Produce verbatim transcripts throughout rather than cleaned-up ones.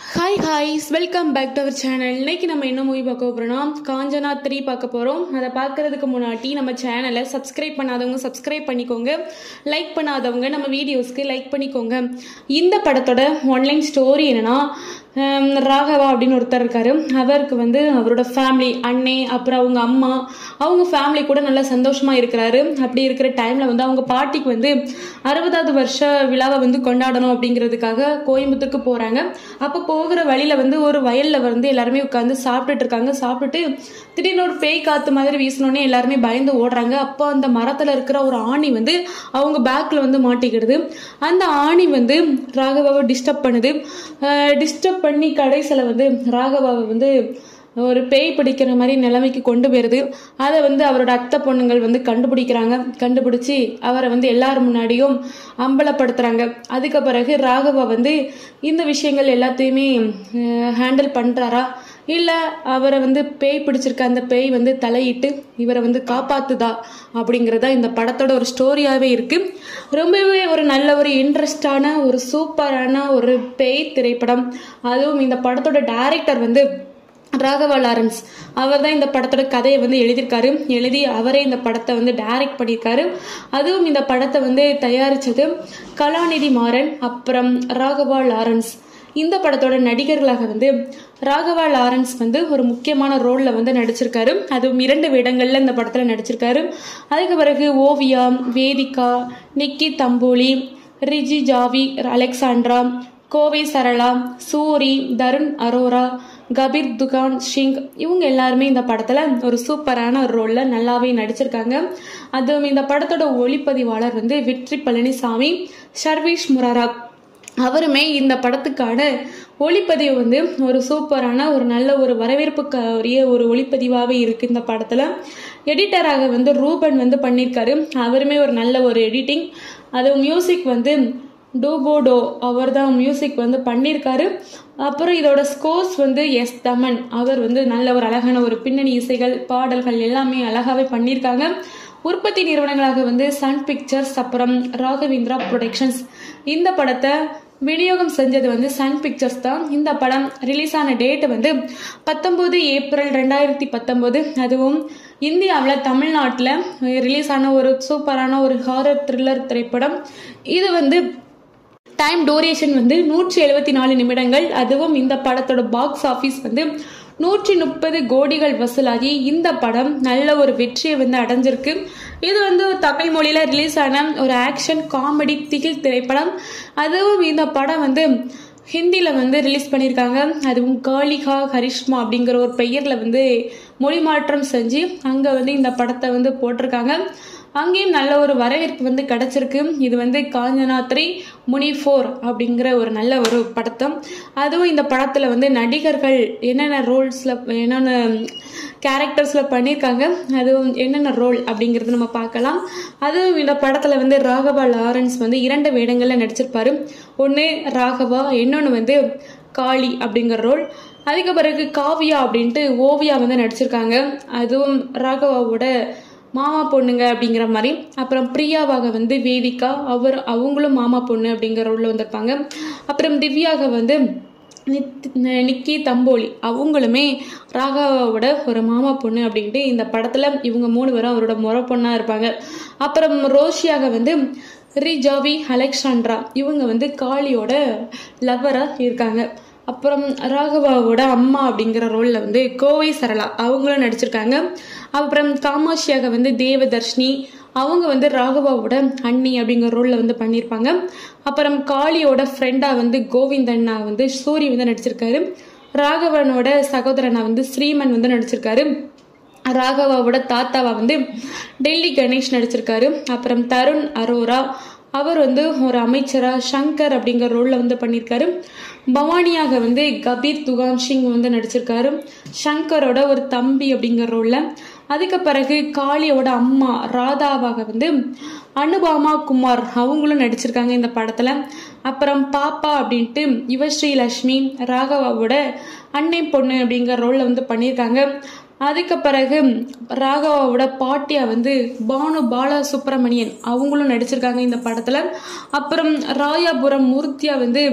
Hi guys welcome back to our channel. இன்னைக்கு நம்ம என்ன மூவி பார்க்க போகிறோம்னா காஞ்சனா த்ரீ பார்க்க போகிறோம். அதை பார்க்கறதுக்கு முன்னாடி நம்ம சேனலை சப்ஸ்கிரைப் பண்ணாதவங்க சப்ஸ்கிரைப் பண்ணிக்கோங்க, லைக் பண்ணாதவங்க நம்ம வீடியோஸ்க்கு லைக் பண்ணிக்கோங்க. இந்த படத்தோட ஒன்லைன் ஸ்டோரி என்னன்னா, ராகவா அப்படின்னு ஒருத்தர் இருக்காரு. அவருக்கு வந்து அவரோட ஃபேமிலி, அண்ணே, அப்புறம் அவங்க அம்மா, அவங்க ஃபேமிலி கூட நல்லா சந்தோஷமா இருக்கிறாரு. அப்படி இருக்கிற டைம்ல வந்து அவங்க பாட்டிக்கு வந்து அறுபதாவது வருஷ விழாவை வந்து கொண்டாடணும் அப்படிங்கிறதுக்காக கோயம்புத்தூருக்கு போறாங்க. அப்போ போகிற வழியில வந்து ஒரு வயல்ல வந்து எல்லாருமே உட்காந்து சாப்பிட்டுட்டு இருக்காங்க. சாப்பிட்டுட்டு திடீர்னு ஒரு பேய் காத்து மாதிரி வீசினோடனே எல்லாருமே பயந்து ஓடுறாங்க. அப்போ அந்த மரத்துல இருக்கிற ஒரு ஆணி வந்து அவங்க பேக்ல வந்து மாட்டிக்கிடுது. அந்த ஆணி வந்து ராகவாவை டிஸ்டர்ப் பண்ணுது. டிஸ்டர்ப் பண்ணி கடைசியில வந்து ராகவாவை வந்து ஒரு பேய் பிடிக்கிற மாதிரி நிலைமைக்கு கொண்டு போயிருது. அதை வந்து அவரோட அத்தை பொண்ணுங்கள் வந்து கண்டுபிடிக்கிறாங்க. கண்டுபிடிச்சி அவரை வந்து எல்லாரும் முன்னாடியும் அம்பலப்படுத்துறாங்க. அதுக்கு பிறகு ராகவா வந்து இந்த விஷயங்கள் எல்லாத்தையுமே ஹேண்டில் பண்றாரா, இல்லை அவரை வந்து பேய் பிடிச்சிருக்க அந்த பேய் வந்து தலையிட்டு இவரை வந்து காப்பாத்துதா அப்படிங்கிறதா இந்த படத்தோட ஒரு ஸ்டோரியாகவே இருக்கு. ரொம்பவே ஒரு நல்ல ஒரு இன்ட்ரெஸ்டான ஒரு சூப்பரான ஒரு பேய் திரைப்படம். அதுவும் இந்த படத்தோட டைரக்டர் வந்து ராகவா லாரன்ஸ். அவர் தான் இந்த படத்தோட கதையை வந்து எழுதியிருக்காரு. எழுதி அவரே இந்த படத்தை வந்து டைரக்ட் பண்ணியிருக்காரு. அதுவும் இந்த படத்தை வந்து தயாரிச்சது கலாநிதி மாறன், அப்புறம் ராகவா லாரன்ஸ். இந்த படத்தோட நடிகர்களாக வந்து ராகவா லாரன்ஸ் வந்து ஒரு முக்கியமான ரோல்ல வந்து நடிச்சிருக்காரு. அதுவும் இரண்டு வேடங்கள்ல இந்த படத்துல நடிச்சிருக்காரு. அதுக்கு பிறகு Oviya, Vedhika, Nikki Tamboli, Ri Djavi, Alexandra, Kovai Sarala, Soori, Tarun Arora, Kabir Duhan Singh, இவங்க எல்லாருமே இந்த படத்துல ஒரு சூப்பரான ஒரு ரோல்ல நல்லாவே நடிச்சிருக்காங்க. அதுவும் இந்த படத்தோட ஒளிப்பதிவாளர் வந்து வெற்றி பழனிசாமி, ஷர்வீஷ் முராரா. அவருமே இந்த படத்துக்கான ஒளிப்பதிவு வந்து ஒரு சூப்பரான ஒரு நல்ல ஒரு வரவேற்புக்குரிய ஒரு ஒளிப்பதிவாகவே இருக்கு. இந்த படத்துல எடிட்டராக வந்து ரூபன் வந்து பண்ணியிருக்காரு. அவருமே ஒரு நல்ல ஒரு எடிட்டிங். அது மியூசிக் வந்து டூபோடோ அவர் தான் மியூசிக் வந்து பண்ணியிருக்காரு. அப்புறம் இதோட ஸ்கோர்ஸ் வந்து எஸ் தமன், அவர் வந்து நல்ல ஒரு அழகான ஒரு பின்னணி இசைகள், பாடல்கள் எல்லாமே அழகாவே பண்ணியிருக்காங்க. உற்பத்தி நிறுவனங்களாக வந்து சன் பிக்சர்ஸ், அப்புறம் ராகவேந்திரா ப்ரொடக்ஷன்ஸ். இந்த படத்தை விநியோகம் செஞ்சது வந்து சன் பிக்சர்ஸ் தான். இந்த படம் ரிலீஸ் ஆன டேட் வந்து பத்தொன்பது ஏப்ரல் ரெண்டாயிரத்தி பத்தொன்பது. அதுவும் இந்தியாவில் தமிழ்நாட்டில் ரிலீஸ் ஆன ஒரு சூப்பரான ஒரு ஹாரர் த்ரில்லர் திரைப்படம். இது வந்து டைம் டூரேஷன் வந்து நூற்றி எழுபத்தி நாலு நிமிடங்கள். அதுவும் இந்த படத்தோட பாக்ஸ் ஆஃபீஸ் வந்து நூற்றி முப்பது கோடிகள் வசூலாகி இந்த படம் நல்ல ஒரு வெற்றியை வந்து அடைஞ்சிருக்கு. இது வந்து தமிழ் மொழியில ரிலீஸ் ஆன ஒரு ஆக்ஷன் காமெடி திகில் திரைப்படம். அதுவும் இந்த படம் வந்து ஹிந்தியில் வந்து ரிலீஸ் பண்ணியிருக்காங்க. அதுவும் காளிகா கரிஷ்மா அப்படிங்கிற ஒரு பெயர்ல வந்து மொழி மாற்றம் செஞ்சு அங்கே வந்து இந்த படத்தை வந்து போட்டிருக்காங்க. அங்கேயும் நல்ல ஒரு வரவேற்பு வந்து கிடைச்சிருக்கு. இது வந்து காஞ்சனா த்ரீ முனி ஃபோர் அப்படிங்கிற ஒரு நல்ல ஒரு படத்தம். அதுவும் இந்த படத்துல வந்து நடிகர்கள் என்னென்ன ரோல்ஸ்ல என்னென்ன கேரக்டர்ஸ்ல பண்ணியிருக்காங்க, அதுவும் என்னென்ன ரோல் அப்படிங்கிறது நம்ம பார்க்கலாம். அதுவும் இந்த படத்துல வந்து ராகவா லாரன்ஸ் வந்து இரண்டு வேடங்கள்ல நடிச்சிருப்பாரு. ஒன்று ராகவா, இன்னொன்று வந்து காளி அப்படிங்கிற ரோல். அதுக்கு பிறகு காவியா அப்படின்ட்டு ஓவியா வந்து நடிச்சிருக்காங்க. அதுவும் ராகவாவோட மாமா பொண்ணுங்க அப்படிங்கிற மாதிரி. அப்புறம் பிரியாவாக வந்து வேதிகா, அவர் அவங்களும் மாமா பொண்ணு அப்படிங்கிற ரோல்ல வந்திருப்பாங்க. அப்புறம் திவ்யாக வந்து நிக்கி தம்போலி, அவங்களுமே ராகவாவோட ஒரு மாமா பொண்ணு அப்படின்ட்டு இந்த படத்துல இவங்க மூணு பேரும் அவரோட முறை பொண்ணா இருப்பாங்க. அப்புறம் ரோஷியாக வந்து ரிஜாவி, அலெக்சாண்ட்ரா, இவங்க வந்து காளியோட லவ்வரா இருக்காங்க. அப்புறம் ராகவாவோட அம்மா அப்படிங்கிற ரோல்ல வந்து கோவை சரளா, அவங்களும் நடிச்சிருக்காங்க. அப்புறம் காமாட்சியாக வந்து தேவதர்ஷினி, அவங்க வந்து ராகவாவோட அண்ணி அப்படிங்கிற ரோல்ல வந்து பண்ணியிருப்பாங்க. அப்புறம் காளியோட ஃப்ரெண்டா வந்து கோவிந்தண்ணா வந்து சூரி வந்து நடிச்சிருக்காரு. ராகவனோட சகோதரனா வந்து ஸ்ரீமன் வந்து நடிச்சிருக்காரு. ராகவாவோட தாத்தாவா வந்து டெல்லி கணேஷ் நடிச்சிருக்காரு. அப்புறம் தருண் அரோரா, அவர் வந்து ஒரு அமைச்சரா சங்கர் அப்படிங்கிற ரோல்ல வந்து பண்ணியிருக்காரு. பவானியாக வந்து கபீர் துகான் சிங் வந்து நடிச்சிருக்காரு, சங்கரோட ஒரு தம்பி அப்படிங்கிற ரோல்ல. அதுக்கு பிறகு காளியோட அம்மா ராதாவாக வந்து அனுபாமா குமார், அவங்களும் நடிச்சிருக்காங்க இந்த படத்துல. அப்புறம் பாப்பா அப்படின்ட்டு யுவஸ்ரீ லட்சுமி, ராகவாவோட அன்னை பொண்ணு அப்படிங்கிற ரோல்ல வந்து பண்ணியிருக்காங்க. அதுக்கு பிறகு ராகவாவோட பாட்டியா வந்து பானு பாலா சுப்பிரமணியன், அவங்களும் நடிச்சிருக்காங்க இந்த படத்துல. அப்புறம் ராயாபுரம் மூர்த்தியா வந்து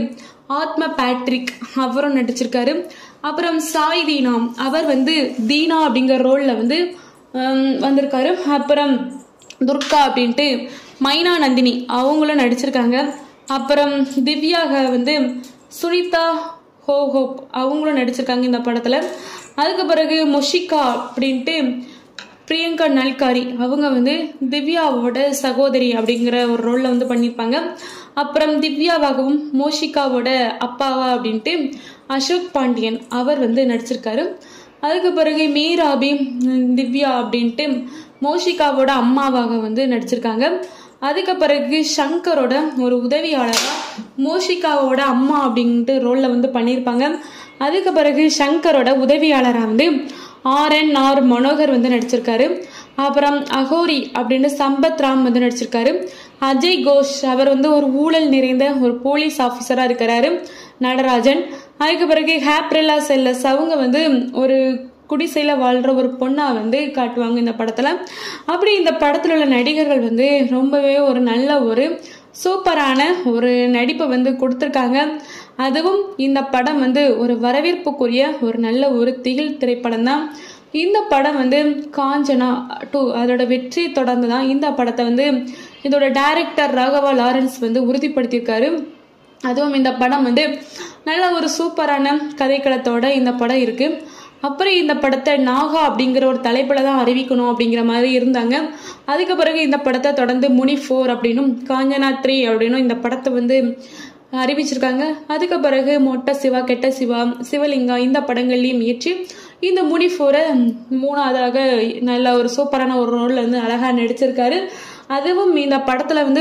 ஆத்ம பேட்ரிக் அவரும் நடிச்சிருக்காரு. அப்புறம் சாய் தீனா அவர் வந்து தீனா அப்படிங்கிற ரோல்ல வந்து வந்திருக்காரு. அப்புறம் துர்கா அப்படின்ட்டு மைனா நந்தினி அவங்களும் நடிச்சிருக்காங்க. அப்புறம் திவ்யாக வந்து சுனிதா ஹோ ஹோப் அவங்களும் நடிச்சிருக்காங்க இந்த படத்துல. அதுக்கு பிறகு மொஷிகா அப்படின்ட்டு பிரியங்கா நல்காரி அவங்க வந்து திவ்யாவோட சகோதரி அப்படிங்கிற ஒரு ரோல்ல வந்து பண்ணியிருப்பாங்க. அப்புறம் திவ்யாவாகவும் மோஷிகாவோட அப்பாவா அப்படின்ட்டு அசோக் பாண்டியன் அவர் வந்து நடிச்சிருக்காரு. அதுக்கு பிறகு மீராபி திவ்யா அப்படின்ட்டு மோஷிகாவோட அம்மாவாக வந்து நடிச்சிருக்காங்க. அதுக்கு பிறகு சங்கரோட ஒரு உதவியாளராக மோஷிகாவோட அம்மா அப்படின்ட்டு ரோல்ல வந்து பண்ணியிருப்பாங்க. அதுக்கு பிறகு சங்கரோட உதவியாளராக வந்து ஆர் என் ஆர் மனோகர் வந்து நடிச்சிருக்காரு. அப்புறம் அகோரி அப்படின்னு சம்பத் ராம் வந்து நடிச்சிருக்காரு. அஜய் கோஷ் அவர் வந்து ஒரு ஊழல் நிறைந்த ஒரு போலீஸ் ஆஃபீஸரா இருக்கிறாரு, நடராஜன். அதுக்கு பிறகு ஹேப்ரில்லா செல்லஸ் அவங்க வந்து ஒரு குடிசையில வாழ்ற ஒரு பொண்ணா வந்து காட்டுவாங்க இந்த படத்துல. அப்படி இந்த படத்துல உள்ள நடிகர்கள் வந்து ரொம்பவே ஒரு நல்ல ஒரு சூப்பரான ஒரு நடிப்பை வந்து கொடுத்துருக்காங்க. அதுவும் இந்த படம் வந்து ஒரு வரவேற்புக்குரிய ஒரு நல்ல ஒரு திகில் திரைப்படம் தான். இந்த படம் வந்து காஞ்சனா டூ அதோட வெற்றி தொடர்ந்து தான் இந்த படத்தை வந்து இதோட டைரக்டர் ராகவா லாரன்ஸ் வந்து உறுதிப்படுத்தியிருக்காரு. அதுவும் இந்த படம் வந்து நல்ல ஒரு சூப்பரான கதைக்களத்தோட இந்த படம் இருக்கு. அப்புறம் இந்த படத்தை நாகா அப்படிங்கிற ஒரு தலைப்புல தான் அறிவிக்கணும் அப்படிங்கிற மாதிரி இருந்தாங்க. அதுக்கு பிறகு இந்த படத்தை தொடர்ந்து முனி ஃபோர் அப்படின்னும் காஞ்சனா த்ரீ அப்படின்னும் இந்த படத்தை வந்து அறிவிச்சிருக்காங்க. அதுக்கு பிறகு மொட்டை சிவா, கெட்ட சிவா, சிவலிங்கா இந்த படங்கள்லையும் முயற்சி இந்த முனி ஃபோரை மூணாவதாக நல்ல ஒரு சூப்பரான ஒரு ரோல்ல வந்து அழகா நடிச்சிருக்காரு. அதுவும் இந்த படத்துல வந்து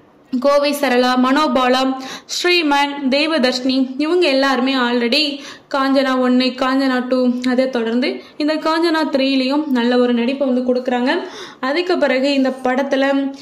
கோவை சரளா, மனோபாலா, ஸ்ரீமன், தேவதர்ஷினி இவங்க எல்லாருமே ஆல்ரெடி காஞ்சனா ஒன்னு, காஞ்சனா டூ அதை தொடர்ந்து இந்த காஞ்சனா த்ரீலையும் நல்ல ஒரு நடிப்பை வந்து கொடுக்குறாங்க. அதுக்கு பிறகு இந்த படத்துல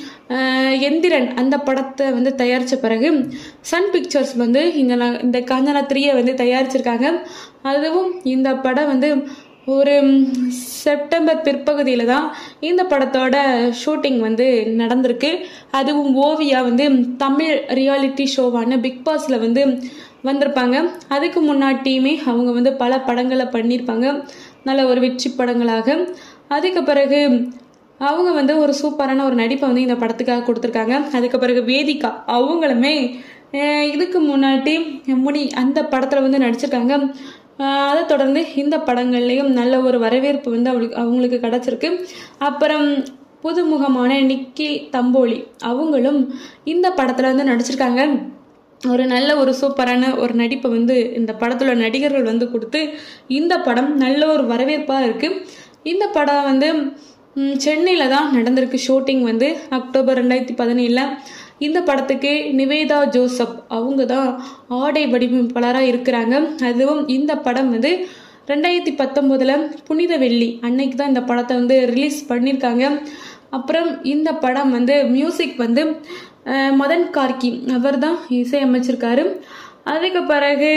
எந்திரன் அந்த படத்தை வந்து தயாரிச்ச பிறகு சன் பிக்சர்ஸ் வந்து இந்த இந்த காஞ்சனா த்ரீயை வந்து தயாரிச்சிருக்காங்க. அதுவும் இந்த படம் வந்து ஒரு செப்டம்பர் பிற்பகுதியில தான் இந்த படத்தோட ஷூட்டிங் வந்து நடந்திருக்கு. அதுவும் ஓவியா வந்து தமிழ் ரியாலிட்டி ஷோவான பிக் பாஸ்ல வந்து வந்திருப்பாங்க. அதுக்கு முன்னாடியுமே அவங்க வந்து பல படங்களை பண்ணியிருப்பாங்க, நல்ல ஒரு வெற்றி படங்களாக. அதுக்கு பிறகு அவங்க வந்து ஒரு சூப்பரான ஒரு நடிப்பை வந்து இந்த படத்துக்காக கொடுத்துருக்காங்க. அதுக்கு பிறகு வேதிகா அவங்களுமே இதுக்கு முன்னாடி முனி அந்த படத்துல வந்து நடிச்சிருக்காங்க. அதை தொடர்ந்து இந்த படங்கள்லையும் நல்ல ஒரு வரவேற்பு வந்து அவளுக்கு அவங்களுக்கு கிடைச்சிருக்கு. அப்புறம் புதுமுகமான நிக்கி தம்போலி அவங்களும் இந்த படத்துல வந்து நடிச்சிருக்காங்க. ஒரு நல்ல ஒரு சூப்பரான ஒரு நடிப்பை வந்து இந்த படத்துல நடிகர்கள் வந்து கொடுத்து இந்த படம் நல்ல ஒரு வரவேற்பா இருக்கு. இந்த படம் வந்து சென்னையில தான் நடந்திருக்கு ஷூட்டிங் வந்து அக்டோபர் ரெண்டாயிரத்தி பதினேழுல. இந்த படத்துக்கு நிவேதா ஜோசப் அவங்க தான் ஆடை வடிவமைப்பாளராக இருக்கிறாங்க. அதுவும் இந்த படம் வந்து ரெண்டாயிரத்தி பத்தொன்பதுல புனித வெள்ளி அன்னைக்கு தான் இந்த படத்தை வந்து ரிலீஸ் பண்ணியிருக்காங்க. அப்புறம் இந்த படம் வந்து மியூசிக் வந்து மதன் கார்கி அவர் தான் இசையமைச்சிருக்காரு. அதுக்கு பிறகு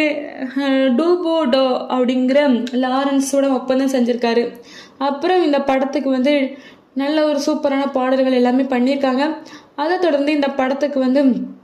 டூபோ டோ அப்படிங்கிற லாரன்ஸோட ஒப்பந்தம் செஞ்சிருக்காரு. அப்புறம் இந்த படத்துக்கு வந்து நல்ல ஒரு சூப்பரான பாடல்கள் எல்லாமே பண்ணியிருக்காங்க. அதை தொடர்ந்து இந்த படத்துக்கு வந்து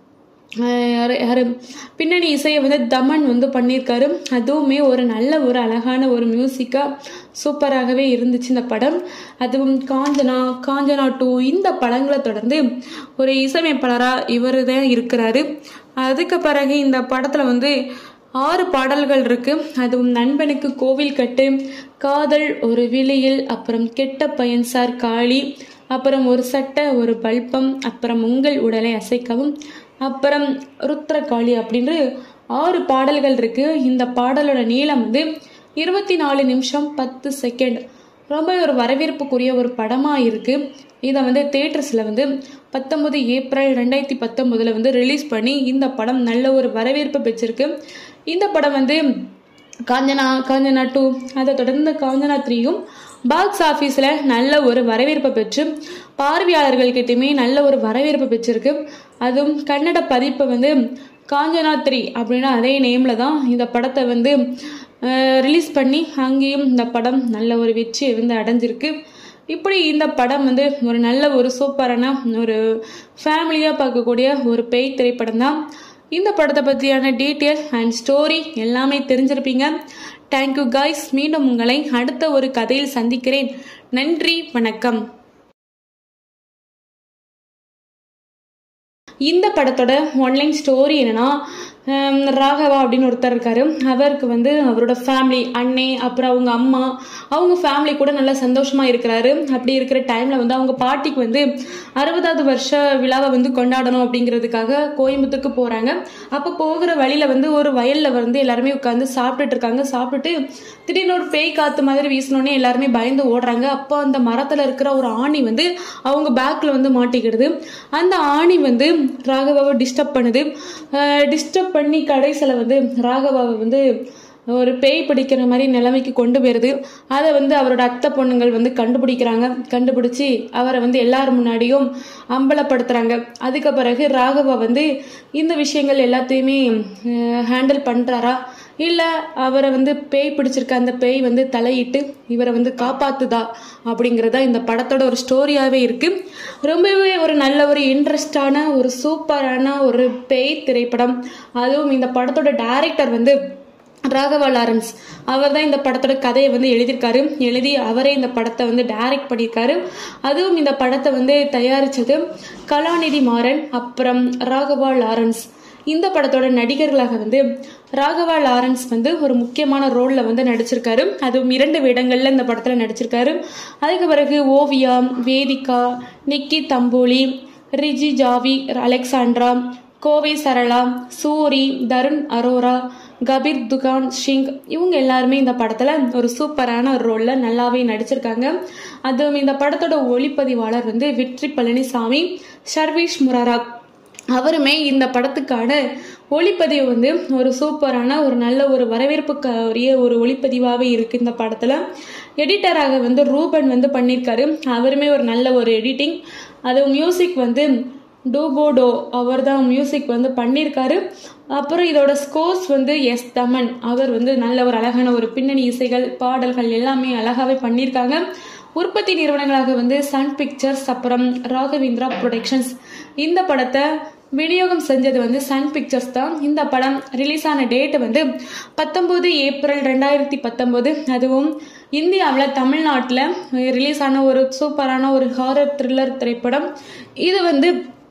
யாரு பின்னணி இசையை வந்து தமன் வந்து பண்ணியிருக்காரு. அதுவுமே ஒரு நல்ல ஒரு அழகான ஒரு மியூசிக்கா சூப்பராகவே இருந்துச்சு இந்த படம். அதுவும் காஞ்சனா, காஞ்சனா டூ இந்த படங்களை தொடர்ந்து ஒரு இசையமைப்பாளராக இவர் தான் இருக்கிறாரு. அதுக்கு பிறகு இந்த படத்துல வந்து ஆறு பாடல்கள் இருக்கு. அதுவும் நண்பனுக்கு கோவில் கட்டு, காதல் ஒரு விழியில், அப்புறம் கெட்ட பையன் சார் காளி, அப்புறம் ஒரு சட்டை ஒரு பல்பம், அப்புறம் உங்கள் உடலை அசைக்கவும், அப்புறம் ருத்ரகாளி அப்படின்னு ஆறு பாடல்கள் இருக்கு. இந்த பாடலோட நீளம் வந்து இருபத்தி நாலு நிமிஷம் பத்து செகண்ட். ரொம்ப ஒரு வரவேற்புக்குரிய ஒரு படமா இருக்கு. இதை வந்து தியேட்டர்ஸ்ல வந்து பத்தொன்பது ஏப்ரல் ரெண்டாயிரத்தி பத்தொன்பதுல வந்து ரிலீஸ் பண்ணி இந்த படம் நல்ல ஒரு வரவேற்பு பெற்றிருக்கு. இந்த படம் வந்து காஞ்சனா, காஞ்சனா டூ அதை தொடர்ந்து காஞ்சனா த்ரீயும் பாக்ஸ் ஆஃபீஸில் நல்ல ஒரு வரவேற்பை பெற்று பார்வையாளர்கள்கிட்டையுமே நல்ல ஒரு வரவேற்பு பெற்றிருக்கு. அதுவும் கன்னட பதிப்பு வந்து காஞ்சனா த்ரீ அப்படின்னா அதே நேமில் தான் இந்த படத்தை வந்து ரிலீஸ் பண்ணி அங்கேயும் இந்த படம் நல்ல ஒரு வெற்றியை வந்து அடைஞ்சிருக்கு. இப்படி இந்த படம் வந்து ஒரு நல்ல ஒரு சூப்பரான ஒரு ஃபேமிலியாக பார்க்கக்கூடிய ஒரு பேய் திரைப்படம் தான். இந்த படத்தை பற்றியான டீட்டெயில் அண்ட் ஸ்டோரி எல்லாமே தெரிஞ்சிருப்பீங்க. Thank you guys. மீண்டும் உங்களை அடுத்த ஒரு கதையில் சந்திக்கிறேன். நன்றி, வணக்கம். இந்த படத்தோட ஒன்லைன் ஸ்டோரி என்னன்னா, ராகவா அப்படின்னு ஒருத்தர் இருக்காரு. அவருக்கு வந்து அவரோட ஃபேமிலி, அண்ணே, அப்புறம் அவங்க அம்மா, அவங்க ஃபேமிலி கூட நல்லா சந்தோஷமா இருக்கிறாரு. அப்படி இருக்கிற டைம்ல வந்து அவங்க பாட்டிக்கு வந்து அறுபதாவது வருஷ விழாவை வந்து கொண்டாடணும் அப்படிங்கிறதுக்காக கோயம்புத்தூருக்கு போறாங்க. அப்போ போகிற வழியில வந்து ஒரு வயல்ல வந்து எல்லாருமே உட்காந்து சாப்பிட்டுட்டு இருக்காங்க. சாப்பிட்டுட்டு திடீர்னு ஒரு பேய் காத்து மாதிரி வீசினோடனே எல்லாருமே பயந்து ஓடுறாங்க. அப்போ அந்த மரத்துல இருக்கிற ஒரு ஆணி வந்து அவங்க பேக்ல வந்து மாட்டிக்கிடுது. அந்த ஆணி வந்து ராகவாவை டிஸ்டர்ப் பண்ணுது. டிஸ்டர்ப் பண்ணி கடைசியில் வந்து ராகவாவை வந்து ஒரு பேய் பிடிக்கிற மாதிரி நிலைமைக்கு கொண்டு போயிருது. அதை வந்து அவரோட அத்தை பொண்ணுங்கள் வந்து கண்டுபிடிக்கிறாங்க. கண்டுபிடிச்சி அவரை வந்து எல்லாரும் முன்னாடியும் அம்பலப்படுத்துறாங்க. அதுக்கு பிறகு ராகவா வந்து இந்த விஷயங்கள் எல்லாத்தையுமே ஹேண்டில் பண்றாரா, இல்லை அவரை வந்து பேய் பிடிச்சிருக்க அந்த பேய் வந்து தலையிட்டு இவரை வந்து காப்பாத்துதா அப்படிங்கிறதா இந்த படத்தோட ஒரு ஸ்டோரியாகவே இருக்கு. ரொம்பவே ஒரு நல்ல ஒரு இன்ட்ரெஸ்டான ஒரு சூப்பரான ஒரு பேய் திரைப்படம். அதுவும் இந்த படத்தோட டைரக்டர் வந்து ராகவா லாரன்ஸ். அவர் தான் இந்த படத்தோட கதையை வந்து எழுதியிருக்காரு. எழுதி அவரே இந்த படத்தை வந்து டைரக்ட் பண்ணியிருக்காரு. அதுவும் இந்த படத்தை வந்து தயாரித்தது கலாநிதி மாறன், அப்புறம் ராகவா லாரன்ஸ். இந்த படத்தோட நடிகர்களாக வந்து ராகவா லாரன்ஸ் வந்து ஒரு முக்கியமான ரோல்ல வந்து நடிச்சிருக்காரு. அதுவும் இரண்டு வேடங்கள்ல இந்த படத்துல நடிச்சிருக்காரு. அதுக்கு பிறகு Oviya, Vedhika, Nikki Tamboli, Ri Djavi, Alexandra, Kovai Sarala, Soori, Tarun Arora, Kabir Duhan Singh, இவங்க எல்லாருமே இந்த படத்துல ஒரு சூப்பரான ஒரு ரோல்ல நல்லாவே நடிச்சிருக்காங்க. அதுவும் இந்த படத்தோட ஒளிப்பதிவாளர் வந்து வெற்றி பழனிசாமி, ஷர்வீஷ் முராரா. அவருமே இந்த படத்துக்கான ஒளிப்பதிவு வந்து ஒரு சூப்பரான ஒரு நல்ல ஒரு வரவேற்புக்குரிய ஒரு ஒளிப்பதிவாகவே இருக்கு. இந்த படத்துல எடிட்டராக வந்து ரூபன் வந்து பண்ணியிருக்காரு. அவருமே ஒரு நல்ல ஒரு எடிட்டிங். அது மியூசிக் வந்து டூபோடோ அவர் தான் மியூசிக் வந்து பண்ணியிருக்காரு. அப்புறம் இதோட ஸ்கோர்ஸ் வந்து எஸ் தமன், அவர் வந்து நல்ல ஒரு அழகான ஒரு பின்னணி இசைகள், பாடல்கள் எல்லாமே அழகாவே பண்ணியிருக்காங்க. உற்பத்தி நிறுவனங்களாக வந்து சன் பிக்சர்ஸ், அப்புறம் ராகவேந்திரா ப்ரொடக்ஷன்ஸ். இந்த படத்தை விநியோகம் செஞ்சது வந்து சன் பிக்சர்ஸ் தான். இந்த படம் ரிலீஸ் ஆன டேட் வந்து பத்தொன்பது ஏப்ரல் ரெண்டாயிரத்தி பத்தொன்பது. அதுவும் இந்தியாவில் தமிழ்நாட்டில் ரிலீஸ் ஆன ஒரு சூப்பரான ஒரு ஹாரர் த்ரில்லர் திரைப்படம். இது வந்து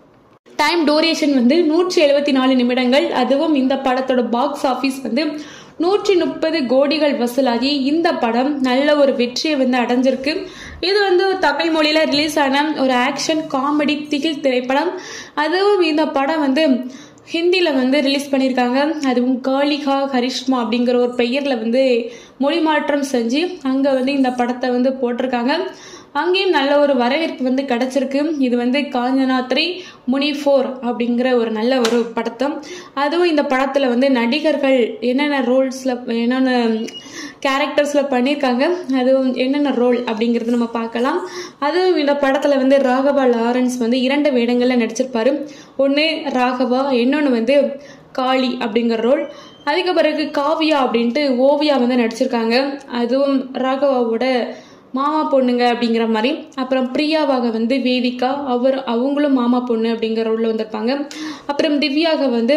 டைம் டூரேஷன் வந்து நூற்றி எழுபத்தி நாலு நிமிடங்கள். அதுவும் இந்த படத்தோட பாக்ஸ் ஆஃபீஸ் வந்து நூற்றி முப்பது கோடிகள் வசூலாகி இந்த படம் நல்ல ஒரு வெற்றியை வந்து அடைஞ்சிருக்கு. இது வந்து தமிழ் மொழியில ரிலீஸ் ஆன ஒரு ஆக்ஷன் காமெடி திகில் திரைப்படம். அதுவும் இந்த படம் வந்து ஹிந்தியில வந்து ரிலீஸ் பண்ணியிருக்காங்க. அதுவும் காளிகா கரிஷ்மா அப்படிங்கிற ஒரு பெயர்ல வந்து மொழி மாற்றம் செஞ்சு அங்க வந்து இந்த படத்தை வந்து போட்டிருக்காங்க. அங்கேயும் நல்ல ஒரு வரவேற்பு வந்து கிடைச்சிருக்கு. இது வந்து காஞ்சனா த்ரீ முனி ஃபோர் அப்படிங்கிற ஒரு நல்ல ஒரு படத்தம். அதுவும் இந்த படத்துல வந்து நடிகர்கள் என்னென்ன ரோல்ஸ்ல என்னென்ன கேரக்டர்ஸ்ல பண்ணியிருக்காங்க, அதுவும் என்னென்ன ரோல் அப்படிங்கிறது நம்ம பார்க்கலாம். அதுவும் இந்த படத்துல வந்து ராகவா லாரன்ஸ் வந்து இரண்டு வேடங்கள்ல நடிச்சிருப்பாரு. ஒன்று ராகவா, இன்னொன்று வந்து காளி அப்படிங்கிற ரோல். அதுக்கு பிறகு காவியா அப்படின்ட்டு ஓவியா வந்து நடிச்சிருக்காங்க. அதுவும் ராகவாவோட மாமா பொண்ணுங்க அப்படிங்கிற மாதிரி. அப்புறம் பிரியாவாக வந்து வேதிகா, அவர் அவங்களும் மாமா பொண்ணு அப்படிங்கிற ரோல்ல வந்திருப்பாங்க. அப்புறம் திவ்யாக வந்து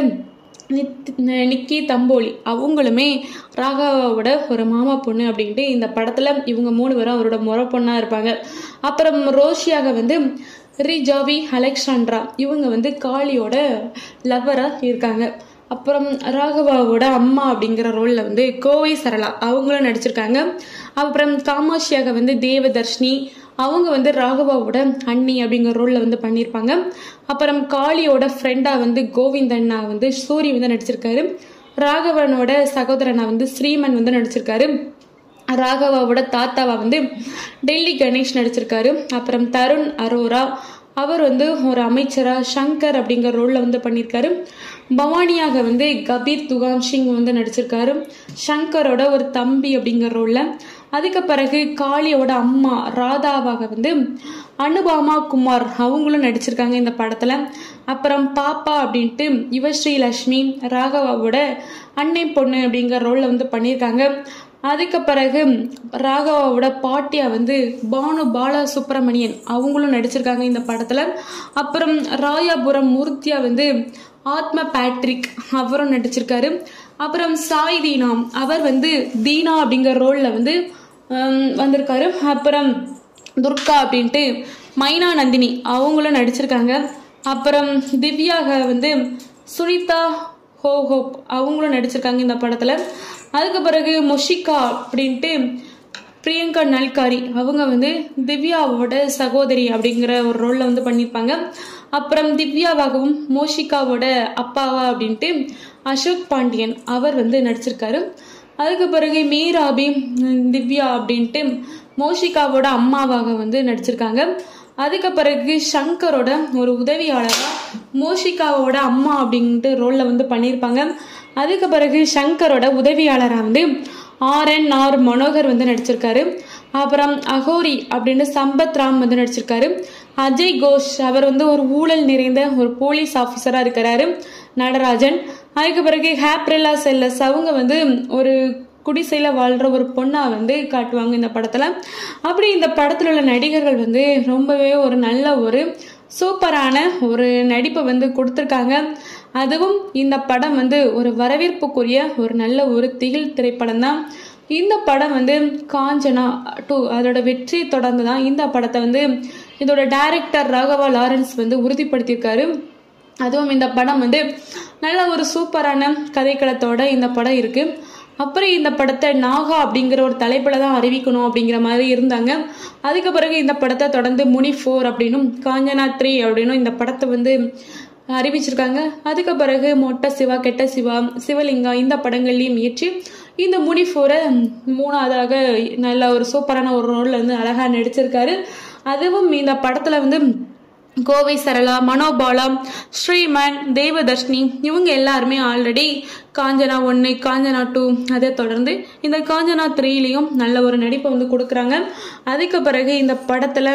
நிக்கி தம்போலி, அவங்களுமே ராகவாவோட ஒரு மாமா பொண்ணு அப்படின்ட்டு இந்த படத்துல இவங்க மூணு பேரும் அவரோட முறை பொண்ணா இருப்பாங்க. அப்புறம் ரோஷியாக வந்து ரிஜாவி, அலெக்சாண்ட்ரா, இவங்க வந்து காளியோட லவ்வரா இருக்காங்க. அப்புறம் ராகவாவோட அம்மா அப்படிங்கிற ரோல்ல வந்து கோவை சரளா, அவங்களும் நடிச்சிருக்காங்க. அப்புறம் காமாட்சியாக வந்து தேவதர்ஷினி, அவங்க வந்து ராகவாவோட அண்ணி அப்படிங்கிற ரோல்ல வந்து பண்ணியிருப்பாங்க. அப்புறம் காளியோட ஃப்ரெண்டா வந்து கோவிந்தண்ணா வந்து சூரி வந்து நடிச்சிருக்காரு. ராகவனோட சகோதரனா வந்து ஸ்ரீமன் வந்து நடிச்சிருக்காரு. ராகவாவோட தாத்தாவா வந்து டெல்லி கணேஷ் நடிச்சிருக்காரு. அப்புறம் தருண் அரோரா, அவர் வந்து ஒரு அமைச்சரா சங்கர் அப்படிங்கிற ரோல்ல வந்து பண்ணியிருக்காரு. பவானியாக வந்து கபீர் துகான் சிங் வந்து நடிச்சிருக்காரு, சங்கரோட ஒரு தம்பி அப்படிங்கிற ரோல்ல. அதுக்கு பிறகு காளியோட அம்மா ராதாவாக வந்து அனுபாமா குமார், அவங்களும் நடிச்சிருக்காங்க இந்த படத்துல. அப்புறம் பாப்பா அப்படின்ட்டு யுவஸ்ரீ லட்சுமி, ராகவாவோட அன்னை பொண்ணு அப்படிங்கிற ரோல்ல வந்து பண்ணியிருக்காங்க. அதுக்கு பிறகு ராகவாவோட பாட்டியா வந்து பானு பாலா சுப்பிரமணியன், அவங்களும் நடிச்சிருக்காங்க இந்த படத்துல. அப்புறம் ராயாபுரம் மூர்த்தியா வந்து ஆத்ம பேட்ரிக் அவரும் நடிச்சிருக்காரு. அப்புறம் சாய் தீனா அவர் வந்து தீனா அப்படிங்கிற ரோல்ல வந்து வந்திருக்காரு. அப்புறம் துர்கா அப்படின்ட்டு மைனா நந்தினி அவங்களும் நடிச்சிருக்காங்க. அப்புறம் திவ்யாக வந்து சுனிதா ஹோஹோப் அவங்களும் நடிச்சிருக்காங்க இந்த படத்துல. அதுக்கு பிறகு மொஷிகா அப்படின்ட்டு பிரியங்கா நல்காரி அவங்க வந்து திவ்யாவோட சகோதரி அப்படிங்கிற ஒரு ரோல்ல வந்து பண்ணியிருப்பாங்க. அப்புறம் திவ்யாவாகவும் மோஷிகாவோட அப்பாவா அப்படின்ட்டு அசோக் பாண்டியன் அவர் வந்து நடிச்சிருக்காரு. அதுக்கு பிறகு மீராபி திவ்யா அப்படின்ட்டு மோஷிகாவோட அம்மாவாக வந்து நடிச்சிருக்காங்க. அதுக்கு பிறகு சங்கரோட ஒரு உதவியாளராக மோஷிகாவோட அம்மா அப்படின்ட்டு ரோல்ல வந்து பண்ணியிருப்பாங்க. அதுக்கு பிறகு சங்கரோட உதவியாளராக வந்து ஆர் என் ஆர் மனோகர் வந்து நடிச்சிருக்காரு. அப்புறம் அகோரி அப்படின்னு சம்பத் ராம் வந்து நடிச்சிருக்காரு. அஜய் கோஷ் அவர் வந்து ஒரு ஊழல் நிறைந்த ஒரு போலீஸ் ஆஃபீஸரா இருக்கிறாரு, நடராஜன். அதுக்கு பிறகு ஹேப்ரில்லா செல்லஸ் அவங்க வந்து ஒரு குடிசையில வாழ்ற ஒரு பொண்ணா வந்து காட்டுவாங்க இந்த படத்துல. அப்படி இந்த படத்துல உள்ள நடிகர்கள் வந்து ரொம்பவே ஒரு நல்ல ஒரு சூப்பரான ஒரு நடிப்பை வந்து கொடுத்துருக்காங்க. அதுவும் இந்த படம் வந்து ஒரு வரவேற்புக்குரிய ஒரு நல்ல ஒரு திகில் திரைப்படம் தான். இந்த படம் வந்து காஞ்சனா டூ அதோட வெற்றியை தொடர்ந்து தான் இந்த படத்தை வந்து இதோட டைரக்டர் ராகவா லாரன்ஸ் வந்து உறுதிப்படுத்தியிருக்காரு. அதுவும் இந்த படம் வந்து நல்ல ஒரு சூப்பரான கதைக்களத்தோட இந்த படம் இருக்கு. அப்புறம் இந்த படத்தை நாகா அப்படிங்கிற ஒரு தலைப்பில் தான் அறிவிக்கணும் அப்படிங்கிற மாதிரி இருந்தாங்க. அதுக்கு பிறகு இந்த படத்தை தொடர்ந்து முனி ஃபோர் அப்படின்னும் காஞ்சனா த்ரீ அப்படின்னும் இந்த படத்தை வந்து அறிவிச்சிருக்காங்க. அதுக்கு பிறகு மொட்டை சிவா, கெட்ட சிவா, சிவலிங்கா இந்த படங்கள்லையும் ஏற்றி இந்த முனி ஃபோரை மூணாவதாக நல்ல ஒரு சூப்பரான ஒரு ரோல்ல வந்து அழகா நடிச்சிருக்காரு. அதுவும் இந்த படத்துல வந்து கோவை சரளா, மனோபாலா, ஸ்ரீமன், தேவதர்ஷினி இவங்க எல்லாருமே ஆல்ரெடி காஞ்சனா ஒன்று, காஞ்சனா டூ, அதை தொடர்ந்து இந்த காஞ்சனா த்ரீலையும் நல்ல ஒரு நடிப்பை வந்து கொடுக்குறாங்க. அதுக்கு பிறகு இந்த படத்தில்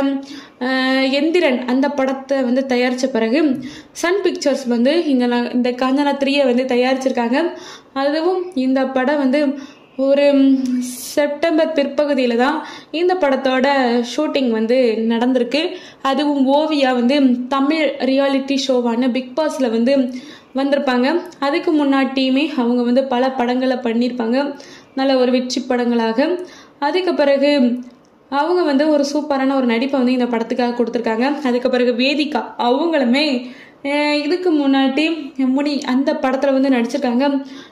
எந்திரன் அந்த படத்தை வந்து தயாரித்த பிறகு சன் பிக்சர்ஸ் வந்து இந்த இந்த காஞ்சனா த்ரீயை வந்து தயாரிச்சிருக்காங்க. அதுவும் இந்த படம் வந்து ஒரு செப்டம்பர் பிற்பகுதியில் தான் இந்த படத்தோட ஷூட்டிங் வந்து நடந்திருக்கு. அதுவும் ஓவியா வந்து தமிழ் ரியாலிட்டி ஷோவான பிக் பாஸில் வந்து வந்திருப்பாங்க. அதுக்கு முன்னாடியுமே அவங்க வந்து பல படங்களை பண்ணியிருப்பாங்க, நல்ல ஒரு வெற்றி படங்களாக. அதுக்கு பிறகு அவங்க வந்து ஒரு சூப்பரான ஒரு நடிப்பை வந்து இந்த படத்துக்காக கொடுத்துருக்காங்க. அதுக்கு பிறகு வேதிகா அவங்களுமே இதுக்கு முன்னாடி முனி அந்த படத்தில் வந்து நடிச்சிருக்காங்க.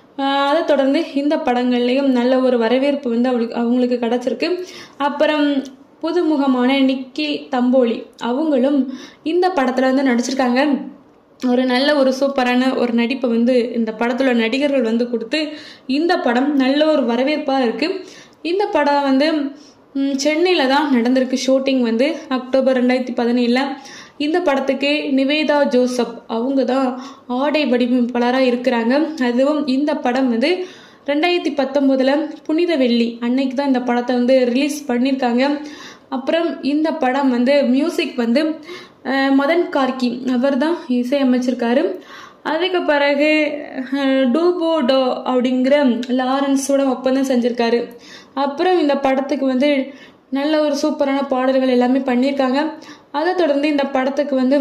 அதை தொடர்ந்து இந்த படங்கள்லையும் நல்ல ஒரு வரவேற்பு வந்து அவளுக்கு அவங்களுக்கு கிடச்சிருக்கு. அப்புறம் புதுமுகமான நிக்கி தம்போலி அவங்களும் இந்த படத்தில் வந்து நடிச்சிருக்காங்க. ஒரு நல்ல ஒரு சூப்பரான ஒரு நடிப்பை வந்து இந்த படத்துல நடிகர்கள் வந்து கொடுத்து இந்த படம் நல்ல ஒரு வரவேற்பாக இருக்குது. இந்த படம் வந்து சென்னையில் தான் நடந்திருக்கு ஷூட்டிங் வந்து அக்டோபர் ரெண்டாயிரத்தி பதினேழில். இந்த படத்துக்கு நிவேதா ஜோசப் அவங்க தான் ஆடை வடிவமைப்பாளராக இருக்கிறாங்க. அதுவும் இந்த படம் வந்து ரெண்டாயிரத்தி பத்தொம்போதில் புனித வெள்ளி அன்னைக்கு தான் இந்த படத்தை வந்து ரிலீஸ் பண்ணியிருக்காங்க. அப்புறம் இந்த படம் வந்து மியூசிக் வந்து மதன் கார்கி அவர் தான் இசையமைச்சிருக்காரு. அதுக்கு பிறகு டூபோ டோ அப்படிங்கிற லாரன்ஸோட ஒப்பந்தம் செஞ்சுருக்காரு. அப்புறம் இந்த படத்துக்கு வந்து நல்ல ஒரு சூப்பரான பாடல்கள் எல்லாமே பண்ணியிருக்காங்க. அதை தொடர்ந்து இந்த படத்துக்கு வந்து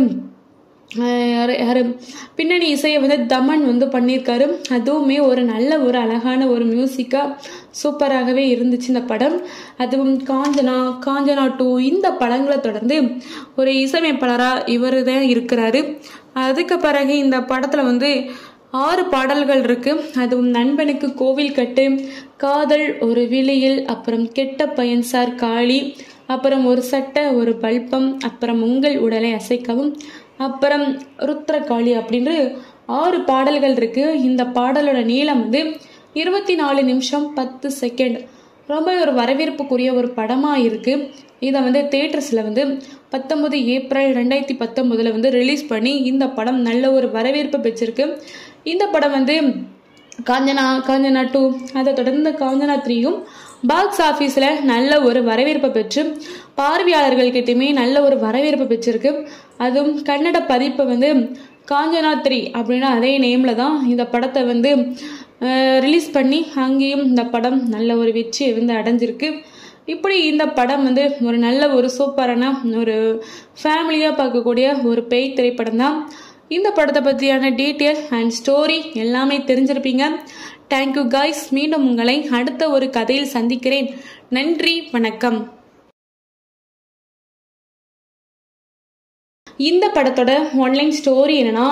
யாரு பின்னணி இசையை வந்து தமன் வந்து பண்ணியிருக்காரு. அதுவுமே ஒரு நல்ல ஒரு அழகான ஒரு மியூசிக்காக சூப்பராகவே இருந்துச்சு இந்த படம். அதுவும் காஞ்சனா, காஞ்சனா டூ இந்த படங்களை தொடர்ந்து ஒரு இசையமைப்பாளராக இவர் தான் இருக்கிறாரு. அதுக்கு பிறகு இந்த படத்தில் வந்து ஆறு பாடல்கள் இருக்கு. அதுவும் நண்பனுக்கு கோவில் கட்டு, காதல் ஒரு விழியில், அப்புறம் கெட்ட பையன் சார் காளி, அப்புறம் ஒரு சட்டை ஒரு பல்பம், அப்புறம் உங்கள் உடலை அசைக்கவும், அப்புறம் ருத்ரகாளி அப்படின்னு ஆறு பாடல்கள் இருக்கு. இந்த பாடலோட நீளம் வந்து இருபத்தி நாலு நிமிஷம் பத்து செகண்ட். ரொம்ப ஒரு வரவேற்புக்குரிய ஒரு படமாக இருக்கு. இதை வந்து தியேட்டர்ஸில் வந்து பத்தொன்பது ஏப்ரல் ரெண்டாயிரத்தி பத்தொன்பதுல வந்து ரிலீஸ் பண்ணி இந்த படம் நல்ல ஒரு வரவேற்பு பெற்றிருக்கு. இந்த படம் வந்து காஞ்சனா, காஞ்சனா டூ, அதை தொடர்ந்து காஞ்சனா த்ரீயும் பாக்ஸ் ஆஃபீஸில் நல்ல ஒரு வரவேற்பை பெற்று பார்வையாளர்கள்கிட்டையுமே நல்ல ஒரு வரவேற்பு பெற்றிருக்கு. அதுவும் கன்னட பதிப்பை வந்து காஞ்சனா த்ரீ அப்படின்னா அதே நேமில் தான் இந்த படத்தை வந்து ரிலீஸ் பண்ணி அங்கேயும் இந்த படம் நல்ல ஒரு வெற்றியை வந்து அடைஞ்சிருக்கு. இப்படி இந்த படம் வந்து ஒரு நல்ல ஒரு சூப்பரான ஒரு ஃபேமிலியாக பார்க்கக்கூடிய ஒரு பேய் திரைப்படம் தான். இந்த படத்தை பற்றியான டீட்டெயில் அண்ட் ஸ்டோரி எல்லாமே தெரிஞ்சிருப்பீங்க. Thank you guys. மீண்டும் உங்களை அடுத்த ஒரு கதையில் சந்திக்கிறேன். நன்றி, வணக்கம். இந்த படத்தோட ஒன்லைன் ஸ்டோரி என்னன்னா,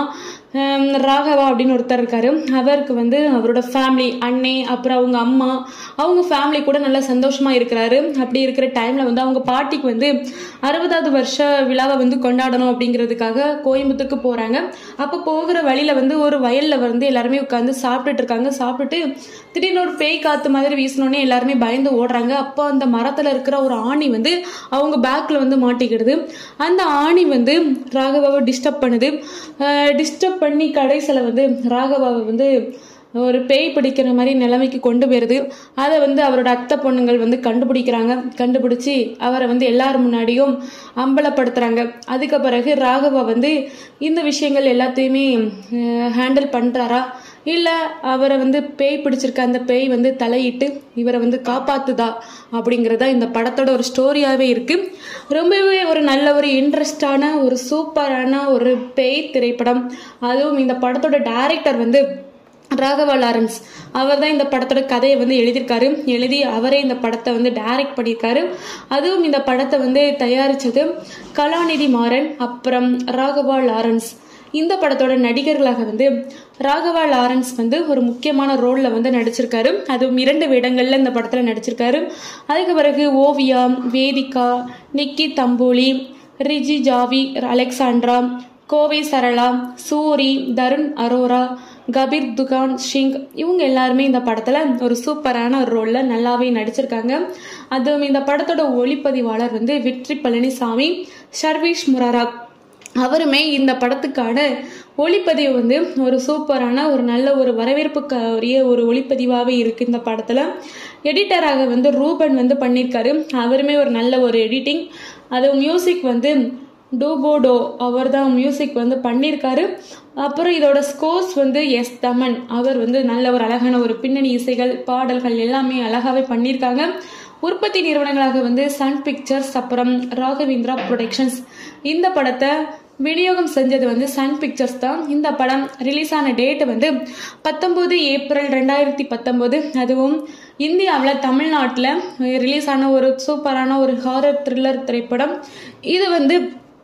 ராகவா அப்படின்னு ஒருத்தர் இருக்காரு. அவருக்கு வந்து அவரோட ஃபேமிலி, அண்ணே, அப்புறம் அவங்க அம்மா, அவங்க ஃபேமிலி கூட நல்லா சந்தோஷமா இருக்கிறாரு. அப்படி இருக்கிற டைம்ல வந்து அவங்க பாட்டிக்கு வந்து அறுபதாவது வருஷ விழாவை வந்து கொண்டாடணும் அப்படிங்கிறதுக்காக கோயம்புத்தூருக்கு போறாங்க. அப்போ போகிற வழியில வந்து ஒரு வயல்ல வந்து எல்லாருமே உட்காந்து சாப்பிட்டுட்டு இருக்காங்க. சாப்பிட்டுட்டு திடீர்னு ஒரு பேய் காத்து மாதிரி வீசினோடனே எல்லாருமே பயந்து ஓடுறாங்க. அப்போ அந்த மரத்துல இருக்கிற ஒரு ஆணி வந்து அவங்க பேக்ல வந்து மாட்டிக்கிடுது. அந்த ஆணி வந்து ராகவாவை டிஸ்டர்ப் பண்ணுது. டிஸ்டர்ப் பண்ணி கடைசியில் வந்து ராகவாவை வந்து ஒரு பேய் பிடிக்கிற மாதிரி நிலைமைக்கு கொண்டு போயிருது. அதை வந்து அவரோட அத்தை பொண்ணுங்கள் வந்து கண்டுபிடிக்கிறாங்க. கண்டுபிடிச்சி அவரை வந்து எல்லாரும் முன்னாடியும் அம்பலப்படுத்துறாங்க. அதுக்கு பிறகு ராகவா வந்து இந்த விஷயங்கள் எல்லாத்தையுமே ஹேண்டில் பண்றாரா, இல்லை அவரை வந்து பேய் பிடிச்சிருக்க அந்த பேய் வந்து தலையிட்டு இவரை வந்து காப்பாத்துதா அப்படிங்கிறதா இந்த படத்தோட ஒரு ஸ்டோரியாகவே இருக்கு. ரொம்பவே ஒரு நல்ல ஒரு இன்ட்ரெஸ்டான ஒரு சூப்பரான ஒரு பேய் திரைப்படம். அதுவும் இந்த படத்தோட டைரக்டர் வந்து ராகவா லாரன்ஸ். அவர் தான் இந்த படத்தோட கதையை வந்து எழுதியிருக்காரு. எழுதி அவரே இந்த படத்தை வந்து டைரக்ட் பண்ணியிருக்காரு. அதுவும் இந்த படத்தை வந்து தயாரிச்சது கலாநிதி மாறன், அப்புறம் ராகவா லாரன்ஸ். இந்த படத்தோட நடிகர்களாக வந்து ராகவா லாரன்ஸ் வந்து ஒரு முக்கியமான ரோல்ல வந்து நடிச்சிருக்காரு. அதுவும் இரண்டு வேடங்கள்ல இந்த படத்துல நடிச்சிருக்காரு. அதுக்கு பிறகு Oviya, Vedhika, Nikki Tamboli, Ri Djavi, Alexandra, Kovai Sarala, Soori, Tarun Arora, Kabir Duhan Singh, இவங்க எல்லாருமே இந்த படத்துல ஒரு சூப்பரான ஒரு ரோல்ல நல்லாவே நடிச்சிருக்காங்க. அதுவும் இந்த படத்தோட ஒளிப்பதிவாளர் வந்து வெற்றி பழனிசாமி, ஷர்வீஷ் முராரா. அவருமே இந்த படத்துக்கான ஒளிப்பதிவு வந்து ஒரு சூப்பரான ஒரு நல்ல ஒரு வரவேற்புக்குரிய ஒரு ஒளிப்பதிவாகவே இருக்கு. இந்த படத்துல எடிட்டராக வந்து ரூபன் வந்து பண்ணியிருக்காரு. அவருமே ஒரு நல்ல ஒரு எடிட்டிங். அது மியூசிக் வந்து டூபோடோ அவர் தான் மியூசிக் வந்து பண்ணியிருக்காரு. அப்புறம் இதோட ஸ்கோர்ஸ் வந்து எஸ் தமன், அவர் வந்து நல்ல ஒரு அழகான ஒரு பின்னணி இசைகள், பாடல்கள் எல்லாமே அழகாவே பண்ணியிருக்காங்க. உற்பத்தி நிறுவனங்களாக வந்து சன் பிக்சர்ஸ், அப்புறம் ராகவேந்திரா ப்ரொடக்ஷன்ஸ். இந்த படத்தை விநியோகம் செஞ்சது வந்து சன் பிக்சர்ஸ் தான். இந்த படம் ரிலீஸ் ஆன டேட் வந்து பத்தொன்பது ஏப்ரல் ரெண்டாயிரத்தி பத்தொன்பது. அதுவும் இந்தியாவில் தமிழ்நாட்டில் ரிலீஸ் ஆன ஒரு சூப்பரான ஒரு ஹாரர் த்ரில்லர் திரைப்படம். இது வந்து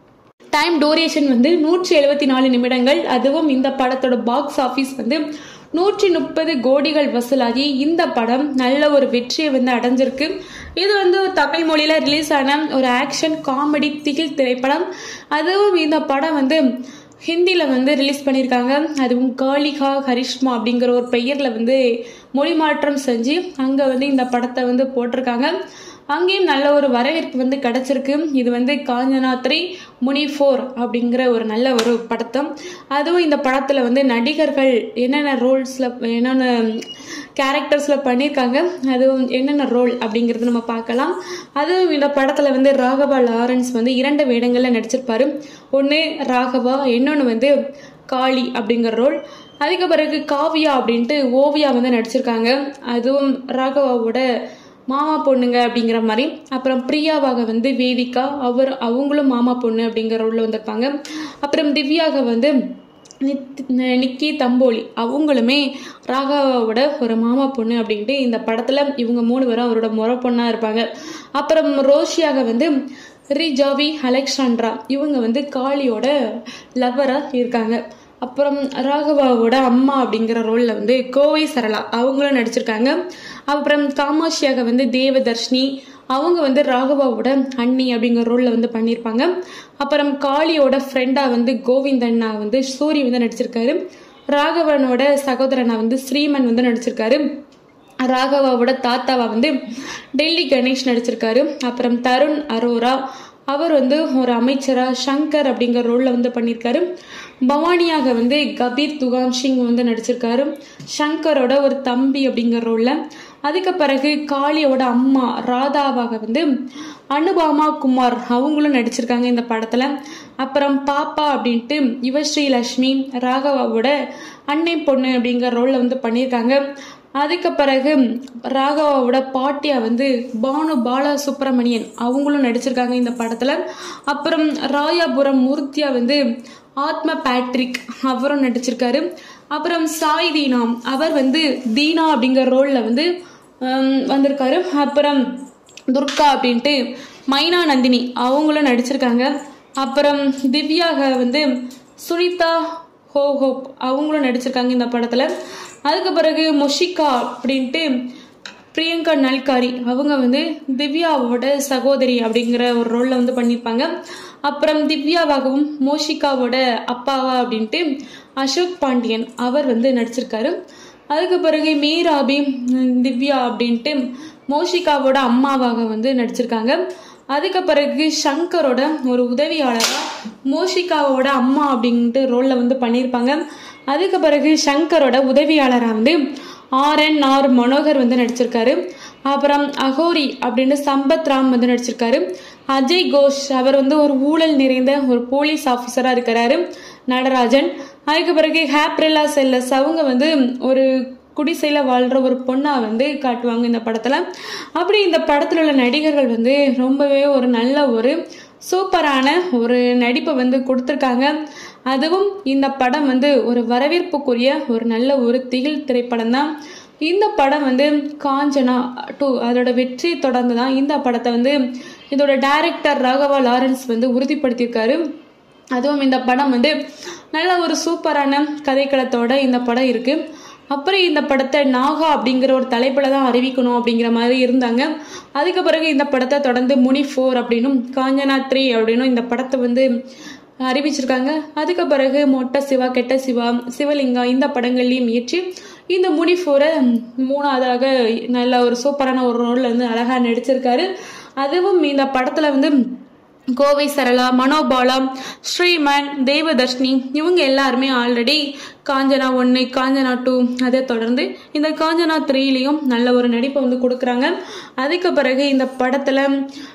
டைம் டூரேஷன் வந்து நூற்றி எழுபத்தி நாலு நிமிடங்கள். அதுவும் இந்த படத்தோட பாக்ஸ் ஆஃபீஸ் வந்து நூற்றி முப்பது கோடிகள் வசூலாகி இந்த படம் நல்ல ஒரு வெற்றியை வந்து அடைஞ்சிருக்கு. இது வந்து தமிழ் மொழியில ரிலீஸ் ஆன ஒரு ஆக்ஷன் காமெடி திகில் திரைப்படம். அதுவும் இந்த படம் வந்து ஹிந்தியில் வந்து ரிலீஸ் பண்ணியிருக்காங்க. அதுவும் காளிகா கரிஷ்மா அப்படிங்கிற ஒரு பெயரில் வந்து மொழி மாற்றம் செஞ்சு அங்கே வந்து இந்த படத்தை வந்து போட்டிருக்காங்க. அங்கேயும் நல்ல ஒரு வரவேற்பு வந்து கிடைச்சிருக்கு. இது வந்து காஞ்சனா த்ரீ முனி ஃபோர் அப்படிங்கிற ஒரு நல்ல ஒரு படத்தம். அதுவும் இந்த படத்தில் வந்து நடிகர்கள் என்னென்ன ரோல்ஸில் என்னென்ன கேரக்டர்ஸில் பண்ணியிருக்காங்க, அதுவும் என்னென்ன ரோல் அப்படிங்கிறது நம்ம பார்க்கலாம். அதுவும் இந்த படத்தில் வந்து ராகவா லாரன்ஸ் வந்து இரண்டு வேடங்களில் நடிச்சிருப்பாரு. ஒன்று ராகவா, இன்னொன்று வந்து காளி அப்படிங்கிற ரோல். அதுக்கு பிறகு காவியா அப்படின்ட்டு ஓவியா வந்து நடிச்சிருக்காங்க. அதுவும் ராகவாவோட மாமா பொண்ணுங்க அப்படிங்கிற மாதிரி. அப்புறம் பிரியாவாக வந்து வேதிகா, அவர் அவங்களும் மாமா பொண்ணு அப்படிங்கிற ரோல்ல வந்திருப்பாங்க. அப்புறம் திவ்யாக வந்து நிக்கி தம்போலி, அவங்களுமே ராகவாவோட ஒரு மாமா பொண்ணு அப்படின்ட்டு இந்த படத்துல இவங்க மூணு பேரும் அவரோட முறை பொண்ணா இருப்பாங்க. அப்புறம் ரோஷியாக வந்து ரிஜாவி, அலெக்சாண்ட்ரா, இவங்க வந்து காளியோட லவ்வரா இருக்காங்க. அப்புறம் ராகவாவோட அம்மா அப்படிங்கிற ரோல்ல வந்து கோவை சரளா, அவங்களும் நடிச்சிருக்காங்க. அப்புறம் காமாட்சியாக வந்து தேவதர்ஷினி, அவங்க வந்து ராகவாவோட அண்ணி அப்படிங்கிற ரோல்ல வந்து பண்ணியிருப்பாங்க. அப்புறம் காளியோட ஃப்ரெண்டா வந்து கோவிந்தண்ணா வந்து சூரி வந்து நடிச்சிருக்காரு. ராகவனோட சகோதரனா வந்து ஸ்ரீமன் வந்து நடிச்சிருக்காரு. ராகவாவோட தாத்தாவா வந்து டெல்லி கணேஷ் நடிச்சிருக்காரு. அப்புறம் தருண் அரோரா, அவர் வந்து ஒரு அமைச்சரா சங்கர் அப்படிங்கிற ரோல்ல வந்து பண்ணியிருக்காரு. பவானியாக வந்து கபீர் துகான் சிங் வந்து நடிச்சிருக்காரு, சங்கரோட ஒரு தம்பி அப்படிங்கிற ரோல்ல. அதுக்கு பிறகு காளியோட அம்மா ராதாவாக வந்து அனுபாமா குமார், அவங்களும் நடிச்சிருக்காங்க இந்த படத்துல. அப்புறம் பாப்பா அப்படின்ட்டு யுவஸ்ரீ லட்சுமி, ராகவாவோட அன்னை பொண்ணு அப்படிங்கிற ரோல்ல வந்து பண்ணியிருக்காங்க. அதுக்கு பிறகு ராகவாவோட பாட்டியா வந்து பானு பாலா சுப்பிரமணியன், அவங்களும் நடிச்சிருக்காங்க இந்த படத்துல. அப்புறம் ராயாபுரம் மூர்த்தியா வந்து ஆத்ம பேட்ரிக் அவரும் நடிச்சிருக்காரு. அப்புறம் சாய் தீனா அவர் வந்து தீனா அப்படிங்கிற ரோல்ல வந்து வந்திருக்காரு. அப்புறம் துர்கா அப்படின்ட்டு மைனா நந்தினி அவங்களும் நடிச்சிருக்காங்க. அப்புறம் திவ்யாக வந்து சுனிதா ஹோ ஹோப் அவங்களும் நடிச்சிருக்காங்க இந்த படத்துல. அதுக்கு பிறகு மொஷிகா அப்படின்ட்டு பிரியங்கா நல்காரி அவங்க வந்து திவ்யாவோட சகோதரி அப்படிங்கிற ஒரு ரோல்ல வந்து பண்ணியிருப்பாங்க. அப்புறம் திவ்யாவாகவும் மோஷிகாவோட அப்பாவா அப்படின்ட்டு அசோக் பாண்டியன் அவர் வந்து நடிச்சிருக்காரு. அதுக்கு பிறகு மீராபி திவ்யா அப்படின்ட்டு மோஷிகாவோட அம்மாவாக வந்து நடிச்சிருக்காங்க. அதுக்கு பிறகு சங்கரோட ஒரு உதவியாளராக மோஷிகாவோட அம்மா அப்படின்ட்டு ரோல்ல வந்து பண்ணியிருப்பாங்க. அதுக்கு பிறகு சங்கரோட உதவியாளராக வந்து ஆர் என் ஆர் மனோகர் வந்து நடிச்சிருக்காரு. அப்புறம் அகோரி அப்படின்னு சம்பத் ராம் வந்து நடிச்சிருக்காரு. அஜய் கோஷ் அவர் வந்து ஒரு ஊழல் நிறைந்த ஒரு போலீஸ் ஆஃபீஸரா இருக்கிறாரு, நடராஜன். அதுக்கு பிறகு ஹேப்ரிலா செல்லஸ் அவங்க வந்து ஒரு குடிசையில வாழ்ற ஒரு பொண்ணா வந்து காட்டுவாங்க இந்த படத்துல. அப்படி இந்த படத்துல உள்ள நடிகர்கள் வந்து ரொம்பவே ஒரு நல்ல ஒரு சூப்பரான ஒரு நடிப்பை வந்து கொடுத்துருக்காங்க. அதுவும் இந்த படம் வந்து ஒரு வரவேற்புக்குரிய ஒரு நல்ல ஒரு திகில் திரைப்படம் தான். இந்த படம் வந்து காஞ்சனா டூ அதோட வெற்றி தொடர்ந்து தான் இந்த படத்தை வந்து இதோட டைரக்டர் ராகவா லாரன்ஸ் வந்து உறுதிப்படுத்தியிருக்காரு. அதுவும் இந்த படம் வந்து நல்ல ஒரு சூப்பரான கதைக்களத்தோட இந்த படம் இருக்கு. அப்புறம் இந்த படத்தை நாகா அப்படிங்கிற ஒரு தலைப்புல தான் அறிவிக்கணும் அப்படிங்கிற மாதிரி இருந்தாங்க. அதுக்கு பிறகு இந்த படத்தை தொடர்ந்து முனி ஃபோர் அப்படின்னும் காஞ்சனா த்ரீ அப்படின்னும் இந்த படத்தை வந்து அறிவிச்சிருக்காங்க. அதுக்கு பிறகு மொட்டை சிவா, கெட்ட சிவா, சிவலிங்கா இந்த படங்கள்லையும் முயற்சி இந்த முனி ஃபோரை மூணாவதாக நல்ல ஒரு சூப்பரான ஒரு ரோல்ல வந்து அழகா நடிச்சிருக்காரு. அதுவும் இந்த படத்துல வந்து கோவை சரளா, மனோபாலா, ஸ்ரீமன், தேவதர்ஷினி இவங்க எல்லாருமே ஆல்ரெடி காஞ்சனா ஒன்று, காஞ்சனா டூ அதை தொடர்ந்து இந்த காஞ்சனா த்ரீலையும் நல்ல ஒரு நடிப்பை வந்து கொடுக்குறாங்க. அதுக்கு பிறகு இந்த படத்தில்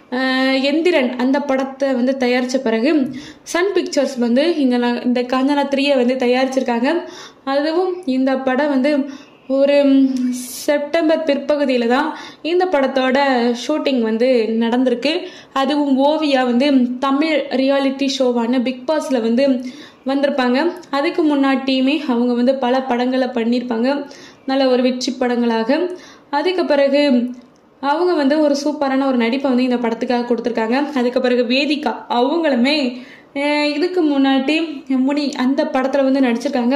எந்திரன் அந்த படத்தை வந்து தயாரித்த பிறகு சன் பிக்சர்ஸ் வந்து இந்த இந்த காஞ்சனா த்ரீயை வந்து தயாரிச்சிருக்காங்க. அதுவும் இந்த படம் வந்து ஒரு செப்டம்பர் பிற்பகுதியில் தான் இந்த படத்தோட ஷூட்டிங் வந்து நடந்திருக்கு. அதுவும் ஓவியா வந்து தமிழ் ரியாலிட்டி ஷோவான பிக் பாஸில் வந்து வந்திருப்பாங்க. அதுக்கு முன்னாடியுமே அவங்க வந்து பல படங்களை பண்ணியிருப்பாங்க, நல்ல ஒரு வெற்றி படங்களாக. அதுக்கு பிறகு அவங்க வந்து ஒரு சூப்பரான ஒரு நடிப்பை வந்து இந்த படத்துக்காக கொடுத்துருக்காங்க. அதுக்கு பிறகு வேதிகா அவங்களுமே இதுக்கு முன்னாடி முனி அந்த படத்தில் வந்து நடிச்சிருக்காங்க.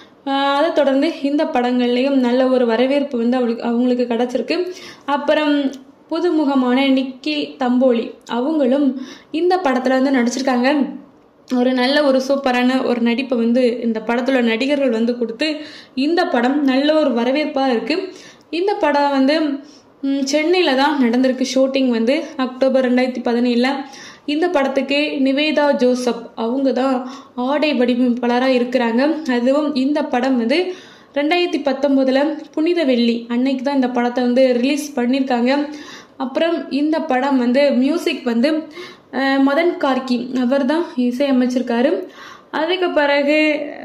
அதை தொடர்ந்து இந்த படங்கள்லையும் நல்ல ஒரு வரவேற்பு வந்து அவளுக்கு அவங்களுக்கு கிடைச்சிருக்கு. அப்புறம் புதுமுகமான நிக்கி தம்போலி அவங்களும் இந்த படத்தில் வந்து நடிச்சிருக்காங்க. ஒரு நல்ல ஒரு சூப்பரான ஒரு நடிப்பை வந்து இந்த படத்துல நடிகர்கள் வந்து கொடுத்து இந்த படம் நல்ல ஒரு வரவேற்பாக இருக்கு. இந்த படம் வந்து சென்னையில தான் நடந்திருக்கு ஷூட்டிங் வந்து அக்டோபர் ரெண்டாயிரத்தி பதினேழுல. இந்த படத்துக்கு நிவேதா ஜோசப் அவங்க தான் ஆடை வடிவமைப்பாளராக இருக்கிறாங்க. அதுவும் இந்த படம் வந்து ரெண்டாயிரத்தி பத்தொம்போதுல புனித வெள்ளி அன்னைக்கு தான் இந்த படத்தை வந்து ரிலீஸ் பண்ணியிருக்காங்க. அப்புறம் இந்த படம் வந்து மியூசிக் வந்து மதன் கார்கி அவர் தான் இசையமைச்சிருக்காரு. அதுக்கு பிறகு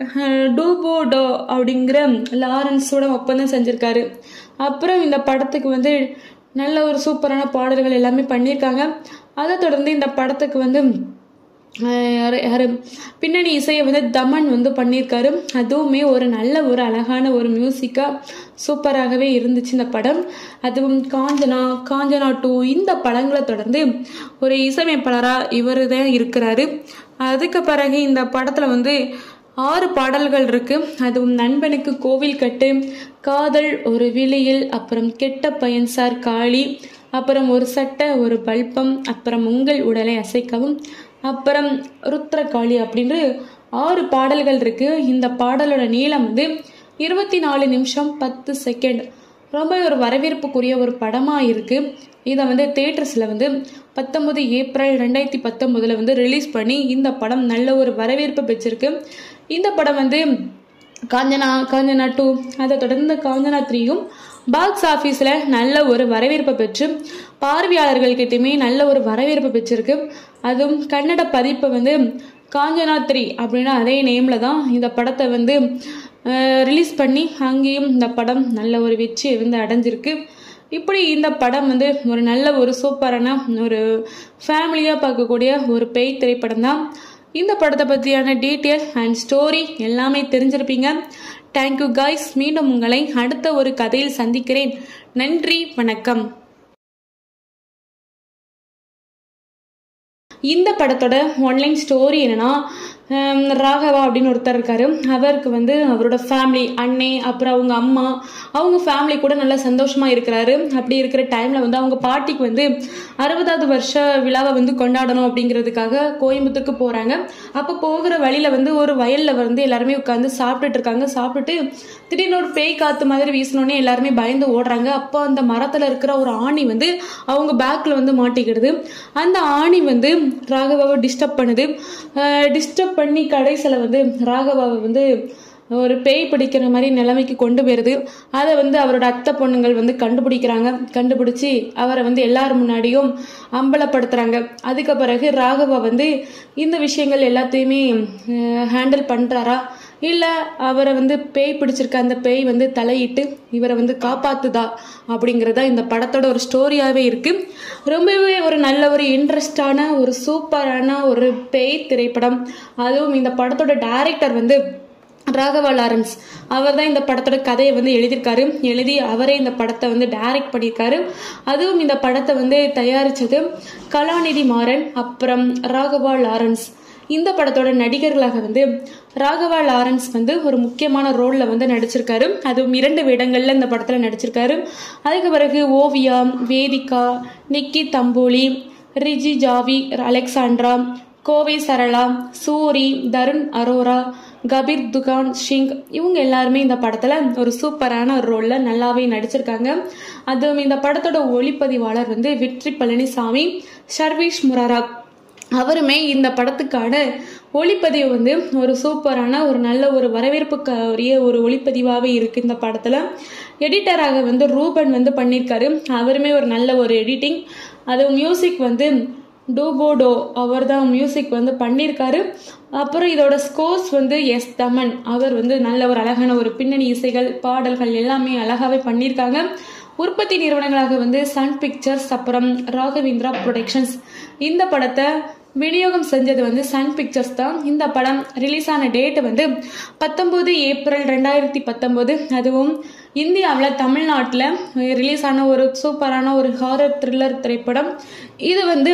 டூபோ டோ அப்படிங்கிற லாரன்ஸோட ஒப்பந்தம் செஞ்சிருக்காரு. அப்புறம் இந்த படத்துக்கு வந்து நல்ல ஒரு சூப்பரான பாடல்கள் எல்லாமே பண்ணியிருக்காங்க. அதை தொடர்ந்து இந்த படத்துக்கு வந்து யாரு பின்னணி இசையை வந்து தமன் வந்து பண்ணியிருக்காரு. அதுவுமே ஒரு நல்ல ஒரு அழகான ஒரு மியூசிக்கா சூப்பராகவே இருந்துச்சு இந்த படம். அதுவும் காஞ்சனா, காஞ்சனா டூ இந்த படங்களை தொடர்ந்து ஒரு இசையமைப்பாளராக இவர் தான் இருக்கிறாரு. அதுக்கு பிறகு இந்த படத்துல வந்து ஆறு பாடல்கள் இருக்கு. அதுவும் நண்பனுக்கு கோவில் கட்டு, காதல் ஒரு விழியில், அப்புறம் கெட்ட பையன் சார் காளி, அப்புறம் ஒரு சட்டை ஒரு பல்பம், அப்புறம் உங்கள் உடலை அசைக்கவும், அப்புறம் ருத்ரகாளி அப்படின்னு ஆறு பாடல்கள் இருக்கு. இந்த பாடலோட நீளம் வந்து இருபத்தி நாலு நிமிஷம் பத்து செகண்ட். ரொம்ப ஒரு வரவேற்புக்குரிய ஒரு படமா இருக்கு. இதை வந்து தியேட்டர்ஸ்ல வந்து பத்தொன்பது ஏப்ரல் ரெண்டாயிரத்தி பத்தொன்பதுல வந்து ரிலீஸ் பண்ணி இந்த படம் நல்ல ஒரு வரவேற்பு பெற்றிருக்கு. இந்த படம் வந்து காஞ்சனா, காஞ்சனா டூ அதை தொடர்ந்து காஞ்சனா த்ரீயும் பாக்ஸ் ஆஃபீஸில் நல்ல ஒரு வரவேற்பை பெற்று பார்வையாளர்கள்கிட்டையுமே நல்ல ஒரு வரவேற்பு பெற்றிருக்கு. அதுவும் கன்னட பதிப்பு வந்து காஞ்சனா த்ரீ அப்படின்னா அதே நேமில் தான் இந்த படத்தை வந்து ரிலீஸ் பண்ணி அங்கேயும் இந்த படம் நல்ல ஒரு வெற்றியை வந்து அடைஞ்சிருக்கு. இப்படி இந்த படம் வந்து ஒரு நல்ல ஒரு சூப்பரான ஒரு ஃபேமிலியாக பார்க்கக்கூடிய ஒரு பேய் திரைப்படம் தான். இந்த படத்தை பற்றியான டீட்டெயில் அண்ட் ஸ்டோரி எல்லாமே தெரிஞ்சிருப்பீங்க. Thank you guys. மீண்டும் உங்களை அடுத்த ஒரு கதையில் சந்திக்கிறேன். நன்றி, வணக்கம். இந்த படத்தோட ஒன்லைன் ஸ்டோரி என்னன்னா, ராகவா அப்படின்னு ஒருத்தர் இருக்காரு. அவருக்கு வந்து அவரோட ஃபேமிலி, அண்ணே, அப்புறம் அவங்க அம்மா, அவங்க ஃபேமிலி கூட நல்லா சந்தோஷமா இருக்கிறாரு. அப்படி இருக்கிற டைம்ல வந்து அவங்க பாட்டிக்கு வந்து அறுபதாவது வருஷ விழாவை வந்து கொண்டாடணும் அப்படிங்கிறதுக்காக கோயம்புத்தூருக்கு போறாங்க. அப்போ போகிற வழியில வந்து ஒரு வயல்ல வந்து எல்லாருமே உட்காந்து சாப்பிட்டுட்டு இருக்காங்க. சாப்பிட்டுட்டு திடீர்னு ஒரு பேய் காத்து மாதிரி வீசினோடனே எல்லாருமே பயந்து ஓடுறாங்க. அப்போ அந்த மரத்துல இருக்கிற ஒரு ஆணி வந்து அவங்க பேக்ல வந்து மாட்டிக்கிடுது. அந்த ஆணி வந்து ராகவாவை டிஸ்டர்ப் பண்ணுது. டிஸ்டர்ப் பண்ணி கடைசியில் வந்து ராகவாவை வந்து ஒரு பேய் பிடிக்கிற மாதிரி நிலைமைக்கு கொண்டு போயிருது. அதை வந்து அவரோட அத்தை பொண்ணுங்கள் வந்து கண்டுபிடிக்கிறாங்க. கண்டுபிடிச்சி அவரை வந்து எல்லாரும் முன்னாடியும் அம்பலப்படுத்துறாங்க. அதுக்கு பிறகு ராகவா வந்து இந்த விஷயங்கள் எல்லாத்தையுமே ஹேண்டில் பண்றாரா, இல்லை அவரை வந்து பேய் பிடிச்சிருக்க அந்த பேய் வந்து தலையிட்டு இவரை வந்து காப்பாத்துதா அப்படிங்கிறதா இந்த படத்தோட ஒரு ஸ்டோரியாகவே இருக்கு. ரொம்பவே ஒரு நல்ல ஒரு இன்ட்ரெஸ்டான ஒரு சூப்பரான ஒரு பேய் திரைப்படம். அதுவும் இந்த படத்தோட டைரக்டர் வந்து ராகவா லாரன்ஸ். அவர் தான் இந்த படத்தோட கதையை வந்து எழுதியிருக்காரு. எழுதி அவரே இந்த படத்தை வந்து டைரக்ட் பண்ணியிருக்காரு. அதுவும் இந்த படத்தை வந்து தயாரித்தது கலாநிதி மாறன், அப்புறம் ராகவா லாரன்ஸ். இந்த படத்தோட நடிகர்களாக வந்து ராகவா லாரன்ஸ் வந்து ஒரு முக்கியமான ரோல்ல வந்து நடிச்சிருக்காரு. அதுவும் இரண்டு வேடங்கள்ல இந்த படத்துல நடிச்சிருக்காரு. அதுக்கு பிறகு Oviya, Vedhika, Nikki Tamboli, Ri Djavi, Alexandra, Kovai Sarala, Soori, Tarun Arora, Kabir Duhan Singh, இவங்க எல்லாருமே இந்த படத்துல ஒரு சூப்பரான ஒரு ரோல்ல நல்லாவே நடிச்சிருக்காங்க. அதுவும் இந்த படத்தோட ஒளிப்பதிவாளர் வந்து வெற்றி பழனிசாமி, ஷர்வீஷ் முராரா. அவருமே இந்த படத்துக்கான ஒளிப்பதிவு வந்து ஒரு சூப்பரான ஒரு நல்ல ஒரு வரவேற்புக்குரிய ஒரு ஒளிப்பதிவாகவே இருக்கு. இந்த படத்துல எடிட்டராக வந்து ரூபன் வந்து பண்ணியிருக்காரு. அவருமே ஒரு நல்ல ஒரு எடிட்டிங். அது மியூசிக் வந்து டூபோடோ அவர் தான் மியூசிக் வந்து பண்ணியிருக்காரு. அப்புறம் இதோட ஸ்கோர்ஸ் வந்து எஸ் தமன், அவர் வந்து நல்ல ஒரு அழகான ஒரு பின்னணி இசைகள், பாடல்கள் எல்லாமே அழகாவே பண்ணியிருக்காங்க. உற்பத்தி நிறுவனங்களாக வந்து சன் பிக்சர்ஸ், அப்புறம் ராகவேந்திரா ப்ரொடக்ஷன்ஸ். இந்த படத்தை விநியோகம் செஞ்சது வந்து சன் பிக்சர்ஸ் தான். இந்த படம் ரிலீஸ் ஆன டேட் வந்து பத்தொன்பது ஏப்ரல் ரெண்டாயிரத்தி பத்தொன்பது. அதுவும் இந்தியாவில் தமிழ்நாட்டில் ரிலீஸ் ஆன ஒரு சூப்பரான ஒரு ஹாரர் த்ரில்லர் திரைப்படம். இது வந்து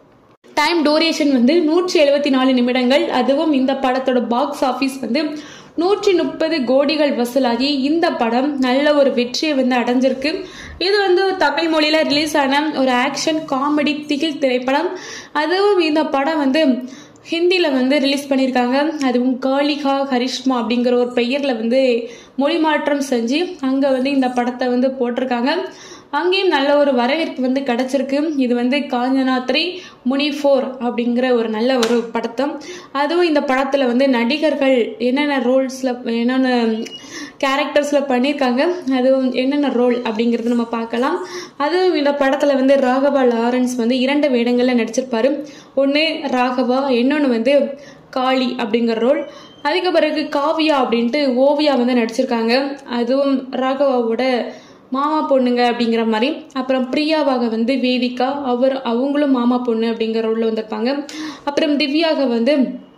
டைம் டூரேஷன் வந்து நூற்றி எழுபத்தி நாலு நிமிடங்கள். அதுவும் இந்த படத்தோட பாக்ஸ் ஆஃபீஸ் வந்து நூற்றி முப்பது கோடிகள் வசூலாகி இந்த படம் நல்ல ஒரு வெற்றியை வந்து அடைஞ்சிருக்கு. இது வந்து தமிழ் மொழியில ரிலீஸ் ஆன ஒரு ஆக்ஷன் காமெடி திகில் திரைப்படம். அதுவும் இந்த படம் வந்து ஹிந்தியில வந்து ரிலீஸ் பண்ணியிருக்காங்க. அதுவும் காளிகா கரிஷ்மா அப்படிங்கிற ஒரு பெயர்ல வந்து மொழி மாற்றம் செஞ்சு அங்க வந்து இந்த படத்தை வந்து போட்டிருக்காங்க. அங்கேயும் நல்ல ஒரு வரவேற்பு வந்து கிடைச்சிருக்கு. இது வந்து காஞ்சனா த்ரீ முனி ஃபோர் அப்படிங்கிற ஒரு நல்ல ஒரு படத்தம். அதுவும் இந்த படத்துல வந்து நடிகர்கள் என்னென்ன ரோல்ஸ்ல என்னென்ன கேரக்டர்ஸ்ல பண்ணியிருக்காங்க, அதுவும் என்னென்ன ரோல் அப்படிங்கிறது நம்ம பார்க்கலாம். அதுவும் இந்த படத்துல வந்து ராகவா லாரன்ஸ் வந்து இரண்டு வேடங்கள்ல நடிச்சிருப்பாரு. ஒன்று ராகவா, இன்னொன்று வந்து காளி அப்படிங்கிற ரோல். அதுக்கு பிறகு காவியா அப்படின்ட்டு ஓவியா வந்து நடிச்சிருக்காங்க. அதுவும் ராகவாவோட மாமா பொண்ணுங்க அப்படிங்கிற மாதிரி. அப்புறம் பிரியாவாக வந்து வேதிகா, அவர் அவங்களும் மாமா பொண்ணு அப்படிங்கிற ரோல்ல வந்திருப்பாங்க. அப்புறம் திவ்யாக வந்து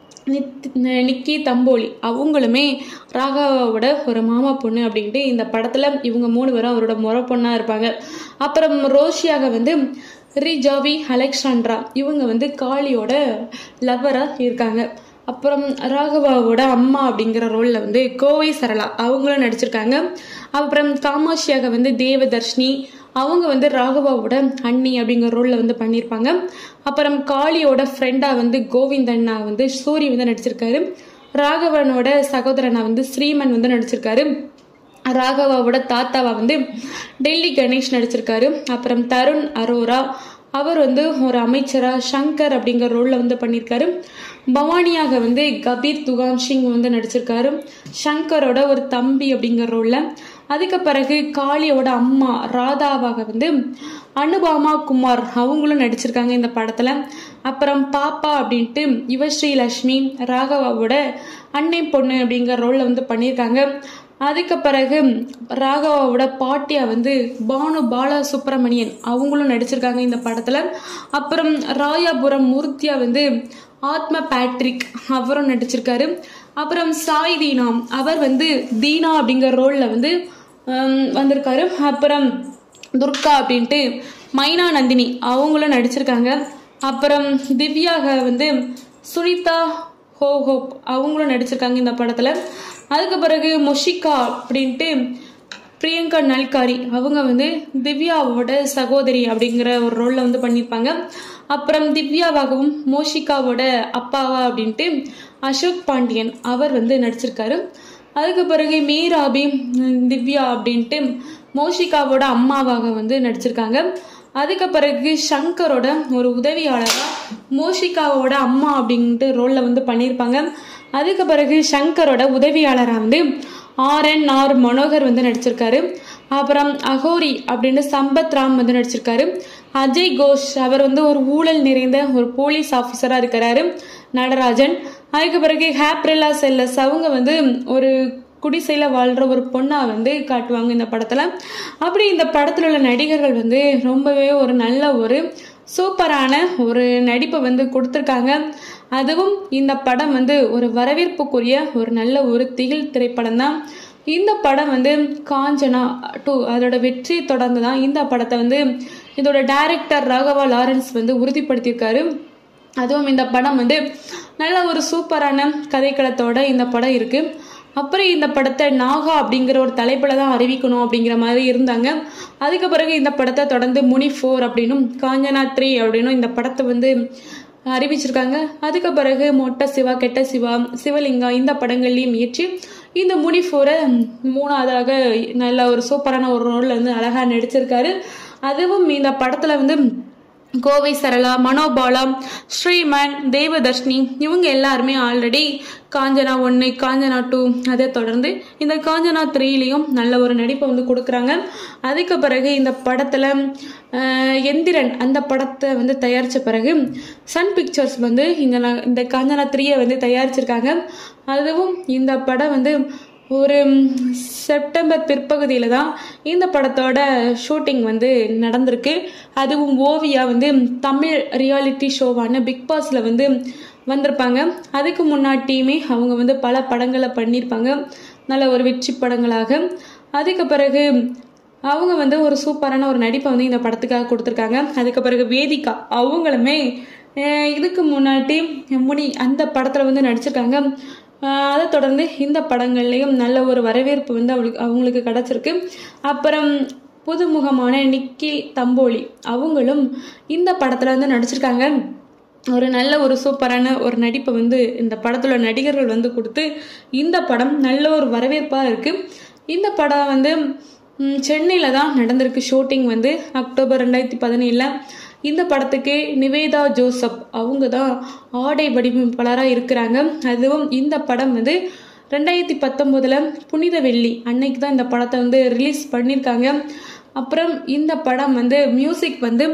நிக்கி தம்போலி, அவங்களுமே ராகவாவோட ஒரு மாமா பொண்ணு அப்படின்ட்டு இந்த படத்துல இவங்க மூணு பேரும் அவரோட முறை பொண்ணா இருப்பாங்க. அப்புறம் ரோஷியாக வந்து ரிஜாவி, அலெக்சாண்ட்ரா, இவங்க வந்து காளியோட லவ்வரா இருக்காங்க. அப்புறம் ராகவாவோட அம்மா அப்படிங்கிற ரோல்ல வந்து கோவை சரளா, அவங்களும் நடிச்சிருக்காங்க. அப்புறம் காமாட்சியாக வந்து தேவதர்ஷினி, அவங்க வந்து ராகவாவோட அண்ணி அப்படிங்கிற ரோல்ல வந்து பண்ணியிருப்பாங்க. அப்புறம் காளியோட ஃப்ரெண்டா வந்து கோவிந்தண்ணா வந்து சூரி வந்து நடிச்சிருக்காரு. ராகவனோட சகோதரனா வந்து ஸ்ரீமன் வந்து நடிச்சிருக்காரு. ராகவாவோட தாத்தாவா வந்து டெல்லி கணேஷ் நடிச்சிருக்காரு. அப்புறம் தருண் அரோரா, அவர் வந்து ஒரு அமைச்சரா சங்கர் அப்படிங்கிற ரோல்ல வந்து பண்ணியிருக்காரு. பவானியாக வந்து கபீர் துகான் சிங் வந்து நடிச்சிருக்காரு, சங்கரோட ஒரு தம்பி அப்படிங்கிற ரோல்ல. அதுக்கு பிறகு காளியோட அம்மா ராதாவாக வந்து அனுபாமா குமார், அவங்களும் நடிச்சிருக்காங்க இந்த படத்துல. அப்புறம் பாப்பா அப்படின்ட்டு யுவஸ்ரீ லட்சுமி, ராகவாவோட அன்னை பொண்ணு அப்படிங்கிற ரோல்ல வந்து பண்ணியிருக்காங்க. அதுக்கு பிறகு ராகவாவோட பாட்டியா வந்து பானு பாலா சுப்பிரமணியன், அவங்களும் நடிச்சிருக்காங்க இந்த படத்துல. அப்புறம் ராயாபுரம் மூர்த்தியா வந்து ஆத்ம பேட்ரிக் அவரும் நடிச்சிருக்காரு. அப்புறம் சாய் தீனா அவர் வந்து தீனா அப்படிங்கிற ரோல்ல வந்து வந்திருக்காரு. அப்புறம் துர்கா அப்படின்ட்டு மைனா நந்தினி அவங்களும் நடிச்சிருக்காங்க. அப்புறம் திவ்யாக வந்து சுனிதா ஹோஹோப் அவங்களும் நடிச்சிருக்காங்க இந்த படத்துல. அதுக்கு பிறகு மொஷிகா அப்படின்ட்டு பிரியங்கா நல்காரி அவங்க வந்து திவ்யாவோட சகோதரி அப்படிங்கிற ஒரு ரோல்ல வந்து பண்ணியிருப்பாங்க. அப்புறம் திவ்யாவாகவும் மோஷிகாவோட அப்பாவா அப்படின்ட்டு அசோக் பாண்டியன் அவர் வந்து நடிச்சிருக்காரு. அதுக்கு பிறகு மீராபி திவ்யா அப்படின்ட்டு மோஷிகாவோட அம்மாவாக வந்து நடிச்சிருக்காங்க. அதுக்கு பிறகு சங்கரோட ஒரு உதவியாளராக மோஷிகாவோட அம்மா அப்படின்ட்டு ரோல்ல வந்து பண்ணியிருப்பாங்க. அதுக்கு பிறகு சங்கரோட உதவியாளராக வந்து ஆர் என் ஆர் மனோகர் வந்து நடிச்சிருக்காரு. அப்புறம் அகோரி அப்படின்னு சம்பத் ராம் வந்து நடிச்சிருக்காரு. அஜய் கோஷ் அவர் வந்து ஒரு ஊழல் நிறைந்த ஒரு போலீஸ் ஆஃபீஸரா இருக்கிறாரு. நடராஜன். அதுக்கு பிறகு ஹேப்ரில்லா செல்லஸ் அவங்க வந்து ஒரு குடிசையில வாழ்ற ஒரு பொண்ணா வந்து காட்டுவாங்க இந்த படத்துல. அப்படி இந்த படத்துல உள்ள நடிகர்கள் வந்து ரொம்பவே ஒரு நல்ல ஒரு சூப்பரான ஒரு நடிப்பை வந்து கொடுத்துருக்காங்க. அதுவும் இந்த படம் வந்து ஒரு வரவேற்புக்குரிய ஒரு நல்ல ஒரு திகில் திரைப்படம் தான். இந்த படம் வந்து காஞ்சனா டூ அதோட வெற்றியை தொடர்ந்து தான் இந்த படத்தை வந்து இதோட டைரக்டர் ராகவா லாரன்ஸ் வந்து உறுதிப்படுத்தியிருக்காரு. அதுவும் இந்த படம் வந்து நல்ல ஒரு சூப்பரான கதைக்களத்தோட இந்த படம் இருக்கு. அப்புறம் இந்த படத்தை நாகா அப்படிங்கிற ஒரு தலைப்புல தான் அறிவிக்கணும் அப்படிங்கிற மாதிரி இருந்தாங்க. அதுக்கு பிறகு இந்த படத்தை தொடர்ந்து முனி ஃபோர் அப்படின்னும் காஞ்சனா த்ரீ அப்படின்னும் இந்த படத்தை வந்து அறிவிச்சிருக்காங்க. அதுக்கு பிறகு மொட்டை சிவா, கெட்ட சிவா, சிவலிங்கா இந்த படங்கள்லையும் இயற்றி இந்த முனி ஃபோரை மூணாவதாக நல்ல ஒரு சூப்பரான ஒரு ரோல்ல வந்து அழகா நடிச்சிருக்காரு. அதுவும் இந்த படத்துல வந்து கோவை சரளா, மனோபாலா, ஸ்ரீமன், தேவதர்ஷினி இவங்க எல்லாருமே ஆல்ரெடி காஞ்சனா ஒன்று, காஞ்சனா டூ அதை தொடர்ந்து இந்த காஞ்சனா த்ரீலையும் நல்ல ஒரு நடிப்பை வந்து கொடுக்குறாங்க. அதுக்கு பிறகு இந்த படத்தில் எந்திரன் அந்த படத்தை வந்து தயாரித்த பிறகு சன் பிக்சர்ஸ் வந்து இந்த இந்த காஞ்சனா த்ரீயை வந்து தயாரிச்சிருக்காங்க. அதுவும் இந்த படம் வந்து ஒரு செப்டம்பர் பிற்பகுதியில் தான் இந்த படத்தோட ஷூட்டிங் வந்து நடந்திருக்கு. அதுவும் ஓவியா வந்து தமிழ் ரியாலிட்டி ஷோவான பிக் பாஸில் வந்து வந்திருப்பாங்க. அதுக்கு முன்னாடியுமே அவங்க வந்து பல படங்களை பண்ணியிருப்பாங்க, நல்ல ஒரு வெற்றி படங்களாக. அதுக்கு பிறகு அவங்க வந்து ஒரு சூப்பரான ஒரு நடிப்பை வந்து இந்த படத்துக்காக கொடுத்துருக்காங்க. அதுக்கு பிறகு வேதிகா அவங்களுமே இதுக்கு முன்னாடி முனி அந்த படத்தில் வந்து நடிச்சிருக்காங்க. அதை தொடர்ந்து இந்த படங்கள்லையும் நல்ல ஒரு வரவேற்பு வந்து அவளுக்கு அவங்களுக்கு கிடச்சிருக்கு. அப்புறம் புதுமுகமான நிக்கி தம்போலி அவங்களும் இந்த படத்தில் வந்து நடிச்சிருக்காங்க. ஒரு நல்ல ஒரு சூப்பரான ஒரு நடிப்பை வந்து இந்த படத்துல நடிகர்கள் வந்து கொடுத்து இந்த படம் நல்ல ஒரு வரவேற்பாக இருக்குது. இந்த படம் வந்து சென்னையில் தான் நடந்திருக்கு ஷூட்டிங் வந்து அக்டோபர் ரெண்டாயிரத்தி பதினேழில். இந்த படத்துக்கு நிவேதா ஜோசப் அவங்க தான் ஆடை வடிவமைப்பாளராக இருக்கிறாங்க. அதுவும் இந்த படம் வந்து ரெண்டாயிரத்தி பத்தொம்போதில் புனித வெள்ளி அன்னைக்கு தான் இந்த படத்தை வந்து ரிலீஸ் பண்ணியிருக்காங்க. அப்புறம் இந்த படம் வந்து மியூசிக் வந்து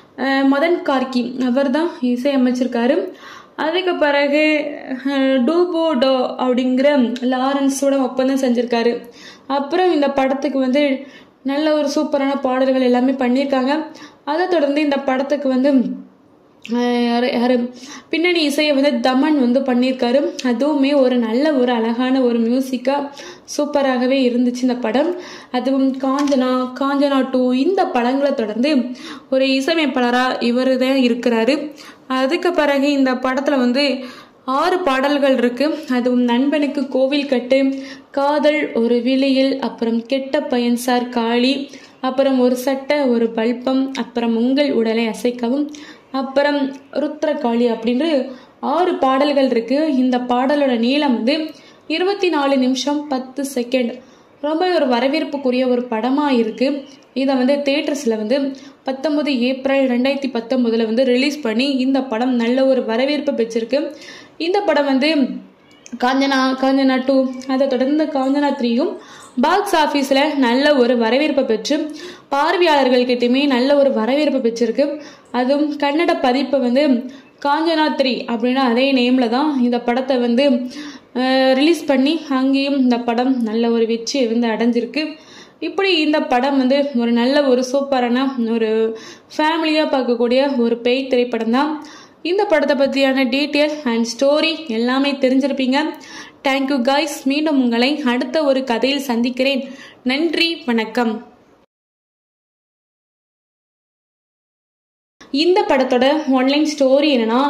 மதன் கார்கி அவர் தான் இசையமைச்சிருக்காரு. அதுக்கு பிறகு டூபோ டோ அப்படிங்கிற லாரன்ஸோட ஒப்பந்தம் செஞ்சுருக்காரு. அப்புறம் இந்த படத்துக்கு வந்து நல்ல ஒரு சூப்பரான பாடல்கள் எல்லாமே பண்ணியிருக்காங்க. அதை தொடர்ந்து இந்த படத்துக்கு வந்து யாரு பின்னணி இசையை வந்து தமன் வந்து பண்ணியிருக்காரு. அதுவுமே ஒரு நல்ல ஒரு அழகான ஒரு மியூசிக்காக சூப்பராகவே இருந்துச்சு இந்த படம். அதுவும் காஞ்சனா, காஞ்சனா டூ இந்த படங்களை தொடர்ந்து ஒரு இசையமைப்பாளராக இவர் தான் இருக்கிறாரு. அதுக்கு பிறகு இந்த படத்தில் வந்து ஆறு பாடல்கள் இருக்கு. அதுவும் நண்பனுக்கு கோவில் கட்டு, காதல் ஒரு விழியில், அப்புறம் கெட்ட பையன் சார் காளி, அப்புறம் ஒரு சட்டை ஒரு பல்பம், அப்புறம் உங்கள் உடலை அசைக்கவும், அப்புறம் ருத்ரகாளி அப்படின்னு ஆறு பாடல்கள் இருக்கு. இந்த பாடலோட நீளம் வந்து இருபத்தி நாலு நிமிஷம் பத்து செகண்ட். ரொம்ப ஒரு வரவேற்புக்குரிய ஒரு படமாக இருக்கு. இதை வந்து தியேட்டர்ஸில் வந்து பத்தொன்பது ஏப்ரல் ரெண்டாயிரத்தி பத்தொன்பதுல வந்து ரிலீஸ் பண்ணி இந்த படம் நல்ல ஒரு வரவேற்பு பெற்றிருக்கு. இந்த படம் வந்து காஞ்சனா காஞ்சனா டூ அதை தொடர்ந்து காஞ்சனா த்ரீயும் பாக்ஸ் ஆஃபீஸில் நல்ல ஒரு வரவேற்பை பெற்று பார்வையாளர்கள்கிட்டையுமே நல்ல ஒரு வரவேற்பு பெற்றிருக்கு. அதுவும் கன்னட பதிப்பை வந்து காஞ்சனா த்ரீ அப்படின்னா அதே நேமில் தான் இந்த படத்தை வந்து ரிலீஸ் பண்ணி அங்கேயும் இந்த படம் நல்ல ஒரு வெற்றியை வந்து அடைஞ்சிருக்கு. இப்படி இந்த படம் வந்து ஒரு நல்ல ஒரு சூப்பரான ஒரு ஃபேமிலியாக பார்க்கக்கூடிய ஒரு பேய் திரைப்படம் தான். இந்த படத்தை பற்றியான டீட்டெயில் அண்ட் ஸ்டோரி எல்லாமே தெரிஞ்சிருப்பீங்க. Thank you guys. மீண்டும் உங்களை அடுத்த ஒரு கதையில் சந்திக்கிறேன். நன்றி, வணக்கம். இந்த படத்தோட ஒன்லைன் ஸ்டோரி என்னன்னா,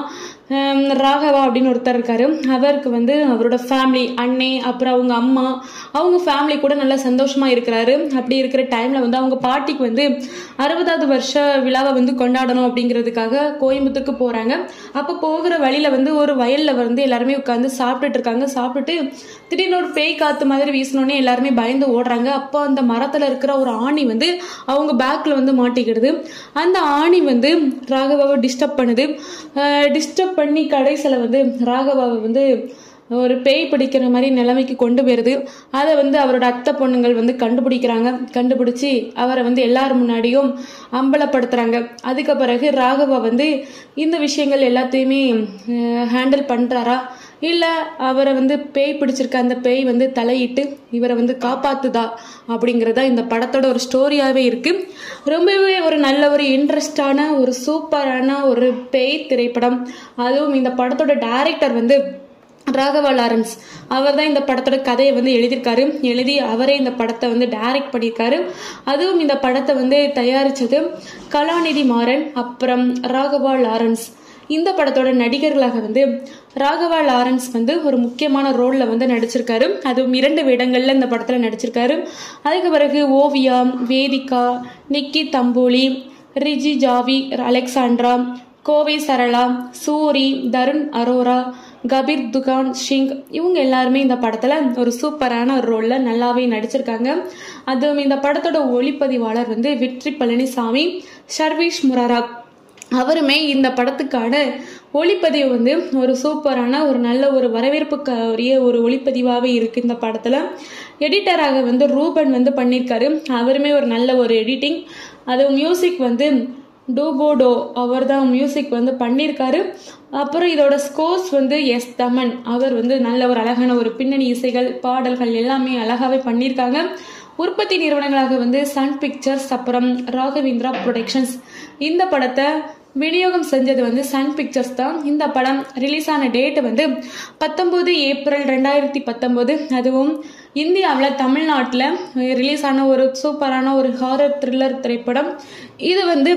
ராகவா அப்படின்னு ஒருத்தர் இருக்காரு. அவருக்கு வந்து அவரோட ஃபேமிலி, அண்ணே, அப்புறம் அவங்க அம்மா, அவங்க ஃபேமிலி கூட நல்லா சந்தோஷமா இருக்கிறாரு. அப்படி இருக்கிற டைம்ல வந்து அவங்க பாட்டிக்கு வந்து அறுபதாவது வருஷ விழாவை வந்து கொண்டாடணும் அப்படிங்கிறதுக்காக கோயம்புத்தூருக்கு போறாங்க. அப்போ போகிற வழியில வந்து ஒரு வயல்ல வந்து எல்லாருமே உட்காந்து சாப்பிட்டுட்டு இருக்காங்க. சாப்பிட்டுட்டு திடீர்னு ஒரு பேய் காத்து மாதிரி வீசினோடனே எல்லாருமே பயந்து ஓடுறாங்க. அப்போ அந்த மரத்துல இருக்கிற ஒரு ஆணி வந்து அவங்க பேக்ல வந்து மாட்டிக்கிடுது. அந்த ஆணி வந்து ராகவாவை டிஸ்டர்ப் பண்ணுது. டிஸ்டர்ப் பண்ணி கடைசியில் வந்து ராகவாவை வந்து ஒரு பேய் பிடிக்கிற மாதிரி நிலைமைக்கு கொண்டு போயிருது. அதை வந்து அவரோட அத்தை பொண்ணுங்கள் வந்து கண்டுபிடிக்கிறாங்க. கண்டுபிடிச்சி அவரை வந்து எல்லாரும் முன்னாடியும் அம்பலப்படுத்துறாங்க. அதுக்கு பிறகு ராகவா வந்து இந்த விஷயங்கள் எல்லாத்தையுமே ஹேண்டில் பண்றாரா, இல்லை அவரை வந்து பேய் பிடிச்சிருக்க அந்த பேய் வந்து தலையிட்டு இவரை வந்து காப்பாத்துதா அப்படிங்கிறதா இந்த படத்தோட ஒரு ஸ்டோரியாகவே இருக்கு. ரொம்பவே ஒரு நல்ல ஒரு இன்ட்ரெஸ்டான ஒரு சூப்பரான ஒரு பேய் திரைப்படம். அதுவும் இந்த படத்தோட டைரக்டர் வந்து ராகவா லாரன்ஸ். அவர் தான் இந்த படத்தோட கதையை வந்து எழுதியிருக்காரு. எழுதி அவரே இந்த படத்தை வந்து டைரக்ட் பண்ணியிருக்காரு. அதுவும் இந்த படத்தை வந்து தயாரிச்சது கலாநிதி மாறன், அப்புறம் ராகவா லாரன்ஸ். இந்த படத்தோட நடிகர்களாக வந்து ராகவா லாரன்ஸ் வந்து ஒரு முக்கியமான ரோல்ல வந்து நடிச்சிருக்காரு. அதுவும் இரண்டு வேடங்கள்ல இந்த படத்துல நடிச்சிருக்காரு. அதுக்கு பிறகு Oviya, Vedhika, Nikki Tamboli, Ri Djavi, Alexandra, Kovai Sarala, Soori, Tarun Arora, Kabir Duhan Singh, இவங்க எல்லாருமே இந்த படத்துல ஒரு சூப்பரான ஒரு ரோல்ல நல்லாவே நடிச்சிருக்காங்க. அதுவும் இந்த படத்தோட ஒளிப்பதிவாளர் வந்து வெற்றி பழனிசாமி, ஷர்வீஷ் முராரா. அவருமே இந்த படத்துக்கான ஒளிப்பதிவு வந்து ஒரு சூப்பரான ஒரு நல்ல ஒரு வரவேற்புக்குரிய ஒரு ஒளிப்பதிவாகவே இருக்கு. இந்த படத்துல எடிட்டராக வந்து ரூபன் வந்து பண்ணியிருக்காரு. அவருமே ஒரு நல்ல ஒரு எடிட்டிங். அது மியூசிக் வந்து டூபோடோ அவர் தான் மியூசிக் வந்து பண்ணியிருக்காரு. அப்புறம் இதோட ஸ்கோர்ஸ் வந்து எஸ் தமன், அவர் வந்து நல்ல ஒரு அழகான ஒரு பின்னணி இசைகள், பாடல்கள் எல்லாமே அழகாவே பண்ணியிருக்காங்க. உற்பத்தி நிறுவனங்களாக வந்து சன் பிக்சர்ஸ், அப்புறம் ராகவேந்திரா ப்ரொடக்ஷன்ஸ். இந்த படத்தை விநியோகம் செஞ்சது வந்து சன் பிக்சர்ஸ் தான். இந்த படம் ரிலீஸ் ஆன டேட் வந்து பத்தொன்பது ஏப்ரல் ரெண்டாயிரத்தி பத்தொன்பது. அதுவும் இந்தியாவில் தமிழ்நாட்டில் ரிலீஸ் ஆன ஒரு சூப்பரான ஒரு ஹாரர் த்ரில்லர் திரைப்படம். இது வந்து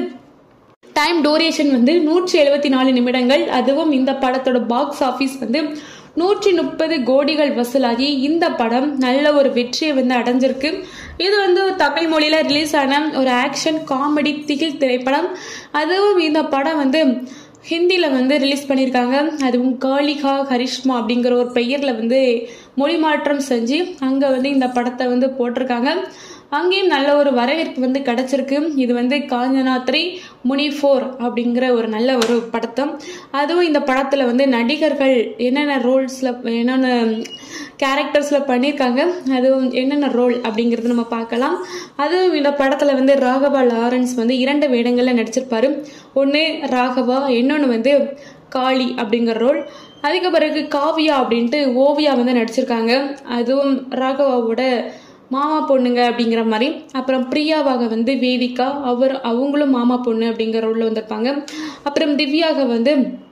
டைம் டூரேஷன் வந்து நூற்றி எழுபத்தி நாலு நிமிடங்கள். அதுவும் இந்த படத்தோட பாக்ஸ் ஆஃபீஸ் வந்து நூற்றி முப்பது கோடிகள் வசூலாகி இந்த படம் நல்ல ஒரு வெற்றியை வந்து அடைஞ்சிருக்கு. இது வந்து தமிழ் மொழியில ரிலீஸ் ஆன ஒரு ஆக்ஷன் காமெடி திகில் திரைப்படம். அதுவும் இந்த படம் வந்து ஹிந்தியில் வந்து ரிலீஸ் பண்ணியிருக்காங்க. அதுவும் காளிகா கரிஷ்மா அப்படிங்கிற ஒரு பெயர்ல வந்து மொழி மாற்றம் செஞ்சு அங்கே வந்து இந்த படத்தை வந்து போட்டிருக்காங்க. அங்கேயும் நல்ல ஒரு வரவேற்பு வந்து கிடைச்சிருக்கு. இது வந்து காஞ்சனா த்ரீ முனி ஃபோர் அப்படிங்கிற ஒரு நல்ல ஒரு படத்தம். அதுவும் இந்த படத்தில் வந்து நடிகர்கள் என்னென்ன ரோல்ஸில் என்னென்ன கேரக்டர்ஸில் பண்ணியிருக்காங்க, அதுவும் என்னென்ன ரோல் அப்படிங்கிறது நம்ம பார்க்கலாம். அதுவும் இந்த படத்தில் வந்து ராகவா லாரன்ஸ் வந்து இரண்டு வேடங்களில் நடிச்சிருப்பாரு. ஒன்று ராகவா, இன்னொன்று வந்து காளி அப்படிங்கிற ரோல். அதுக்கு பிறகு காவியா அப்படின்ட்டு ஓவியா வந்து நடிச்சிருக்காங்க. அதுவும் ராகவாவோட மாமா பொண்ணுங்க அப்படிங்கிற மாதிரி. அப்புறம் பிரியாவாக வந்து வேதிகா, அவர் அவங்களும் மாமா பொண்ணு அப்படிங்கிற ரோல்ல வந்திருப்பாங்க. அப்புறம் திவ்யாக வந்து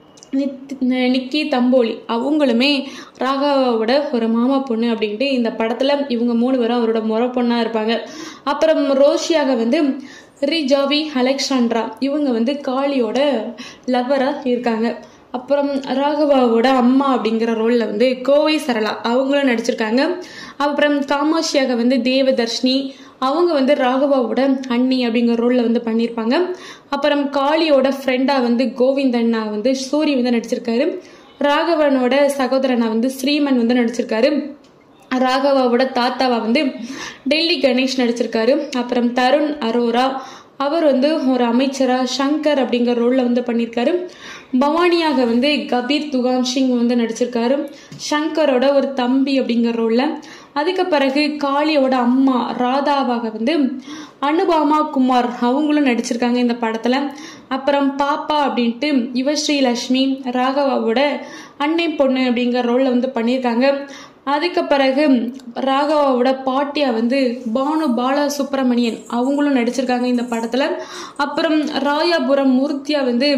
நிக்கி தம்போலி, அவங்களுமே ராகவாவோட ஒரு மாமா பொண்ணு அப்படின்ட்டு இந்த படத்துல இவங்க மூணு பேரும் அவரோட முறை பொண்ணா இருப்பாங்க. அப்புறம் ரோஷியாக வந்து ரிஜாவி, அலெக்சாண்ட்ரா, இவங்க வந்து காளியோட லவ்வரா இருக்காங்க. அப்புறம் ராகவாவோட அம்மா அப்படிங்கிற ரோல்ல வந்து கோவை சரளா, அவங்களும் நடிச்சிருக்காங்க. அப்புறம் காமாட்சியாக வந்து தேவதர்ஷினி, அவங்க வந்து ராகவாவோட அண்ணி அப்படிங்கிற ரோல்ல வந்து பண்ணியிருப்பாங்க. அப்புறம் காளியோட ஃப்ரெண்டா வந்து கோவிந்தண்ணா வந்து சூரி வந்து நடிச்சிருக்காரு. ராகவனோட சகோதரனா வந்து ஸ்ரீமன் வந்து நடிச்சிருக்காரு. ராகவாவோட தாத்தாவா வந்து டெல்லி கணேஷ் நடிச்சிருக்காரு. அப்புறம் தருண் அரோரா, அவர் வந்து ஒரு அமைச்சரா சங்கர் அப்படிங்கிற ரோல்ல வந்து பண்ணியிருக்காரு. பவானியாக வந்து கபீர் துகான் சிங் வந்து நடிச்சிருக்காரு, சங்கரோட ஒரு தம்பி அப்படிங்கிற ரோல்ல. அதுக்கு பிறகு காளியோட அம்மா ராதாவாக வந்து அனுபாமா குமார், அவங்களும் நடிச்சிருக்காங்க இந்த படத்துல. அப்புறம் பாப்பா அப்படின்ட்டு யுவஸ்ரீ லட்சுமி, ராகவாவோட அன்னை பொண்ணு அப்படிங்கிற ரோல்ல வந்து பண்ணியிருக்காங்க. அதுக்கு பிறகு ராகவாவோட பாட்டியா வந்து பானு பாலா சுப்பிரமணியன், அவங்களும் நடிச்சிருக்காங்க இந்த படத்துல. அப்புறம் ராயாபுரம் மூர்த்தியா வந்து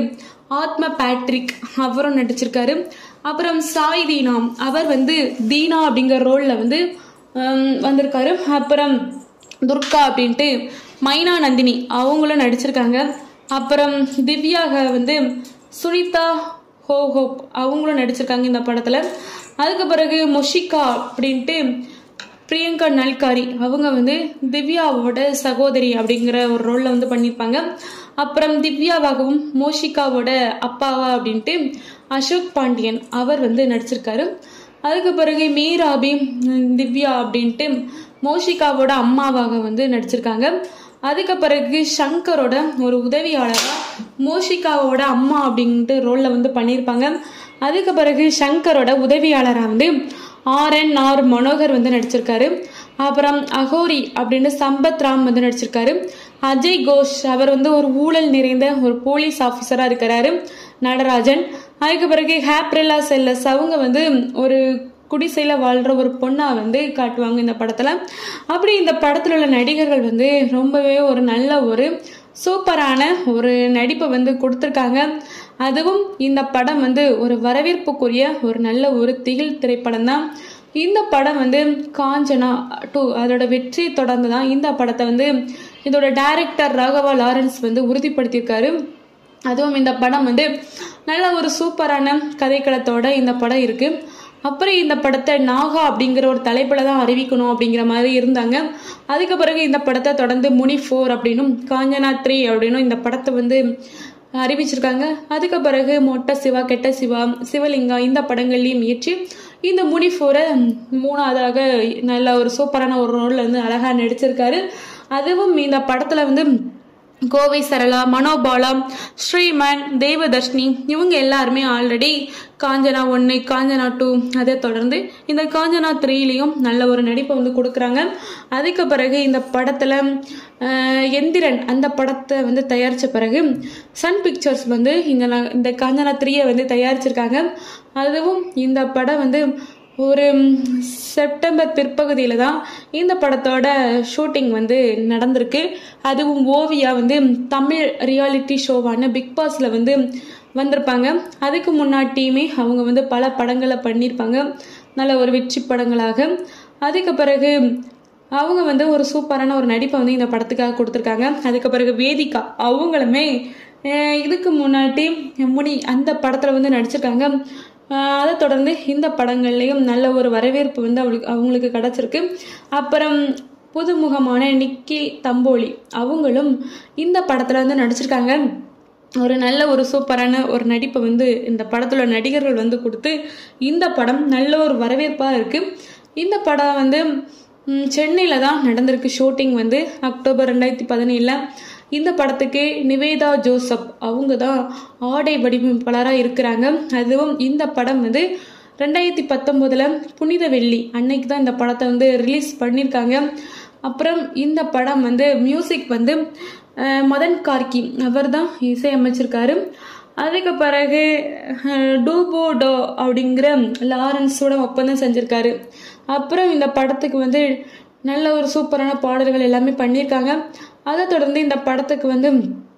ஆத்ம பேட்ரிக் அவரும் நடிச்சிருக்காரு. அப்புறம் சாய் தீனா அவர் வந்து தீனா அப்படிங்கிற ரோல்ல வந்து வந்திருக்காரு. அப்புறம் துர்கா அப்படின்ட்டு மைனா நந்தினி அவங்களும் நடிச்சிருக்காங்க. அப்புறம் திவ்யாக வந்து சுனிதா ஹோ ஹோப் அவங்களும் நடிச்சிருக்காங்க இந்த படத்துல. அதுக்கு பிறகு மொஷிகா அப்படின்ட்டு பிரியங்கா நல்காரி அவங்க வந்து திவ்யாவோட சகோதரி அப்படிங்கிற ஒரு ரோல்ல வந்து பண்ணியிருப்பாங்க. அப்புறம் திவ்யாவாகவும் மோஷிகாவோட அப்பாவா அப்படின்ட்டு அசோக் பாண்டியன் அவர் வந்து நடிச்சிருக்காரு. அதுக்கு பிறகு மீராபி திவ்யா அப்படின்ட்டு மோஷிகாவோட அம்மாவாக வந்து நடிச்சிருக்காங்க. அதுக்கு பிறகு சங்கரோட ஒரு உதவியாளராக மோஷிகாவோட அம்மா அப்படின்ட்டு ரோல்ல வந்து பண்ணியிருப்பாங்க. அதுக்கு பிறகு சங்கரோட உதவியாளராக வந்து ஆர் என் ஆர் மனோகர் வந்து நடிச்சிருக்காரு. அப்புறம் அகோரி அப்படின்னு சம்பத் ராம் வந்து நடிச்சிருக்காரு. அஜய் கோஷ் அவர் வந்து ஒரு ஊழல் நிறைந்த ஒரு போலீஸ் ஆஃபீஸரா இருக்கிறாரு, நடராஜன். அதுக்கு பிறகு ஹேப்ரிலா செல்லஸ் அவங்க வந்து ஒரு குடிசையில வாழ்ற ஒரு பொண்ணா வந்து காட்டுவாங்க இந்த படத்துல. அப்படி இந்த படத்துல உள்ள நடிகர்கள் வந்து ரொம்பவே ஒரு நல்ல ஒரு சூப்பரான ஒரு நடிப்பை வந்து கொடுத்துருக்காங்க. அதுவும் இந்த படம் வந்து ஒரு வரவேற்புக்குரிய ஒரு நல்ல ஒரு திகில் திரைப்படம் தான். இந்த படம் வந்து காஞ்சனா டூ அதோட வெற்றி தொடர்ந்து தான் இந்த படத்தை வந்து இதோட டைரக்டர் ராகவா லாரன்ஸ் வந்து உறுதிப்படுத்தியிருக்காரு. அதுவும் இந்த படம் வந்து நல்ல ஒரு சூப்பரான கதைக்களத்தோட இந்த படம் இருக்கு. அப்புறம் இந்த படத்தை நாகா அப்படிங்கிற ஒரு தலைப்புல தான் அறிவிக்கணும் அப்படிங்கிற மாதிரி இருந்தாங்க. அதுக்கு பிறகு இந்த படத்தை தொடர்ந்து முனி ஃபோர் அப்படின்னும் காஞ்சனா த்ரீ அப்படின்னும் இந்த படத்தை வந்து அறிவிச்சிருக்காங்க. அதுக்கு பிறகு மொட்டை சிவா, கெட்ட சிவா, சிவலிங்கா இந்த படங்கள்லையும் முயற்சி இந்த முனி ஃபோரை மூணாவதாக நல்ல ஒரு சூப்பரான ஒரு ரோல்ல வந்து அழகா நடிச்சிருக்காரு. அதுவும் இந்த படத்துல வந்து கோவை சரளா, மனோபாலா, ஸ்ரீமன், தேவதர்ஷினி இவங்க எல்லாருமே ஆல்ரெடி காஞ்சனா ஒன்னு, காஞ்சனா டூ அதை தொடர்ந்து இந்த காஞ்சனா த்ரீலையும் நல்ல ஒரு நடிப்பை வந்து கொடுக்குறாங்க. அதுக்கு பிறகு இந்த படத்துல எந்திரன் அந்த படத்தை வந்து தயாரிச்ச பிறகு சன் பிக்சர்ஸ் வந்து இந்த இந்த காஞ்சனா த்ரீயை வந்து தயாரிச்சிருக்காங்க. அதுவும் இந்த படம் வந்து ஒரு செப்டம்பர் பிற்பகுதியில தான் இந்த படத்தோட ஷூட்டிங் வந்து நடந்திருக்கு. அதுவும் ஓவியா வந்து தமிழ் ரியாலிட்டி ஷோவான பிக் பாஸ்ல வந்து வந்திருப்பாங்க. அதுக்கு முன்னாடியுமே அவங்க வந்து பல படங்களை பண்ணியிருப்பாங்க, நல்ல ஒரு வெற்றி படங்களாக. அதுக்கு பிறகு அவங்க வந்து ஒரு சூப்பரான ஒரு நடிப்பை வந்து இந்த படத்துக்காக கொடுத்துருக்காங்க. அதுக்கு பிறகு வேதிகா அவங்களுமே இதுக்கு முன்னாடி முனி அந்த படத்துல வந்து நடிச்சிருக்காங்க. அதை தொடர்ந்து இந்த படங்கள்லையும் நல்ல ஒரு வரவேற்பு வந்து அவளுக்கு அவங்களுக்கு கிடைச்சிருக்கு. அப்புறம் புதுமுகமான நிக்கி தம்போலி அவங்களும் இந்த படத்துல வந்து நடிச்சிருக்காங்க. ஒரு நல்ல ஒரு சூப்பரான ஒரு நடிப்பை வந்து இந்த படத்துல நடிகர்கள் வந்து கொடுத்து இந்த படம் நல்ல ஒரு வரவேற்பா இருக்கு. இந்த படம் வந்து சென்னையில தான் நடந்திருக்கு ஷூட்டிங் வந்து அக்டோபர் ரெண்டாயிரத்தி பதினேழுல. இந்த படத்துக்கு நிவேதா ஜோசப் அவங்க தான் ஆடை வடிவமைப்பாளராக இருக்கிறாங்க. அதுவும் இந்த படம் வந்து ரெண்டாயிரத்தி பத்தொன்பதுல புனித வெள்ளி அன்னைக்கு தான் இந்த படத்தை வந்து ரிலீஸ் பண்ணியிருக்காங்க. அப்புறம் இந்த படம் வந்து மியூசிக் வந்து மதன் கார்கி அவர் தான் இசையமைச்சிருக்காரு. அதுக்கு பிறகு டூபோ டோ அப்படிங்கிற லாரன்ஸோட ஒப்பந்தம் செஞ்சிருக்காரு. அப்புறம் இந்த படத்துக்கு வந்து நல்ல ஒரு சூப்பரான பாடல்கள் எல்லாமே பண்ணியிருக்காங்க. அதை தொடர்ந்து இந்த படத்துக்கு வந்து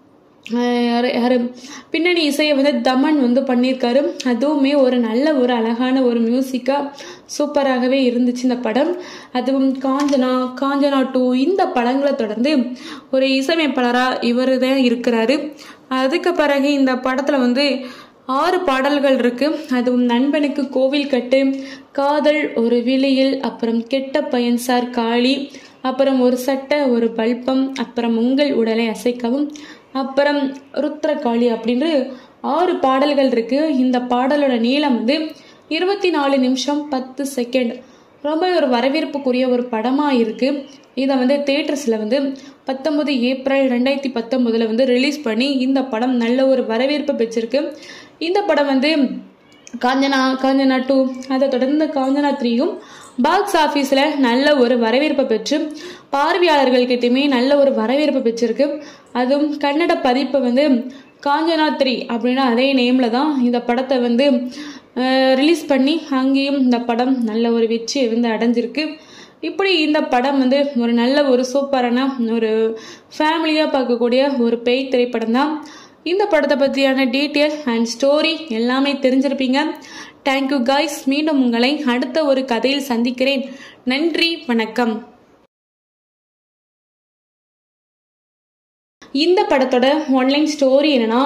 யாரு பின்னணி இசையை வந்து தமன் வந்து பண்ணியிருக்காரு. அதுவுமே ஒரு நல்ல ஒரு அழகான ஒரு மியூசிக்கா சூப்பராகவே இருந்துச்சு இந்த படம். அதுவும் காஞ்சனா, காஞ்சனா டூ இந்த படங்களை தொடர்ந்து ஒரு இசையமைப்பாளராக இவர் தான் இருக்கிறாரு. அதுக்கு பிறகு இந்த படத்துல வந்து ஆறு பாடல்கள் இருக்கு. அதுவும் நண்பனுக்கு கோவில் கட்டு, காதல் ஒரு விழியில், அப்புறம் கெட்ட பையன் சார் காளி, அப்புறம் ஒரு சட்டை ஒரு பல்பம், அப்புறம் உங்கள் உடலை அசைக்கவும், அப்புறம் ருத்ரகாளி அப்படின்னு ஆறு பாடல்கள் இருக்கு. இந்த பாடலோட நீளம் வந்து இருபத்தி நாலு நிமிஷம் பத்து செகண்ட். ரொம்ப ஒரு வரவேற்புக்குரிய ஒரு படமா இருக்கு. இதை வந்து தியேட்டர்ஸ்ல வந்து பத்தொன்பது ஏப்ரல் ரெண்டாயிரத்தி பத்தொன்பதுல வந்து ரிலீஸ் பண்ணி இந்த படம் நல்ல ஒரு வரவேற்பு பெற்றிருக்கு. இந்த படம் வந்து காஞ்சனா, காஞ்சனா டூ அதை தொடர்ந்து காஞ்சனா த்ரீயும் பாக்ஸ் ஆஃபீஸில் நல்ல ஒரு வரவேற்பை பெற்று பார்வையாளர்கள்கிட்டயுமே நல்ல ஒரு வரவேற்பு பெற்றிருக்கு. அதுவும் கன்னட பதிப்பு வந்து காஞ்சனா த்ரீ அப்படின்னா அதே நேமில் தான் இந்த படத்தை வந்து ரிலீஸ் பண்ணி அங்கேயும் இந்த படம் நல்ல ஒரு வெற்றியை வந்து அடைஞ்சிருக்கு. இப்படி இந்த படம் வந்து ஒரு நல்ல ஒரு சூப்பரான ஒரு ஃபேமிலியாக பார்க்கக்கூடிய ஒரு பேய் திரைப்படம் தான். இந்த படத்தை பற்றியான டீட்டெயில் அண்ட் ஸ்டோரி எல்லாமே தெரிஞ்சிருப்பீங்க. Thank you guys. மீண்டும் உங்களை அடுத்த ஒரு கதையில் சந்திக்கிறேன். நன்றி, வணக்கம். இந்த படத்தோட ஒன்லைன் ஸ்டோரி என்னன்னா,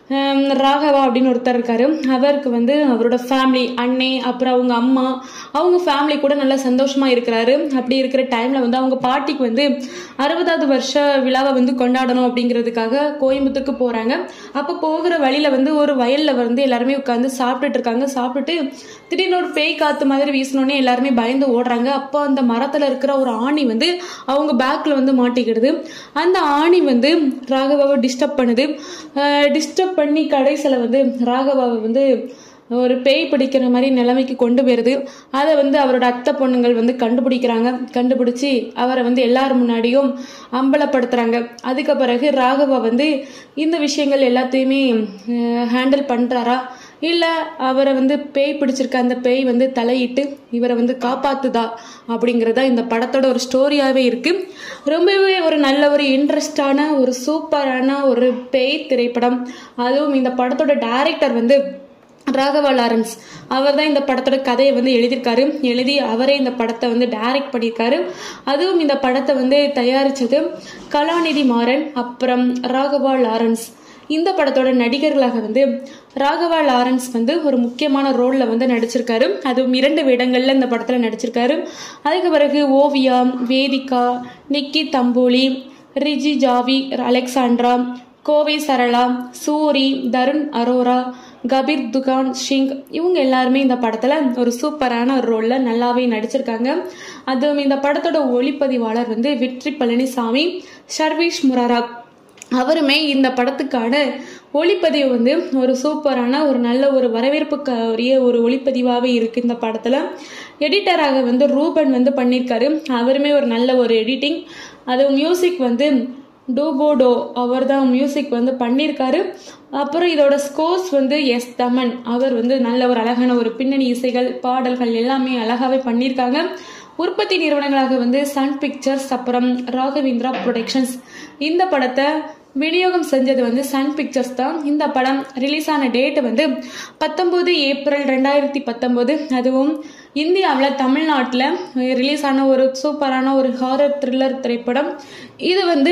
ராகவா அப்படின்னு ஒருத்தர் இருக்காரு. அவருக்கு வந்து அவரோட ஃபேமிலி, அண்ணே, அப்புறம் அவங்க அம்மா, அவங்க ஃபேமிலி கூட நல்லா சந்தோஷமா இருக்கிறாரு. அப்படி இருக்கிற டைம்ல வந்து அவங்க பாட்டிக்கு வந்து அறுபதாவது வருஷ விழாவை வந்து கொண்டாடணும் அப்படிங்கிறதுக்காக கோயம்புத்தூருக்கு போறாங்க. அப்போ போகிற வழியில வந்து ஒரு வயல்ல வந்து எல்லாருமே உட்காந்து சாப்பிட்டுட்டு இருக்காங்க. சாப்பிட்டுட்டு திடீர்னு ஒரு பேய் காத்து மாதிரி வீசினோடனே எல்லாருமே பயந்து ஓடுறாங்க. அப்போ அந்த மரத்துல இருக்கிற ஒரு ஆணி வந்து அவங்க பேக்ல வந்து மாட்டிக்கிடுது. அந்த ஆணி வந்து ராகவாவை டிஸ்டர்ப் பண்ணுது. டிஸ்டர்ப் பண்ணி கடைசியில் வந்து ராகவாவை வந்து ஒரு பேய் பிடிக்கிற மாதிரி நிலைமைக்கு கொண்டு போயிருது. அதை வந்து அவரோட அத்தை பொண்ணுங்கள் வந்து கண்டுபிடிக்கிறாங்க. கண்டுபிடிச்சி அவரை வந்து எல்லாரும் முன்னாடியும் அம்பலப்படுத்துறாங்க. அதுக்கு பிறகு ராகவா வந்து இந்த விஷயங்கள் எல்லாத்தையுமே ஹேண்டில் பண்றாரா, இல்லை அவரை வந்து பேய் பிடிச்சிருக்க அந்த பேய் வந்து தலையிட்டு இவரை வந்து காப்பாத்துதா அப்படிங்கிறதா இந்த படத்தோட ஒரு ஸ்டோரியாகவே இருக்கு. ரொம்பவே ஒரு நல்ல ஒரு இன்ட்ரெஸ்டான ஒரு சூப்பரான ஒரு பேய் திரைப்படம். அதுவும் இந்த படத்தோட டைரக்டர் வந்து ராகவா லாரன்ஸ். அவர் தான் இந்த படத்தோட கதையை வந்து எழுதியிருக்காரு. எழுதி அவரே இந்த படத்தை வந்து டைரக்ட் பண்ணியிருக்காரு. அதுவும் இந்த படத்தை வந்து தயாரிச்சது கலாநிதி மாறன், அப்புறம் ராகவா லாரன்ஸ். இந்த படத்தோட நடிகர்களாக வந்து ராகவா லாரன்ஸ் வந்து ஒரு முக்கியமான ரோல்ல வந்து நடிச்சிருக்காரு. அதுவும் இரண்டு வேடங்கள்ல இந்த படத்துல நடிச்சிருக்காரு. அதுக்கு பிறகு Oviya, Vedhika, Nikki Tamboli, Ri Djavi, Alexandra, Kovai Sarala, Soori, Tarun Arora, Kabir Duhan Singh, இவங்க எல்லாருமே இந்த படத்துல ஒரு சூப்பரான ஒரு ரோல்ல நல்லாவே நடிச்சிருக்காங்க. அதுவும் இந்த படத்தோட ஒளிப்பதிவாளர் வந்து வெற்றி பழனிசாமி, ஷர்வீஷ் முராரா. அவருமே இந்த படத்துக்கான ஒளிப்பதிவு வந்து ஒரு சூப்பரான ஒரு நல்ல ஒரு வரவேற்புக்குரிய ஒரு ஒளிப்பதிவாகவே இருக்கு. இந்த படத்துல எடிட்டராக வந்து ரூபன் வந்து பண்ணியிருக்காரு. அவருமே ஒரு நல்ல ஒரு எடிட்டிங். அது மியூசிக் வந்து டூபோடோ அவர் தான் மியூசிக் வந்து பண்ணியிருக்காரு. அப்புறம் இதோட ஸ்கோர்ஸ் வந்து எஸ் தமன், அவர் வந்து நல்ல ஒரு அழகான ஒரு பின்னணி இசைகள், பாடல்கள் எல்லாமே அழகாவே பண்ணியிருக்காங்க. உற்பத்தி நிறுவனங்களாக வந்து சன் பிக்சர்ஸ், அப்புறம் ராகவேந்திரா ப்ரொடக்ஷன்ஸ். இந்த படத்தை விநியோகம் செஞ்சது வந்து சன் பிக்சர்ஸ் தான். இந்த படம் ரிலீஸ் ஆன டேட் வந்து பத்தொன்பது ஏப்ரல் ரெண்டாயிரத்தி பத்தொன்பது. அதுவும் இந்தியாவில் தமிழ்நாட்டில் ரிலீஸ் ஆன ஒரு சூப்பரான ஒரு ஹாரர் த்ரில்லர் திரைப்படம். இது வந்து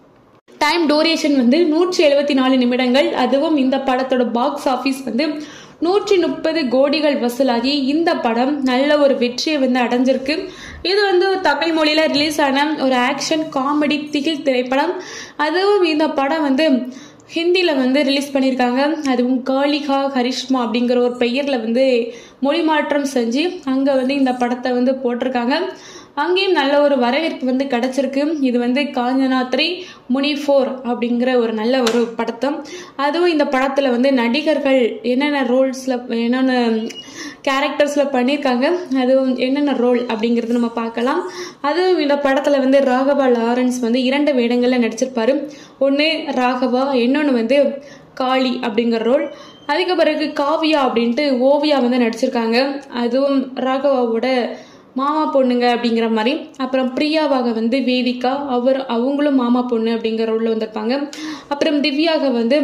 டைம் டூரேஷன் வந்து நூற்றி எழுபத்தி நாலு நிமிடங்கள். அதுவும் இந்த படத்தோட பாக்ஸ் ஆஃபீஸ் வந்து நூற்றி முப்பது கோடிகள் வசூலாகி இந்த படம் நல்ல ஒரு வெற்றியை வந்து அடைஞ்சிருக்கு. இது வந்து தமிழ் மொழியில ரிலீஸ் ஆன ஒரு ஆக்ஷன் காமெடி திகில் திரைப்படம். அதுவும் இந்த படம் வந்து ஹிந்தியில வந்து ரிலீஸ் பண்ணியிருக்காங்க. அதுவும் காளிகா கரிஷ்மா அப்படிங்கிற ஒரு பெயர்ல வந்து மொழி மாற்றம் செஞ்சு அங்க வந்து இந்த படத்தை வந்து போட்டிருக்காங்க. அங்கேயும் நல்ல ஒரு வரவேற்பு வந்து கிடைச்சிருக்கு. இது வந்து காஞ்சனா த்ரீ முனி ஃபோர் அப்படிங்கிற ஒரு நல்ல ஒரு படத்தம். அதுவும் இந்த படத்துல வந்து நடிகர்கள் என்னென்ன ரோல்ஸ்ல என்னென்ன கேரக்டர்ஸ்ல பண்ணியிருக்காங்க, அதுவும் என்னென்ன ரோல் அப்படிங்கிறது நம்ம பார்க்கலாம். அதுவும் இந்த படத்துல வந்து ராகவா லாரன்ஸ் வந்து இரண்டு வேடங்கள்ல நடிச்சிருப்பாரு. ஒன்று ராகவா, இன்னொன்று வந்து காளி அப்படிங்கிற ரோல். அதுக்கு பிறகு காவியா அப்படின்ட்டு ஓவியா வந்து நடிச்சிருக்காங்க. அதுவும் ராகவாவோட மாமா பொண்ணுங்க அப்படிங்கிற மாதிரி. அப்புறம் பிரியாவாக வந்து வேதிகா, அவர் அவங்களும் மாமா பொண்ணு அப்படிங்கிற ரோல்ல வந்திருப்பாங்க. அப்புறம் திவ்யாக வந்து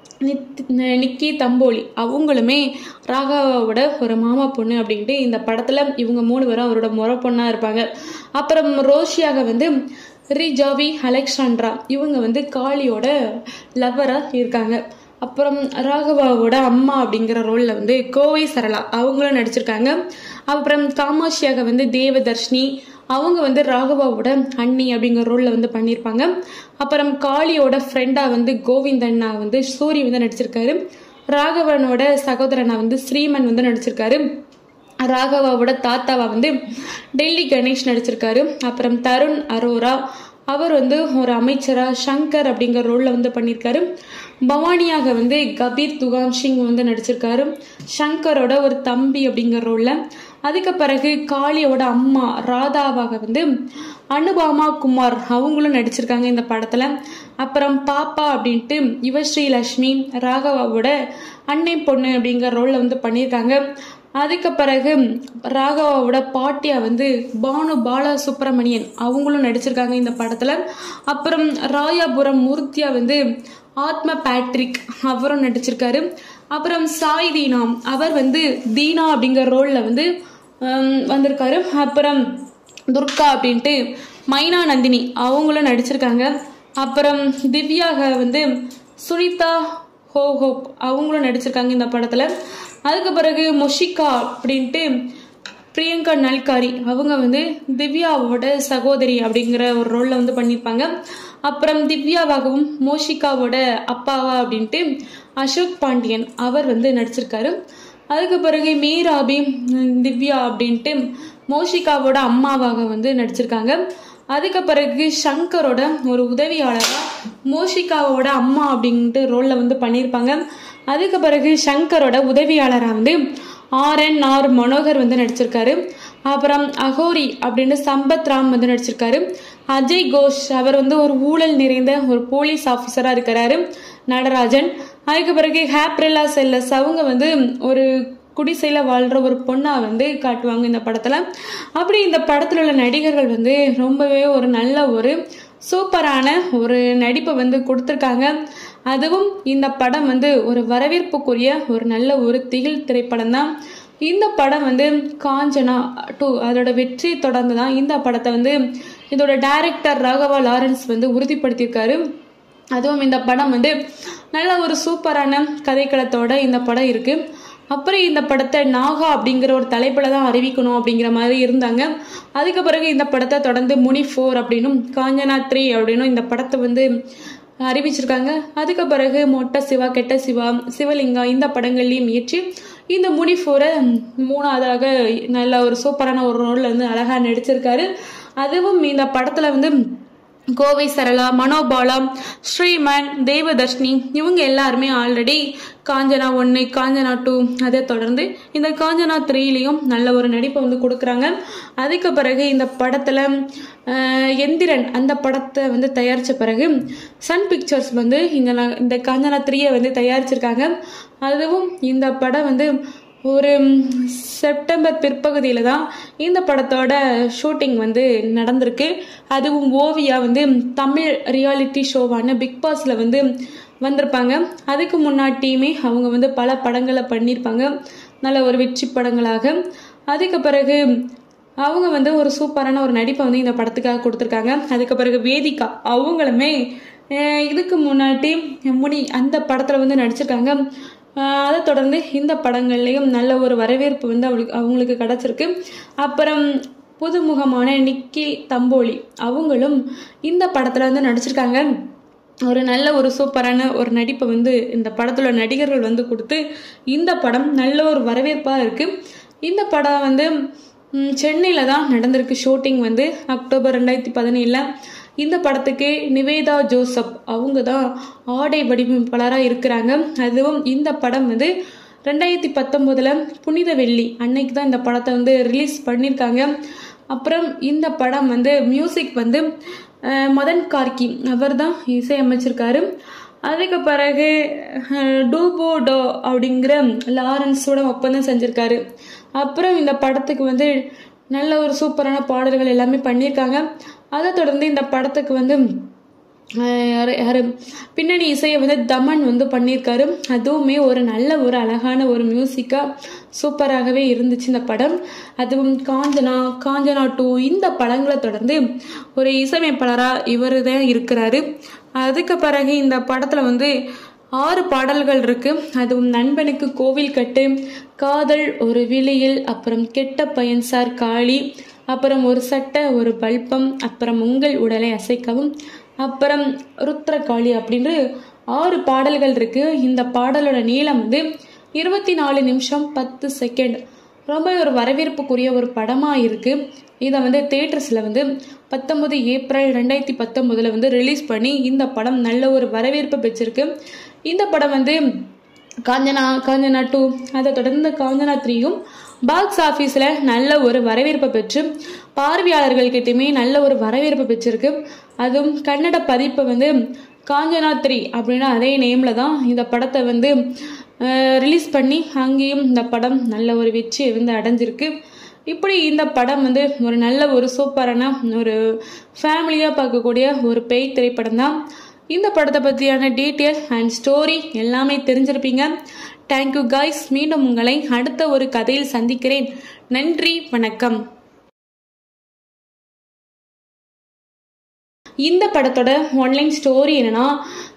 நிக்கி தம்போலி, அவங்களுமே ராகவாவோட ஒரு மாமா பொண்ணு அப்படின்ட்டு இந்த படத்துல இவங்க மூணு பேரும் அவரோட முறை பொண்ணா இருப்பாங்க. அப்புறம் ரோஷியாக வந்து ரிஜாவி, அலெக்சாண்ட்ரா, இவங்க வந்து காளியோட லவ்வரா இருக்காங்க. அப்புறம் ராகவாவோட அம்மா அப்படிங்கிற ரோல்ல வந்து கோவை சரளா, அவங்களும் நடிச்சிருக்காங்க. அப்புறம் காமாட்சியாக வந்து தேவதர்ஷினி, அவங்க வந்து ராகவாவோட அண்ணி அப்படிங்கிற ரோல்ல வந்து பண்ணியிருப்பாங்க. அப்புறம் காளியோட ஃப்ரெண்டா வந்து கோவிந்தண்ணா வந்து சூரி வந்து நடிச்சிருக்காரு. ராகவனோட சகோதரனா வந்து ஸ்ரீமன் வந்து நடிச்சிருக்காரு. ராகவாவோட தாத்தாவா வந்து டெல்லி கணேஷ் நடிச்சிருக்காரு. அப்புறம் தருண் அரோரா, அவர் வந்து ஒரு அமைச்சரா சங்கர் அப்படிங்கிற ரோல்ல வந்து பண்ணியிருக்காரு. பவானியாக வந்து கபீர் துகான் சிங் வந்து நடிச்சிருக்காரு, சங்கரோட ஒரு தம்பி அப்படிங்கிற ரோல்ல. அதுக்கு பிறகு காளியோட அம்மா ராதாவாக வந்து அனுபாமா குமார், அவங்களும் நடிச்சிருக்காங்க இந்த படத்துல. அப்புறம் பாப்பா அப்படின்ட்டு யுவஸ்ரீ லட்சுமி, ராகவாவோட அன்னை பொண்ணு அப்படிங்கிற ரோல்ல வந்து பண்ணியிருக்காங்க. அதுக்கு பிறகு ராகவாவோட பாட்டியா வந்து பானு பாலா சுப்பிரமணியன், அவங்களும் நடிச்சிருக்காங்க இந்த படத்துல. அப்புறம் ராயாபுரம் மூர்த்தியா வந்து ஆத்ம பேட்ரிக் அவரும் நடிச்சிருக்காரு. அப்புறம் சாய் தீனா அவர் வந்து தீனா அப்படிங்கிற ரோல்ல வந்து வந்திருக்காரு. அப்புறம் துர்கா அப்படின்ட்டு மைனா நந்தினி அவங்களும் நடிச்சிருக்காங்க. அப்புறம் திவ்யாக வந்து சுனிதா ஹோ ஹோப் அவங்களும் நடிச்சிருக்காங்க இந்த படத்துல. அதுக்கு பிறகு மொஷிகா அப்படின்ட்டு பிரியங்கா நல்காரி அவங்க வந்து திவ்யாவோட சகோதரி அப்படிங்கிற ஒரு ரோல்ல வந்து பண்ணியிருப்பாங்க. அப்புறம் திவ்யாவாகவும் மோஷிகாவோட அப்பாவா அப்படின்ட்டு அசோக் பாண்டியன் அவர் வந்து நடிச்சிருக்காரு. அதுக்கு பிறகு மீராபி திவ்யா அப்படின்ட்டு மோஷிகாவோட அம்மாவாக வந்து நடிச்சிருக்காங்க. அதுக்கு பிறகு சங்கரோட ஒரு உதவியாளராக மோஷிகாவோட அம்மா அப்படின்ட்டு ரோல்ல வந்து பண்ணியிருப்பாங்க. அதுக்கு பிறகு சங்கரோட உதவியாளராக வந்து ஆர் என் ஆர் மனோகர் வந்து நடிச்சிருக்காரு. அப்புறம் அகோரி அப்படின்னு சம்பத் ராம் வந்து நடிச்சிருக்காரு. அஜய் கோஷ் அவர் வந்து ஒரு ஊழல் நிறைந்த ஒரு போலீஸ் ஆஃபீஸரா இருக்கிறாரு, நடராஜன். அதுக்கு பிறகு ஹேப்ரில்லா செல்லஸ் அவங்க வந்து ஒரு குடிசையில வாழ்ற ஒரு பொண்ணா வந்து காட்டுவாங்க இந்த படத்துல. அப்படி இந்த படத்துல உள்ள நடிகர்கள் வந்து ரொம்பவே ஒரு நல்ல ஒரு சூப்பரான ஒரு நடிப்பை வந்து கொடுத்துருக்காங்க. அதுவும் இந்த படம் வந்து ஒரு வரவேற்புக்குரிய ஒரு நல்ல ஒரு திகில் திரைப்படம் தான். இந்த படம் வந்து காஞ்சனா டூ அதோட வெற்றியை தொடர்ந்து தான் இந்த படத்தை வந்து இதோட டைரக்டர் ராகவா லாரன்ஸ் வந்து உறுதிப்படுத்தியிருக்காரு. அதுவும் இந்த படம் வந்து நல்ல ஒரு சூப்பரான கதைக்களத்தோட இந்த படம் இருக்கு. அப்புறம் இந்த படத்தை நாகா அப்படிங்கிற ஒரு தலைப்பில் தான் அறிவிக்கணும் அப்படிங்கிற மாதிரி இருந்தாங்க. அதுக்கு பிறகு இந்த படத்தை தொடர்ந்து முனி ஃபோர் அப்படின்னும் காஞ்சனா த்ரீ அப்படின்னும் இந்த படத்தை வந்து அறிவிச்சிருக்காங்க. அதுக்கு பிறகு மொட்டை சிவா, கெட்ட சிவா, சிவலிங்கா இந்த படங்கள்லையும் இயற்றி இந்த முனி ஃபோரை மூணாவதாக நல்ல ஒரு சூப்பரான ஒரு ரோல்ல வந்து அழகா நடிச்சிருக்காரு. அதுவும் இந்த படத்துல வந்து கோவை சரளா, மனோபாலா, ஸ்ரீமன், தேவதர்ஷினி இவங்க எல்லாருமே ஆல்ரெடி காஞ்சனா ஒன்று, காஞ்சனா டூ, அதை தொடர்ந்து இந்த காஞ்சனா த்ரீலையும் நல்ல ஒரு நடிப்பை வந்து கொடுக்குறாங்க. அதுக்கு பிறகு இந்த படத்தில் எந்திரன் அந்த படத்தை வந்து தயாரித்த பிறகு சன் பிக்சர்ஸ் வந்து இந்த இந்த காஞ்சனா த்ரீயை வந்து தயாரிச்சிருக்காங்க. அதுவும் இந்த படம் வந்து ஒரு செப்டம்பர் பிற்பகுதியில் தான் இந்த படத்தோட ஷூட்டிங் வந்து நடந்திருக்கு. அதுவும் ஓவியா வந்து தமிழ் ரியாலிட்டி ஷோவான பிக் பாஸில் வந்து வந்திருப்பாங்க. அதுக்கு முன்னாடியுமே அவங்க வந்து பல படங்களை பண்ணியிருப்பாங்க, நல்ல ஒரு வெற்றி படங்களாக. அதுக்கு பிறகு அவங்க வந்து ஒரு சூப்பரான ஒரு நடிப்பை வந்து இந்த படத்துக்காக கொடுத்துருக்காங்க. அதுக்கு பிறகு வேதிகா அவங்களுமே இதுக்கு முன்னாடி முனி அந்த படத்தில் வந்து நடிச்சிருக்காங்க. அதை தொடர்ந்து இந்த படங்கள்லையும் நல்ல ஒரு வரவேற்பு வந்து அவளுக்கு அவங்களுக்கு கிடச்சிருக்கு. அப்புறம் புதுமுகமான நிக்கி தம்போலி அவங்களும் இந்த படத்தில் வந்து நடிச்சிருக்காங்க. ஒரு நல்ல ஒரு சூப்பரான ஒரு நடிப்பை வந்து இந்த படத்துல நடிகர்கள் வந்து கொடுத்து இந்த படம் நல்ல ஒரு வரவேற்பாக இருக்குது. இந்த படம் வந்து சென்னையில் தான் நடந்திருக்கு ஷூட்டிங் வந்து அக்டோபர் ரெண்டாயிரத்தி பதினேழில். இந்த படத்துக்கு நிவேதா ஜோசப் அவங்க தான் ஆடை வடிவமைப்பாளராக இருக்கிறாங்க. அதுவும் இந்த படம் வந்து ரெண்டாயிரத்தி பத்தொம்போதில் புனித வெள்ளி அன்னைக்கு தான் இந்த படத்தை வந்து ரிலீஸ் பண்ணியிருக்காங்க. அப்புறம் இந்த படம் வந்து மியூசிக் வந்து மதன் கார்கி அவர் தான் இசையமைச்சிருக்காரு. அதுக்கு பிறகு டூபோ டோ அப்படிங்கிற லாரன்ஸோட ஒப்பந்தம் செஞ்சுருக்காரு. அப்புறம் இந்த படத்துக்கு வந்து நல்ல ஒரு சூப்பரான பாடல்கள் எல்லாமே பண்ணியிருக்காங்க. அதை தொடர்ந்து இந்த படத்துக்கு வந்து யாரு பின்னணி இசையை வந்து தமன் வந்து பண்ணியிருக்காரு. அதுவுமே ஒரு நல்ல ஒரு அழகான ஒரு மியூசிக்காக சூப்பராகவே இருந்துச்சு இந்த படம். அதுவும் காஞ்சனா, காஞ்சனா டூ இந்த படங்களை தொடர்ந்து ஒரு இசையமைப்பாளராக இவர் தான் இருக்கிறாரு. அதுக்கு பிறகு இந்த படத்தில் வந்து ஆறு பாடல்கள் இருக்கு. அதுவும் நண்பனுக்கு கோவில் கட்டு, காதல் ஒரு விழியில், அப்புறம் கெட்ட பையன் சார் காளி, அப்புறம் ஒரு சட்டை ஒரு பல்பம், அப்புறம் உங்கள் உடலை அசைக்கவும், அப்புறம் ருத்ரகாளி அப்படின்னு ஆறு பாடல்கள் இருக்கு. இந்த பாடலோட நீளம் வந்து இருபத்தி நாலு நிமிஷம் பத்து செகண்ட். ரொம்ப ஒரு வரவேற்புக்குரிய ஒரு படமாக இருக்கு. இதை வந்து தியேட்டர்ஸில் வந்து பத்தொன்பது ஏப்ரல் ரெண்டாயிரத்தி பத்தொன்பதுல வந்து ரிலீஸ் பண்ணி இந்த படம் நல்ல ஒரு வரவேற்பு பெற்றிருக்கு. இந்த படம் வந்து காஞ்சனா காஞ்சனா டூ அதை தொடர்ந்து காஞ்சனா த்ரீயும் பாக்ஸ் ஆஃபீஸில் நல்ல ஒரு வரவேற்பை பெற்று பார்வையாளர்கள்கிட்டையுமே நல்ல ஒரு வரவேற்பு பெற்றிருக்கு. அதுவும் கன்னட பதிப்பை வந்து காஞ்சனா த்ரீ அப்படின்னா அதே நேமில் தான் இந்த படத்தை வந்து ரிலீஸ் பண்ணி அங்கேயும் இந்த படம் நல்ல ஒரு வெற்றியை வந்து அடைஞ்சிருக்கு. இப்படி இந்த படம் வந்து ஒரு நல்ல ஒரு சூப்பரான ஒரு ஃபேமிலியாக பார்க்கக்கூடிய ஒரு பேய் திரைப்படம் தான். இந்த படத்தை பற்றியான டீட்டெயில் அண்ட் ஸ்டோரி எல்லாமே தெரிஞ்சிருப்பீங்க. Thank you guys. மீண்டும் உங்களை அடுத்த ஒரு கதையில் சந்திக்கிறேன். நன்றி, வணக்கம். இந்த படத்தோட ஒன்லைன் ஸ்டோரி என்னன்னா,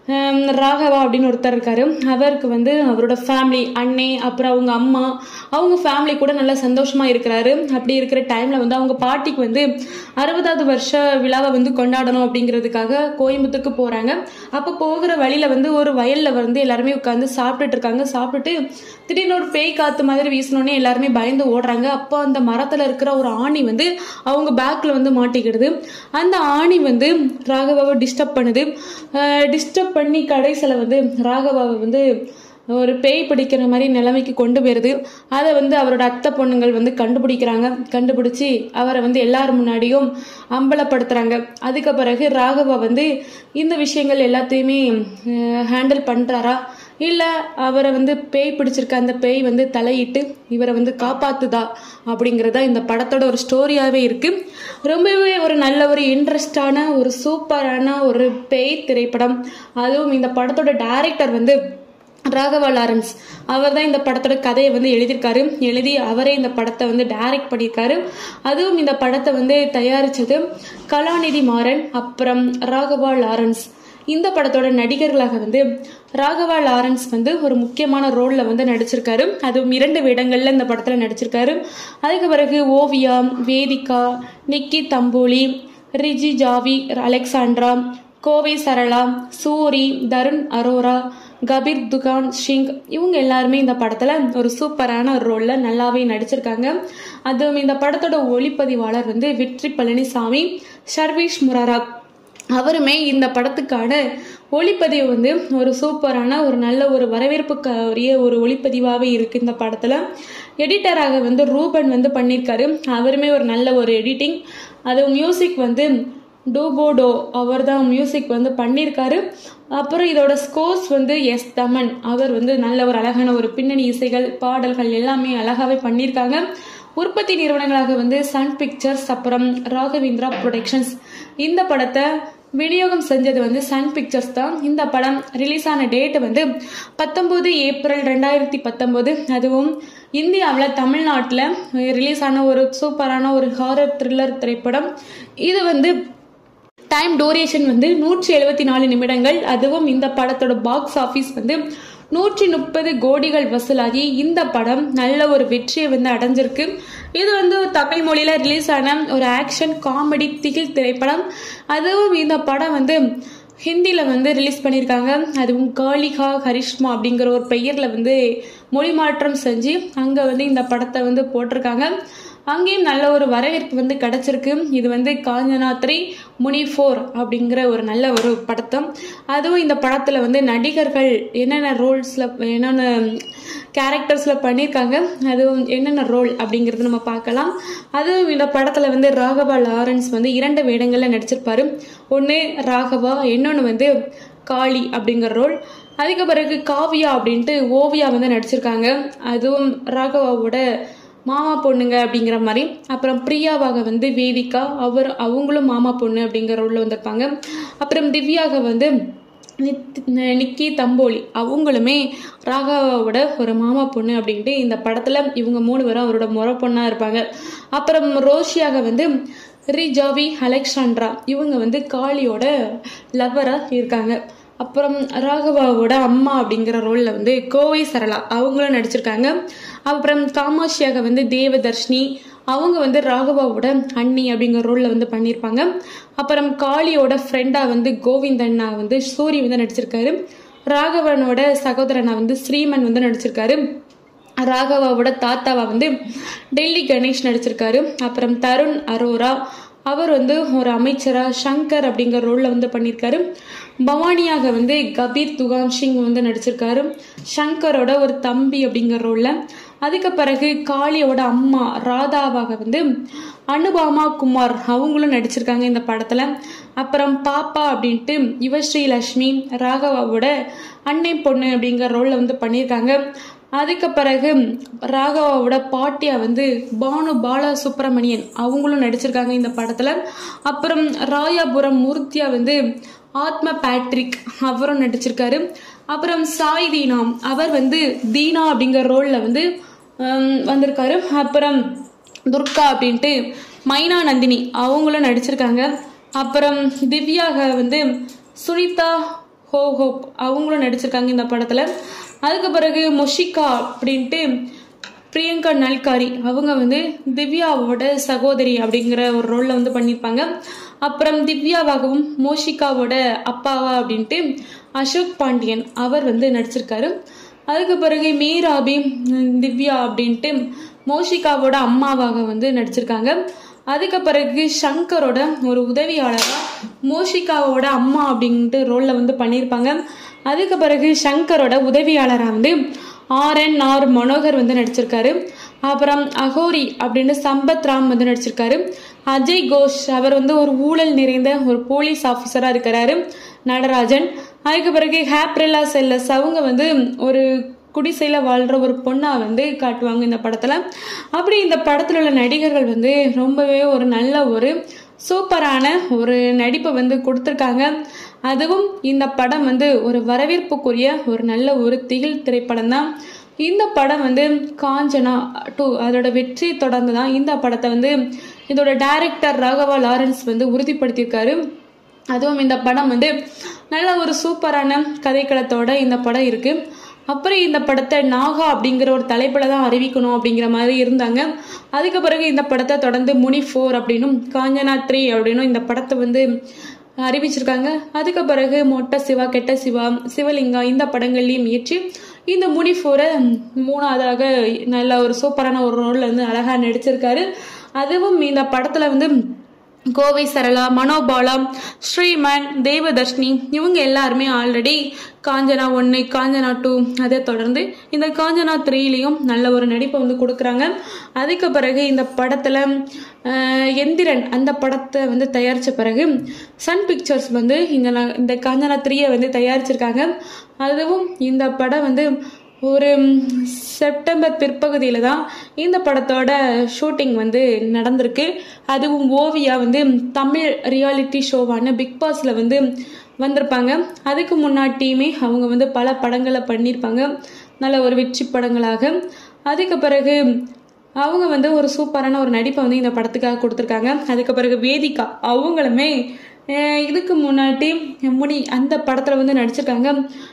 ராகவா அப்படின்னு ஒருத்தர் இருக்காரு. அவருக்கு வந்து அவரோட ஃபேமிலி, அண்ணே, அப்புறம் அவங்க அம்மா, அவங்க ஃபேமிலி கூட நல்லா சந்தோஷமா இருக்கிறாரு. அப்படி இருக்கிற டைம்ல வந்து அவங்க பாட்டிக்கு வந்து அறுபதாவது வருஷ விழாவை வந்து கொண்டாடணும் அப்படிங்கிறதுக்காக கோயம்புத்தூருக்கு போறாங்க. அப்போ போகிற வழியில வந்து ஒரு வயல்ல வந்து எல்லாருமே உட்காந்து சாப்பிட்டுட்டு இருக்காங்க. சாப்பிட்டுட்டு திடீர்னு ஒரு பேய் காத்து மாதிரி வீசினோடனே எல்லாருமே பயந்து ஓடுறாங்க. அப்போ அந்த மரத்துல இருக்கிற ஒரு ஆணி வந்து அவங்க பேக்ல வந்து மாட்டிக்கிடுது. அந்த ஆணி வந்து ராகவாவை டிஸ்டர்ப் பண்ணுது. டிஸ்டர்ப் பண்ணி கடைசியில் வந்து ராகவாவை வந்து ஒரு பேய் பிடிக்கிற மாதிரி நிலைமைக்கு கொண்டு போயிருது. அதை வந்து அவரோட அத்தை பொண்ணுங்கள் வந்து கண்டுபிடிக்கிறாங்க. கண்டுபிடிச்சி அவரை வந்து எல்லாரும் முன்னாடியும் அம்பலப்படுத்துறாங்க. அதுக்கு பிறகு ராகவா வந்து இந்த விஷயங்கள் எல்லாத்தையுமே ஹேண்டில் பண்றாரா, இல்லை அவரை வந்து பேய் பிடிச்சிருக்க அந்த பேய் வந்து தலையிட்டு இவரை வந்து காப்பாத்துதா அப்படிங்கிறதா இந்த படத்தோட ஒரு ஸ்டோரியாகவே இருக்கு. ரொம்பவே ஒரு நல்ல ஒரு இன்ட்ரெஸ்டான ஒரு சூப்பரான ஒரு பேய் திரைப்படம். அதுவும் இந்த படத்தோட டைரக்டர் வந்து ராகவா லாரன்ஸ். அவர் தான் இந்த படத்தோட கதையை வந்து எழுதியிருக்காரு. எழுதி அவரே இந்த படத்தை வந்து டைரக்ட் பண்ணியிருக்காரு. அதுவும் இந்த படத்தை வந்து தயாரிச்சது கலாநிதி மாறன், அப்புறம் ராகவா லாரன்ஸ். இந்த படத்தோட நடிகர்களாக வந்து ராகவா லாரன்ஸ் வந்து ஒரு முக்கியமான ரோல்ல வந்து நடிச்சிருக்காரு. அதுவும் இரண்டு வேடங்கள்ல இந்த படத்துல நடிச்சிருக்காரு. அதுக்கு பிறகு Oviya, Vedhika, Nikki Tamboli, Ri Djavi, Alexandra, Kovai Sarala, Soori, Tarun Arora, Kabir Duhan Singh, இவங்க எல்லாருமே இந்த படத்துல ஒரு சூப்பரான ஒரு ரோல்ல நல்லாவே நடிச்சிருக்காங்க. அதுவும் இந்த படத்தோட ஒளிப்பதிவாளர் வந்து வெற்றி பழனிசாமி, ஷர்வீஷ் முராரா. அவருமே இந்த படத்துக்கான ஒளிப்பதிவு வந்து ஒரு சூப்பரான ஒரு நல்ல ஒரு வரவேற்புக்குரிய ஒரு ஒளிப்பதிவாகவே இருக்கு. இந்த படத்துல எடிட்டராக வந்து ரூபன் வந்து பண்ணியிருக்காரு. அவருமே ஒரு நல்ல ஒரு எடிட்டிங். அது மியூசிக் வந்து டூபோடோ அவர் தான் மியூசிக் வந்து பண்ணியிருக்காரு. அப்புறம் இதோட ஸ்கோர்ஸ் வந்து எஸ் தமன், அவர் வந்து நல்ல ஒரு அழகான ஒரு பின்னணி இசைகள், பாடல்கள் எல்லாமே அழகாவே பண்ணியிருக்காங்க. உற்பத்தி நிறுவனங்களாக வந்து சன் பிக்சர்ஸ், அப்புறம் ராகவேந்திரா ப்ரொடக்ஷன்ஸ். இந்த படத்தை விநியோகம் செஞ்சது வந்து சன் பிக்சர்ஸ் தான். இந்த படம் ரிலீஸ் ஆன டேட் வந்து பத்தொன்பது ஏப்ரல் ரெண்டாயிரத்தி பத்தொன்பது. அதுவும் இந்தியாவில் தமிழ்நாட்டில் ரிலீஸ் ஆன ஒரு சூப்பரான ஒரு ஹாரர் த்ரில்லர் திரைப்படம். இது வந்து டைம் டூரேஷன் வந்து நூற்றி எழுபத்தி நாலு நிமிடங்கள். அதுவும் இந்த படத்தோட பாக்ஸ் ஆஃபீஸ் வந்து நூற்றி முப்பது கோடிகள் வசூலாகி இந்த படம் நல்ல ஒரு வெற்றியை வந்து அடைஞ்சிருக்கு. இது வந்து தமிழ் மொழியில ரிலீஸ் ஆன ஒரு ஆக்ஷன் காமெடி திகில் திரைப்படம். அதுவும் இந்த படம் வந்து ஹிந்தியில் வந்து ரிலீஸ் பண்ணியிருக்காங்க. அதுவும் காளிகா கரிஷ்மா அப்படிங்கிற ஒரு பெயர்ல வந்து மொழி மாற்றம் செஞ்சு அங்கே வந்து இந்த படத்தை வந்து போட்டிருக்காங்க. அங்கேயும் நல்ல ஒரு வரவேற்பு வந்து கிடைச்சிருக்கு. இது வந்து காஞ்சனா த்ரீ முனி ஃபோர் அப்படிங்கிற ஒரு நல்ல ஒரு படத்தம். அதுவும் இந்த படத்தில் வந்து நடிகர்கள் என்னென்ன ரோல்ஸில் என்னென்ன கேரக்டர்ஸில் பண்ணியிருக்காங்க, அதுவும் என்னென்ன ரோல் அப்படிங்கிறது நம்ம பார்க்கலாம். அதுவும் இந்த படத்தில் வந்து ராகவா லாரன்ஸ் வந்து இரண்டு வேடங்களில் நடிச்சிருப்பாரு. ஒன்று ராகவா, இன்னொன்று வந்து காளி அப்படிங்கிற ரோல். அதுக்கு பிறகு காவியா அப்படின்ட்டு ஓவியா வந்து நடிச்சிருக்காங்க. அதுவும் ராகவாவோட மாமா பொண்ணுங்க அப்படிங்கிற மாதிரி. அப்புறம் பிரியாவாக வந்து வேதிகா, அவர் அவங்களும் மாமா பொண்ணு அப்படிங்கிற ரோல்ல வந்திருப்பாங்க. அப்புறம் திவ்யாக வந்து நிக்கி தம்போலி, அவங்களுமே ராகவாவோட ஒரு மாமா பொண்ணு அப்படின்ட்டு இந்த படத்துல இவங்க மூணு பேரும் அவரோட முறை பொண்ணா இருப்பாங்க. அப்புறம் ரோஷியாக வந்து ரிஜாவி, அலெக்சாண்ட்ரா, இவங்க வந்து காளியோட லவ்வரா இருக்காங்க. அப்புறம் ராகவாவோட அம்மா அப்படிங்கிற ரோல்ல வந்து கோவை சரளா, அவங்களும் நடிச்சிருக்காங்க. அப்புறம் காமாட்சியாக வந்து தேவதர்ஷினி, அவங்க வந்து ராகவாவோட அண்ணி அப்படிங்கிற ரோல்ல வந்து பண்ணியிருப்பாங்க. அப்புறம் காளியோட ஃப்ரெண்டா வந்து கோவிந்தண்ணா வந்து சூரி வந்து நடிச்சிருக்காரு. ராகவனோட சகோதரனா வந்து ஸ்ரீமன் வந்து நடிச்சிருக்காரு. ராகவாவோட தாத்தாவா வந்து டெல்லி கணேஷ் நடிச்சிருக்காரு. அப்புறம் தருண் அரோரா, அவர் வந்து ஒரு அமைச்சரா சங்கர் அப்படிங்கிற ரோல்ல வந்து பண்ணியிருக்காரு. பவானியாக வந்து கபீர் துகான் சிங் வந்து நடிச்சிருக்காரு, சங்கரோட ஒரு தம்பி அப்படிங்கிற ரோல்ல. அதுக்கு பிறகு காளியோட அம்மா ராதாவாக வந்து அனுபாமா குமார், அவங்களும் நடிச்சிருக்காங்க இந்த படத்துல. அப்புறம் பாப்பா அப்படின்ட்டு யுவஸ்ரீ லட்சுமி, ராகவாவோட அன்னை பொண்ணு அப்படிங்கிற ரோல்ல வந்து பண்ணியிருக்காங்க. அதுக்கு பிறகு ராகவாவோட பாட்டியா வந்து பானு பாலா சுப்பிரமணியன், அவங்களும் நடிச்சிருக்காங்க இந்த படத்துல. அப்புறம் ராயாபுரம் மூர்த்தியா வந்து ஆத்ம பேட்ரிக் அவரும் நடிச்சிருக்காரு. அப்புறம் சாய் தீனா அவர் வந்து தீனா அப்படிங்கிற ரோல்ல வந்து வந்திருக்காரு. அப்புறம் துர்கா அப்படின்ட்டு மைனா நந்தினி அவங்களும் நடிச்சிருக்காங்க. அப்புறம் திவ்யாக வந்து சுனிதா ஹோ ஹோப் அவங்களும் நடிச்சிருக்காங்க இந்த படத்துல. அதுக்கு பிறகு மொஷிகா அப்படின்ட்டு பிரியங்கா நல்காரி அவங்க வந்து திவ்யாவோட சகோதரி அப்படிங்கிற ஒரு ரோல்ல வந்து பண்ணியிருப்பாங்க. அப்புறம் திவ்யாவாகவும் மோஷிகாவோட அப்பாவா அப்படின்ட்டு அசோக் பாண்டியன் அவர் வந்து நடிச்சிருக்காரு. அதுக்கு பிறகு மீராபி திவ்யா அப்படின்ட்டு மோஷிகாவோட அம்மாவாக வந்து நடிச்சிருக்காங்க. அதுக்கு பிறகு சங்கரோட ஒரு உதவியாளராக மோஷிகாவோட அம்மா அப்படின்ட்டு ரோல்ல வந்து பண்ணியிருப்பாங்க. அதுக்கு பிறகு சங்கரோட உதவியாளராக வந்து ஆர் என் ஆர் மனோகர் வந்து நடிச்சிருக்காரு. அப்புறம் அகோரி அப்படின்னு சம்பத் ராம் வந்து நடிச்சிருக்காரு. அஜய் கோஷ் அவர் வந்து ஒரு ஊழல் நிறைந்த ஒரு போலீஸ் ஆஃபீஸரா இருக்கிறாரு, நடராஜன். அதுக்கு பிறகு ஹேப்ரிலா செல்லஸ் அவங்க வந்து ஒரு குடிசையில வாழ்ற ஒரு பொண்ணா வந்து காட்டுவாங்க இந்த படத்துல. அப்படி இந்த படத்துல உள்ள நடிகர்கள் வந்து ரொம்பவே ஒரு நல்ல ஒரு சூப்பரான ஒரு நடிப்பை வந்து கொடுத்துருக்காங்க. அதுவும் இந்த படம் வந்து ஒரு வரவேற்புக்குரிய ஒரு நல்ல ஒரு திகில் திரைப்படம் தான். இந்த படம் வந்து காஞ்சனா டூ அதோட வெற்றி தொடர்ந்து தான் இந்த படத்தை வந்து இதோட டைரக்டர் ராகவா லாரன்ஸ் வந்து உறுதிப்படுத்தியிருக்காரு. அதுவும் இந்த படம் வந்து நல்ல ஒரு சூப்பரான கதைக்களத்தோட இந்த படம் இருக்கு. அப்புறம் இந்த படத்தை நாகா அப்படிங்கிற ஒரு தலைப்புல தான் அறிவிக்கணும் அப்படிங்கிற மாதிரி இருந்தாங்க. அதுக்கு பிறகு இந்த படத்தை தொடர்ந்து முனி ஃபோர் அப்படின்னும் காஞ்சனா த்ரீ அப்படின்னும் இந்த படத்தை வந்து அறிவிச்சிருக்காங்க. அதுக்கு பிறகு மொட்டை சிவா, கெட்ட சிவா, சிவலிங்கா இந்த படங்கள்லையும் முயற்சி இந்த முனி ஃபோரை மூணாவதாக நல்ல ஒரு சூப்பரான ஒரு ரோல்ல வந்து அழகா நடிச்சிருக்காரு. அதுவும் இந்த படத்துல வந்து கோவை சரளா, மனோபாலா, ஸ்ரீமன், தேவதர்ஷினி இவங்க எல்லாருமே ஆல்ரெடி காஞ்சனா ஒன்று, காஞ்சனா டூ அதை தொடர்ந்து இந்த காஞ்சனா த்ரீலையும் நல்ல ஒரு நடிப்பை வந்து கொடுக்குறாங்க. அதுக்கு பிறகு இந்த படத்தில் எந்திரன் அந்த படத்தை வந்து தயாரித்த பிறகு சன் பிக்சர்ஸ் வந்து இந்த இந்த காஞ்சனா த்ரீயை வந்து தயாரிச்சிருக்காங்க. அதுவும் இந்த படம் வந்து ஒரு செப்டம்பர் பிற்பகுதியில் தான் இந்த படத்தோட ஷூட்டிங் வந்து நடந்திருக்கு. அதுவும் ஓவியா வந்து தமிழ் ரியாலிட்டி ஷோவான பிக் பாஸில் வந்து வந்திருப்பாங்க. அதுக்கு முன்னாடியுமே அவங்க வந்து பல படங்களை பண்ணியிருப்பாங்க, நல்ல ஒரு வெற்றி படங்களாக. அதுக்கு பிறகு அவங்க வந்து ஒரு சூப்பரான ஒரு நடிப்பை வந்து இந்த படத்துக்காக கொடுத்துருக்காங்க. அதுக்கு பிறகு வேதிகா அவங்களுமே இதுக்கு முன்னாடி முனி அந்த படத்தில் வந்து நடிச்சிருக்காங்க.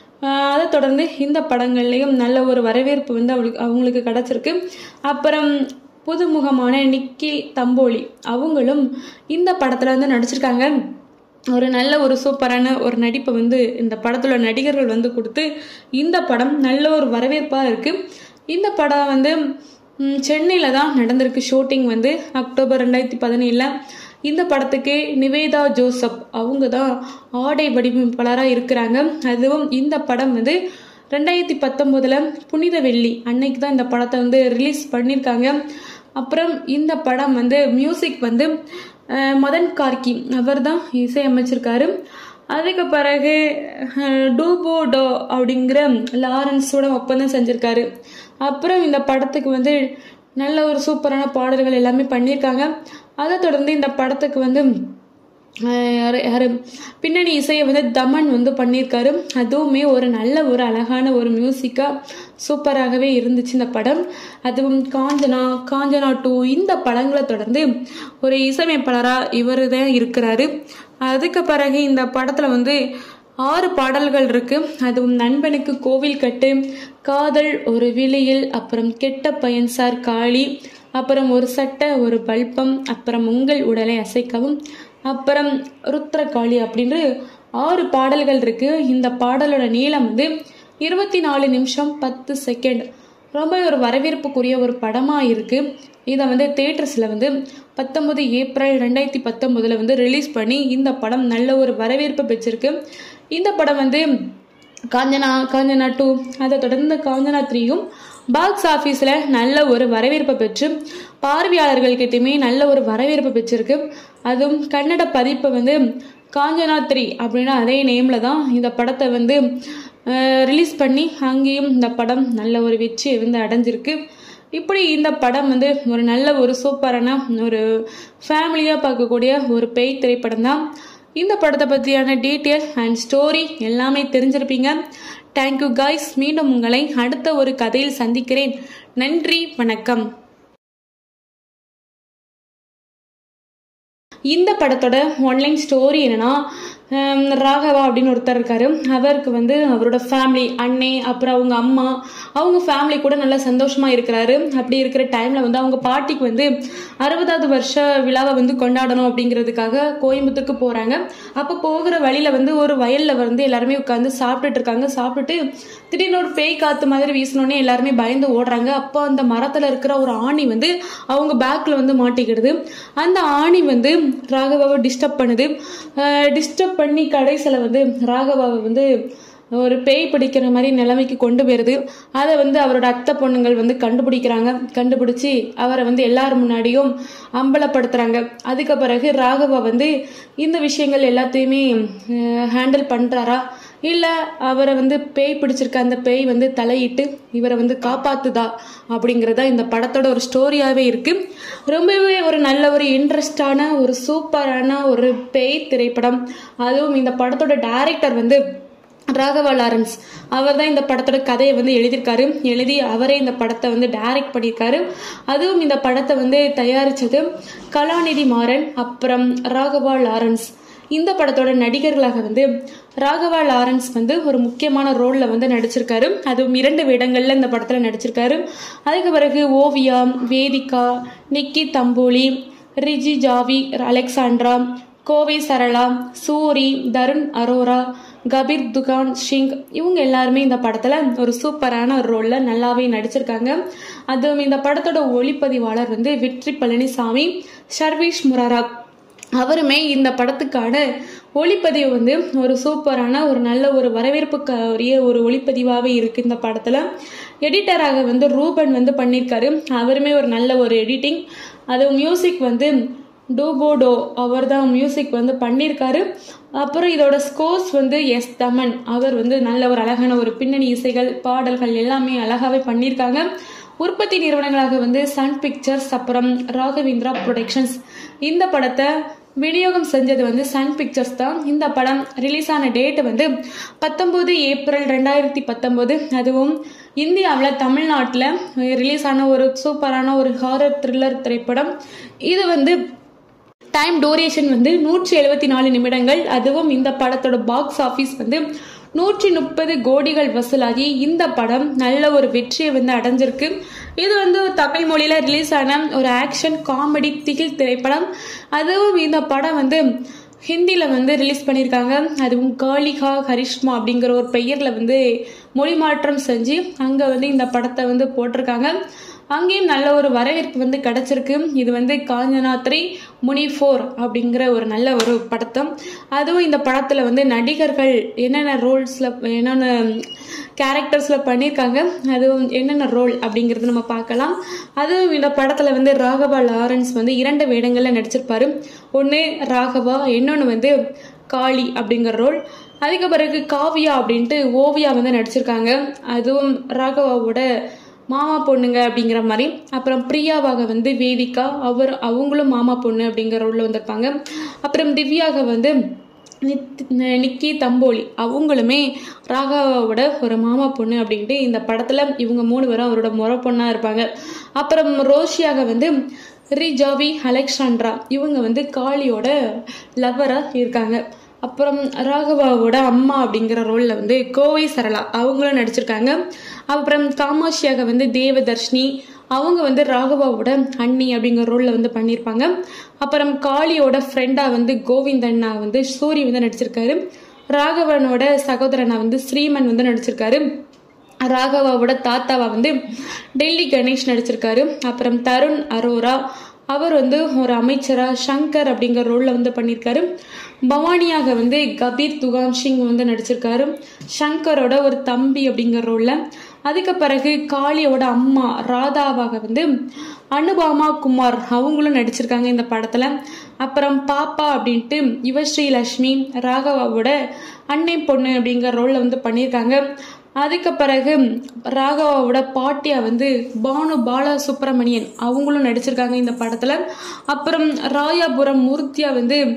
அதை தொடர்ந்து இந்த படங்கள்லையும் நல்ல ஒரு வரவேற்பு வந்து அவளுக்கு அவங்களுக்கு கிடைச்சிருக்கு. அப்புறம் புதுமுகமான நிக்கி தம்போலி அவங்களும் இந்த படத்தில் வந்து நடிச்சிருக்காங்க. ஒரு நல்ல ஒரு சூப்பரான ஒரு நடிப்பை வந்து இந்த படத்துல நடிகர்கள் வந்து கொடுத்து இந்த படம் நல்ல ஒரு வரவேற்பாக இருக்குது. இந்த படம் வந்து சென்னையில தான் நடந்திருக்கு ஷூட்டிங் வந்து அக்டோபர் ரெண்டாயிரத்தி பதினேழுல. இந்த படத்துக்கு நிவேதா ஜோசப் அவங்க தான் ஆடை வடிவமைப்பாளராக இருக்கிறாங்க. அதுவும் இந்த படம் வந்து ரெண்டாயிரத்தி பத்தொம்போதுல புனித வெள்ளி அன்னைக்கு தான் இந்த படத்தை வந்து ரிலீஸ் பண்ணியிருக்காங்க. அப்புறம் இந்த படம் வந்து மியூசிக் வந்து மதன் கார்கி அவர் தான் இசையமைச்சிருக்காரு. அதுக்கு பிறகு டூபோ டோ அப்படிங்கிற லாரன்ஸோட ஒப்பந்தம் செஞ்சிருக்காரு. அப்புறம் இந்த படத்துக்கு வந்து நல்ல ஒரு சூப்பரான பாடல்கள் எல்லாமே பண்ணியிருக்காங்க. அதை தொடர்ந்து இந்த படத்துக்கு வந்து யாரு பின்னணி இசையை வந்து தமன் வந்து பண்ணியிருக்காரு. அதுவுமே ஒரு நல்ல ஒரு அழகான ஒரு மியூசிக்கா சூப்பராகவே இருந்துச்சு இந்த படம். அதுவும் காஞ்சனா, காஞ்சனா டூ இந்த படங்களை தொடர்ந்து ஒரு இசையமைப்பாளராக இவர் தான் இருக்கிறாரு. அதுக்கு பிறகு இந்த படத்துல வந்து ஆறு பாடல்கள் இருக்கு. அதுவும் நண்பனுக்கு கோவில் கட்டு, காதல் ஒரு விழியில், அப்புறம் கெட்ட பையன் சார் காளி, அப்புறம் ஒரு சட்டை ஒரு பல்பம், அப்புறம் உங்கள் உடலை அசைக்கவும், அப்புறம் ருத்ரகாளி அப்படின்னு ஆறு பாடல்கள் இருக்கு. இந்த பாடலோட நீளம் வந்து இருபத்தி நாலு நிமிஷம் பத்து செகண்ட். ரொம்ப ஒரு வரவேற்புக்குரிய ஒரு படமா இருக்கு. இதை வந்து தியேட்டர்ஸ்ல வந்து பத்தொன்பது ஏப்ரல் ரெண்டாயிரத்தி பத்தொன்பதுல வந்து ரிலீஸ் பண்ணி இந்த படம் நல்ல ஒரு வரவேற்பு பெற்றிருக்கு. இந்த படம் வந்து காஞ்சனா, காஞ்சனா டூ அதை தொடர்ந்து காஞ்சனா த்ரீயும் பாக்ஸ் ஆஃபீஸில் நல்ல ஒரு வரவேற்பை பெற்று பார்வையாளர்கள்கிட்டையுமே நல்ல ஒரு வரவேற்பு பெற்றிருக்கு. அதுவும் கன்னட பதிப்பு வந்து காஞ்சனா த்ரீ அப்படின்னா அதே நேமில் தான் இந்த படத்தை வந்து ரிலீஸ் பண்ணி அங்கேயும் இந்த படம் நல்ல ஒரு வெற்றியை வந்து அடைஞ்சிருக்கு. இப்படி இந்த படம் வந்து ஒரு நல்ல ஒரு சூப்பரான ஒரு ஃபேமிலியாக பார்க்கக்கூடிய ஒரு பேய் திரைப்படம் தான். இந்த படத்தை பற்றியான டீட்டெயில் அண்ட் ஸ்டோரி எல்லாமே தெரிஞ்சிருப்பீங்க. Thank you guys. மீண்டும் உங்களை அடுத்த ஒரு கதையில் சந்திக்கிறேன். நன்றி, வணக்கம். இந்த படத்தோட ஒன்லைன் ஸ்டோரி என்னன்னா, ராகவா அப்படின்னு ஒருத்தர் இருக்காரு. அவருக்கு வந்து அவரோட ஃபேமிலி, அண்ணே, அப்புறம் அவங்க அம்மா, அவங்க ஃபேமிலி கூட நல்லா சந்தோஷமா இருக்கிறாரு. அப்படி இருக்கிற டைம்ல வந்து அவங்க பாட்டிக்கு வந்து அறுபதாவது வருஷ விழாவை வந்து கொண்டாடணும் அப்படிங்கிறதுக்காக கோயம்புத்தூருக்கு போறாங்க. அப்போ போகிற வழியில வந்து ஒரு வயல்ல வந்து எல்லாருமே உட்காந்து சாப்பிட்டுட்டு இருக்காங்க. சாப்பிட்டுட்டு திடீர்னு ஒரு பேய் காத்து மாதிரி வீசினோடனே எல்லாருமே பயந்து ஓடுறாங்க. அப்போ அந்த மரத்துல இருக்கிற ஒரு ஆணி வந்து அவங்க பேக்ல வந்து மாட்டிக்கிடுது. அந்த ஆணி வந்து ராகவாவை டிஸ்டர்ப் பண்ணுது. டிஸ்டர்ப் பண்ணி கடைசியில் வந்து ராகவாவை வந்து ஒரு பேய் பிடிக்கிற மாதிரி நிலைமைக்கு கொண்டு போயிருது. அதை வந்து அவரோட அத்தை பொண்ணுங்கள் வந்து கண்டுபிடிக்கிறாங்க. கண்டுபிடிச்சி அவரை வந்து எல்லாரும் முன்னாடியும் அம்பலப்படுத்துறாங்க. அதுக்கு பிறகு ராகவா வந்து இந்த விஷயங்கள் எல்லாத்தையுமே ஹேண்டில் பண்றாரா, இல்லை அவரை வந்து பேய் பிடிச்சிருக்க அந்த பேய் வந்து தலையிட்டு இவரை வந்து காப்பாத்துதா அப்படிங்கிறதா இந்த படத்தோட ஒரு ஸ்டோரியாகவே இருக்கு. ரொம்பவே ஒரு நல்ல ஒரு இன்ட்ரெஸ்டான ஒரு சூப்பரான ஒரு பேய் திரைப்படம். அதுவும் இந்த படத்தோட டைரக்டர் வந்து ராகவா லாரன்ஸ். அவர் தான் இந்த படத்தோட கதையை வந்து எழுதியிருக்காரு. எழுதி அவரே இந்த படத்தை வந்து டைரக்ட் பண்ணியிருக்காரு. அதுவும் இந்த படத்தை வந்து தயாரித்தது கலாநிதி மாறன், அப்புறம் ராகவா லாரன்ஸ். இந்த படத்தோட நடிகர்களாக வந்து ராகவா லாரன்ஸ் வந்து ஒரு முக்கியமான ரோல்ல வந்து நடிச்சிருக்காரு. அதுவும் இரண்டு வேடங்கள்ல இந்த படத்துல நடிச்சிருக்காரு. அதுக்கு பிறகு Oviya, Vedhika, Nikki Tamboli, Ri Djavi, Alexandra, Kovai Sarala, Soori, Tarun Arora, Kabir Duhan Singh, இவங்க எல்லாருமே இந்த படத்துல ஒரு சூப்பரான ஒரு ரோல்ல நல்லாவே நடிச்சிருக்காங்க. அதுவும் இந்த படத்தோட ஒளிப்பதிவாளர் வந்து வெற்றி பழனிசாமி, ஷர்வீஷ் முராரா. அவருமே இந்த படத்துக்கான ஒளிப்பதிவு வந்து ஒரு சூப்பரான ஒரு நல்ல ஒரு வரவேற்புக்குரிய ஒரு ஒளிப்பதிவாகவே இருக்கு. இந்த படத்துல எடிட்டராக வந்து ரூபன் வந்து பண்ணியிருக்காரு. அவருமே ஒரு நல்ல ஒரு எடிட்டிங். அது மியூசிக் வந்து டூபோடோ அவர் தான் மியூசிக் வந்து பண்ணியிருக்காரு. அப்புறம் இதோட ஸ்கோர்ஸ் வந்து எஸ் தமன், அவர் வந்து நல்ல ஒரு அழகான ஒரு பின்னணி இசைகள், பாடல்கள் எல்லாமே அழகாவே பண்ணியிருக்காங்க. உற்பத்தி நிறுவனங்களாக வந்து சன் பிக்சர்ஸ், அப்புறம் ராகவேந்திரா ப்ரொடக்ஷன்ஸ். இந்த படத்தை விநியோகம் செஞ்சது வந்து சன் பிக்சர்ஸ் தான். இந்த படம் ரிலீஸ் ஆன டேட் வந்து பத்தொன்பது ஏப்ரல் ரெண்டாயிரத்தி பத்தொன்பது. அதுவும் இந்தியாவில் தமிழ்நாட்டில் ரிலீஸ் ஆன ஒரு சூப்பரான ஒரு ஹாரர் த்ரில்லர் திரைப்படம். இது வந்து டைம் டூரேஷன் வந்து நூற்றி எழுபத்தி நாலு நிமிடங்கள். அதுவும் இந்த படத்தோட பாக்ஸ் ஆஃபீஸ் வந்து நூற்றி முப்பது கோடிகள் வசூலாகி இந்த படம் நல்ல ஒரு வெற்றியை வந்து அடைஞ்சிருக்கு. இது வந்து தமிழ் மொழியில ரிலீஸ் ஆன ஒரு ஆக்ஷன் காமெடி திகில் திரைப்படம். அதுவும் இந்த படம் வந்து ஹிந்தியில வந்து ரிலீஸ் பண்ணியிருக்காங்க. அதுவும் காளிகா கரிஷ்மா அப்படிங்கிற ஒரு பெயர்ல வந்து மொழி மாற்றம் செஞ்சு அங்க வந்து இந்த படத்தை வந்து போட்டிருக்காங்க. அங்கேயும் நல்ல ஒரு வரவேற்பு வந்து கிடைச்சிருக்கு. இது வந்து காஞ்சனா த்ரீ முனி ஃபோர் அப்படிங்கிற ஒரு நல்ல ஒரு படத்தம். அதுவும் இந்த படத்துல வந்து நடிகர்கள் என்னென்ன ரோல்ஸ்ல என்னென்ன கேரக்டர்ஸ்ல பண்ணியிருக்காங்க, அதுவும் என்னென்ன ரோல் அப்படிங்கிறது நம்ம பார்க்கலாம். அதுவும் இந்த படத்துல வந்து ராகவா லாரன்ஸ் வந்து இரண்டு வேடங்கள்ல நடிச்சிருப்பாரு. ஒன்று ராகவா, இன்னொன்று வந்து காளி அப்படிங்கிற ரோல். அதுக்கு பிறகு காவியா அப்படின்ட்டு ஓவியா வந்து நடிச்சிருக்காங்க. அதுவும் ராகவாவோட மாமா பொண்ணுங்க அப்படிங்கிற மாதிரி. அப்புறம் பிரியாவாக வந்து வேதிகா, அவர் அவங்களும் மாமா பொண்ணு அப்படிங்கிற ரோல்ல வந்திருப்பாங்க. அப்புறம் திவ்யாக வந்து நிக்கி தம்போலி, அவங்களுமே ராகவாவோட ஒரு மாமா பொண்ணு அப்படின்ட்டு இந்த படத்துல இவங்க மூணு பேரும் அவரோட முறை பொண்ணா இருப்பாங்க. அப்புறம் ரோஷியாக வந்து ரிஜாவி, அலெக்சாண்ட்ரா, இவங்க வந்து காளியோட லவ்வரா இருக்காங்க. அப்புறம் ராகவாவோட அம்மா அப்படிங்கிற ரோல்ல வந்து கோவை சரளா, அவங்களும் நடிச்சிருக்காங்க. அப்புறம் காமாட்சியாக வந்து தேவதர்ஷினி, அவங்க வந்து ராகவாவோட அண்ணி அப்படிங்கிற ரோல்ல வந்து பண்ணியிருப்பாங்க. அப்புறம் காளியோட ஃப்ரெண்டா வந்து கோவிந்தண்ணா வந்து சூரி வந்து நடிச்சிருக்காரு. ராகவனோட சகோதரனா வந்து ஸ்ரீமன் வந்து நடிச்சிருக்காரு. ராகவாவோட தாத்தாவா வந்து டெல்லி கணேஷ் நடிச்சிருக்காரு. அப்புறம் தருண் அரோரா, அவர் வந்து ஒரு அமைச்சரா சங்கர் அப்படிங்கிற ரோல்ல வந்து பண்ணியிருக்காரு. பவானியாக வந்து கபீர் துகான் சிங் வந்து நடிச்சிருக்காரு, சங்கரோட ஒரு தம்பி அப்படிங்கிற ரோல்ல. அதுக்கு பிறகு காளியோட அம்மா ராதாவாக வந்து அனுபாமா குமார், அவங்களும் நடிச்சிருக்காங்க இந்த படத்துல. அப்புறம் பாப்பா அப்படின்ட்டு யுவஸ்ரீ லட்சுமி, ராகவாவோட அன்னை பொண்ணு அப்படிங்கிற ரோல்ல வந்து பண்ணியிருக்காங்க. அதுக்கு பிறகு ராகவாவோட பாட்டியா வந்து பானு பாலா சுப்பிரமணியன், அவங்களும் நடிச்சிருக்காங்க இந்த படத்துல. அப்புறம் ராயாபுரம் மூர்த்தியா வந்து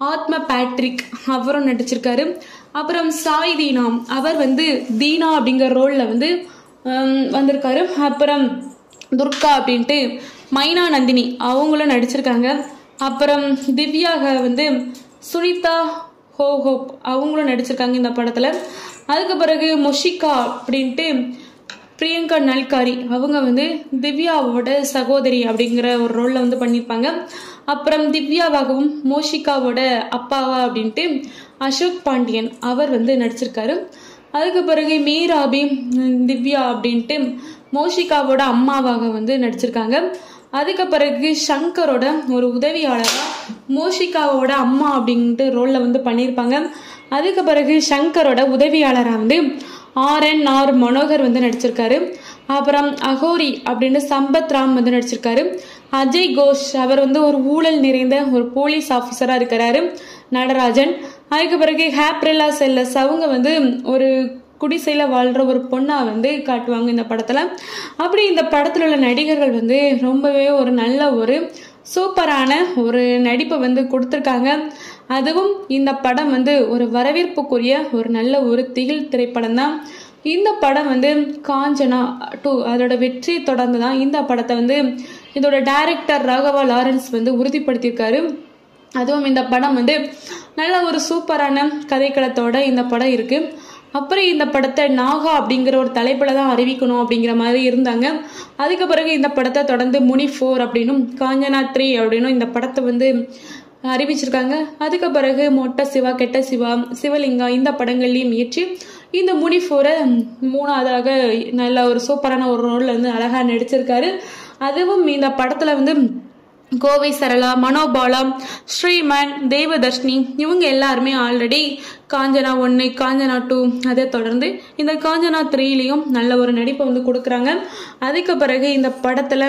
ஆத்ம பேட்ரிக் அவரும் நடிச்சிருக்காரு. அப்புறம் சாய் தீனா அவர் வந்து தீனா அப்படிங்கிற ரோல்ல வந்து வந்திருக்காரு. அப்புறம் துர்கா அப்படின்ட்டு மைனா நந்தினி அவங்களும் நடிச்சிருக்காங்க. அப்புறம் திவ்யாக வந்து சுனிதா ஹோ ஹோப் அவங்களும் நடிச்சிருக்காங்க இந்த படத்துல. அதுக்கு பிறகு மொஷிகா அப்படின்ட்டு பிரியங்கா நல்காரி அவங்க வந்து திவ்யாவோட சகோதரி அப்படிங்கிற ஒரு ரோல்ல வந்து பண்ணியிருப்பாங்க. அப்புறம் திவ்யாவாகவும் மோஷிகாவோட அப்பாவா அப்படின்ட்டு அசோக் பாண்டியன் அவர் வந்து நடிச்சிருக்காரு. அதுக்கு பிறகு மீராபி திவ்யா அப்படின்ட்டு மோஷிகாவோட அம்மாவாக வந்து நடிச்சிருக்காங்க. அதுக்கு பிறகு சங்கரோட ஒரு உதவியாளராக மோஷிகாவோட அம்மா அப்படின்ட்டு ரோல்ல வந்து பண்ணியிருப்பாங்க. அதுக்கு பிறகு சங்கரோட உதவியாளராக வந்து ஆர் என் ஆர் மனோகர் வந்து நடிச்சிருக்காரு. அப்புறம் அகோரி அப்படின்னு சம்பத் ராம் வந்து நடிச்சிருக்காரு. அஜய் கோஷ் அவர் வந்து ஒரு ஊழல் நிறைந்த ஒரு போலீஸ் ஆஃபீஸரா இருக்கிறாரு, நடராஜன். அதுக்கு பிறகு ஹேப்ரில்லா செல்லஸ் அவங்க வந்து ஒரு குடிசையில வாழ்ற ஒரு பொண்ணா வந்து காட்டுவாங்க இந்த படத்துல. அப்படி இந்த படத்துல உள்ள நடிகர்கள் வந்து ரொம்பவே ஒரு நல்ல ஒரு சூப்பரான ஒரு நடிப்பை வந்து கொடுத்துருக்காங்க. அதுவும் இந்த படம் வந்து ஒரு வரவேற்புக்குரிய ஒரு நல்ல ஒரு திகில் திரைப்படம் தான். இந்த படம் வந்து காஞ்சனா டூ அதோட வெற்றியை தொடர்ந்து தான் இந்த படத்தை வந்து இதோட டைரக்டர் ராகவா லாரன்ஸ் வந்து உறுதிப்படுத்தியிருக்காரு. அதுவும் இந்த படம் வந்து நல்ல ஒரு சூப்பரான கதைக்களத்தோட இந்த படம் இருக்கு. அப்புறம் இந்த படத்தை நாகா அப்படிங்கிற ஒரு தலைப்பில் தான் அறிவிக்கணும் அப்படிங்கிற மாதிரி இருந்தாங்க. அதுக்கு பிறகு இந்த படத்தை தொடர்ந்து முனி ஃபோர் அப்படின்னும் காஞ்சனா த்ரீ அப்படின்னும் இந்த படத்தை வந்து அறிவிச்சிருக்காங்க. அதுக்கு பிறகு மொட்டை சிவா, கெட்ட சிவா, சிவலிங்கா இந்த படங்கள்லையும் இயற்றி இந்த முனி ஃபோரை மூணாவதாக நல்ல ஒரு சூப்பரான ஒரு ரோல்ல வந்து அழகா நடிச்சிருக்காரு. அதுவும் இந்த படத்துல வந்து கோவை சரளா, மனோபாலா, ஸ்ரீமன், தேவதர்ஷினி இவங்க எல்லாருமே ஆல்ரெடி காஞ்சனா ஒன்று, காஞ்சனா டூ, அதை தொடர்ந்து இந்த காஞ்சனா த்ரீலையும் நல்ல ஒரு நடிப்பை வந்து கொடுக்குறாங்க. அதுக்கு பிறகு இந்த படத்தில்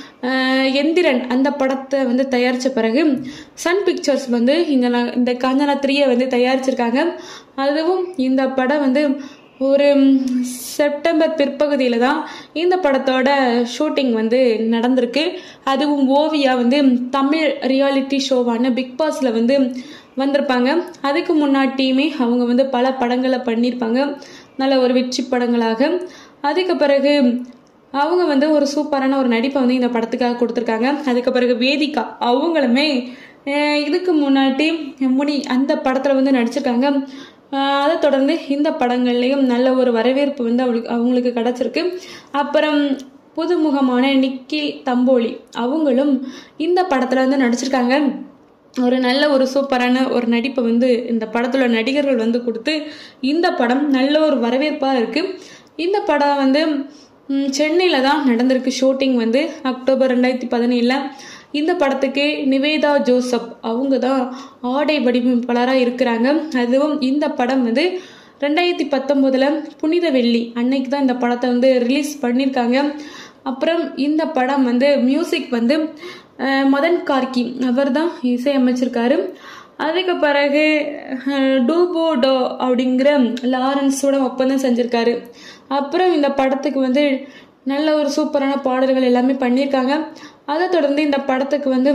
எந்திரன் அந்த படத்தை வந்து தயாரித்த பிறகு சன் பிக்சர்ஸ் வந்து இந்த இந்த காஞ்சனா த்ரீயை வந்து தயாரிச்சிருக்காங்க. அதுவும் இந்த படம் வந்து ஒரு செப்டம்பர் பிற்பகுதியில் தான் இந்த படத்தோட ஷூட்டிங் வந்து நடந்திருக்கு. அதுவும் ஓவியா வந்து தமிழ் ரியாலிட்டி ஷோவான பிக் பாஸில் வந்து வந்திருப்பாங்க. அதுக்கு முன்னாடியுமே அவங்க வந்து பல படங்களை பண்ணியிருப்பாங்க, நல்ல ஒரு வெற்றி படங்களாக. அதுக்கு பிறகு அவங்க வந்து ஒரு சூப்பரான ஒரு நடிப்பை வந்து இந்த படத்துக்காக கொடுத்துருக்காங்க. அதுக்கு பிறகு வேதிகா அவங்களுமே இதுக்கு முன்னாடி முனி அந்த படத்தில் வந்து நடிச்சிருக்காங்க. அதை தொடர்ந்து இந்த படங்கள்லையும் நல்ல ஒரு வரவேற்பு வந்து அவளுக்கு அவங்களுக்கு கிடச்சிருக்கு. அப்புறம் புதுமுகமான நிக்கி தம்போலி அவங்களும் இந்த படத்தில் வந்து நடிச்சிருக்காங்க. ஒரு நல்ல ஒரு சூப்பரான ஒரு நடிப்பை வந்து இந்த படத்துல நடிகர்கள் வந்து கொடுத்து இந்த படம் நல்ல ஒரு வரவேற்பாக இருக்குது. இந்த படம் வந்து சென்னையில் தான் நடந்திருக்கு ஷூட்டிங் வந்து அக்டோபர் ரெண்டாயிரத்தி பதினேழில். இந்த படத்துக்கு நிவேதா ஜோசப் அவங்க தான் ஆடை வடிவமைப்பாளராக இருக்கிறாங்க. அதுவும் இந்த படம் வந்து ரெண்டாயிரத்தி பத்தொம்போதில் புனித வெள்ளி அன்னைக்கு தான் இந்த படத்தை வந்து ரிலீஸ் பண்ணியிருக்காங்க. அப்புறம் இந்த படம் வந்து மியூசிக் வந்து மதன் கார்கி அவர் தான் இசையமைச்சிருக்காரு. அதுக்கு பிறகு டூபோ டோ அப்படிங்கிற லாரன்ஸோட ஒப்பந்தம் செஞ்சுருக்காரு. அப்புறம் இந்த படத்துக்கு வந்து நல்ல ஒரு சூப்பரான பாடல்கள் எல்லாமே பண்ணியிருக்காங்க. அதை தொடர்ந்து இந்த படத்துக்கு வந்து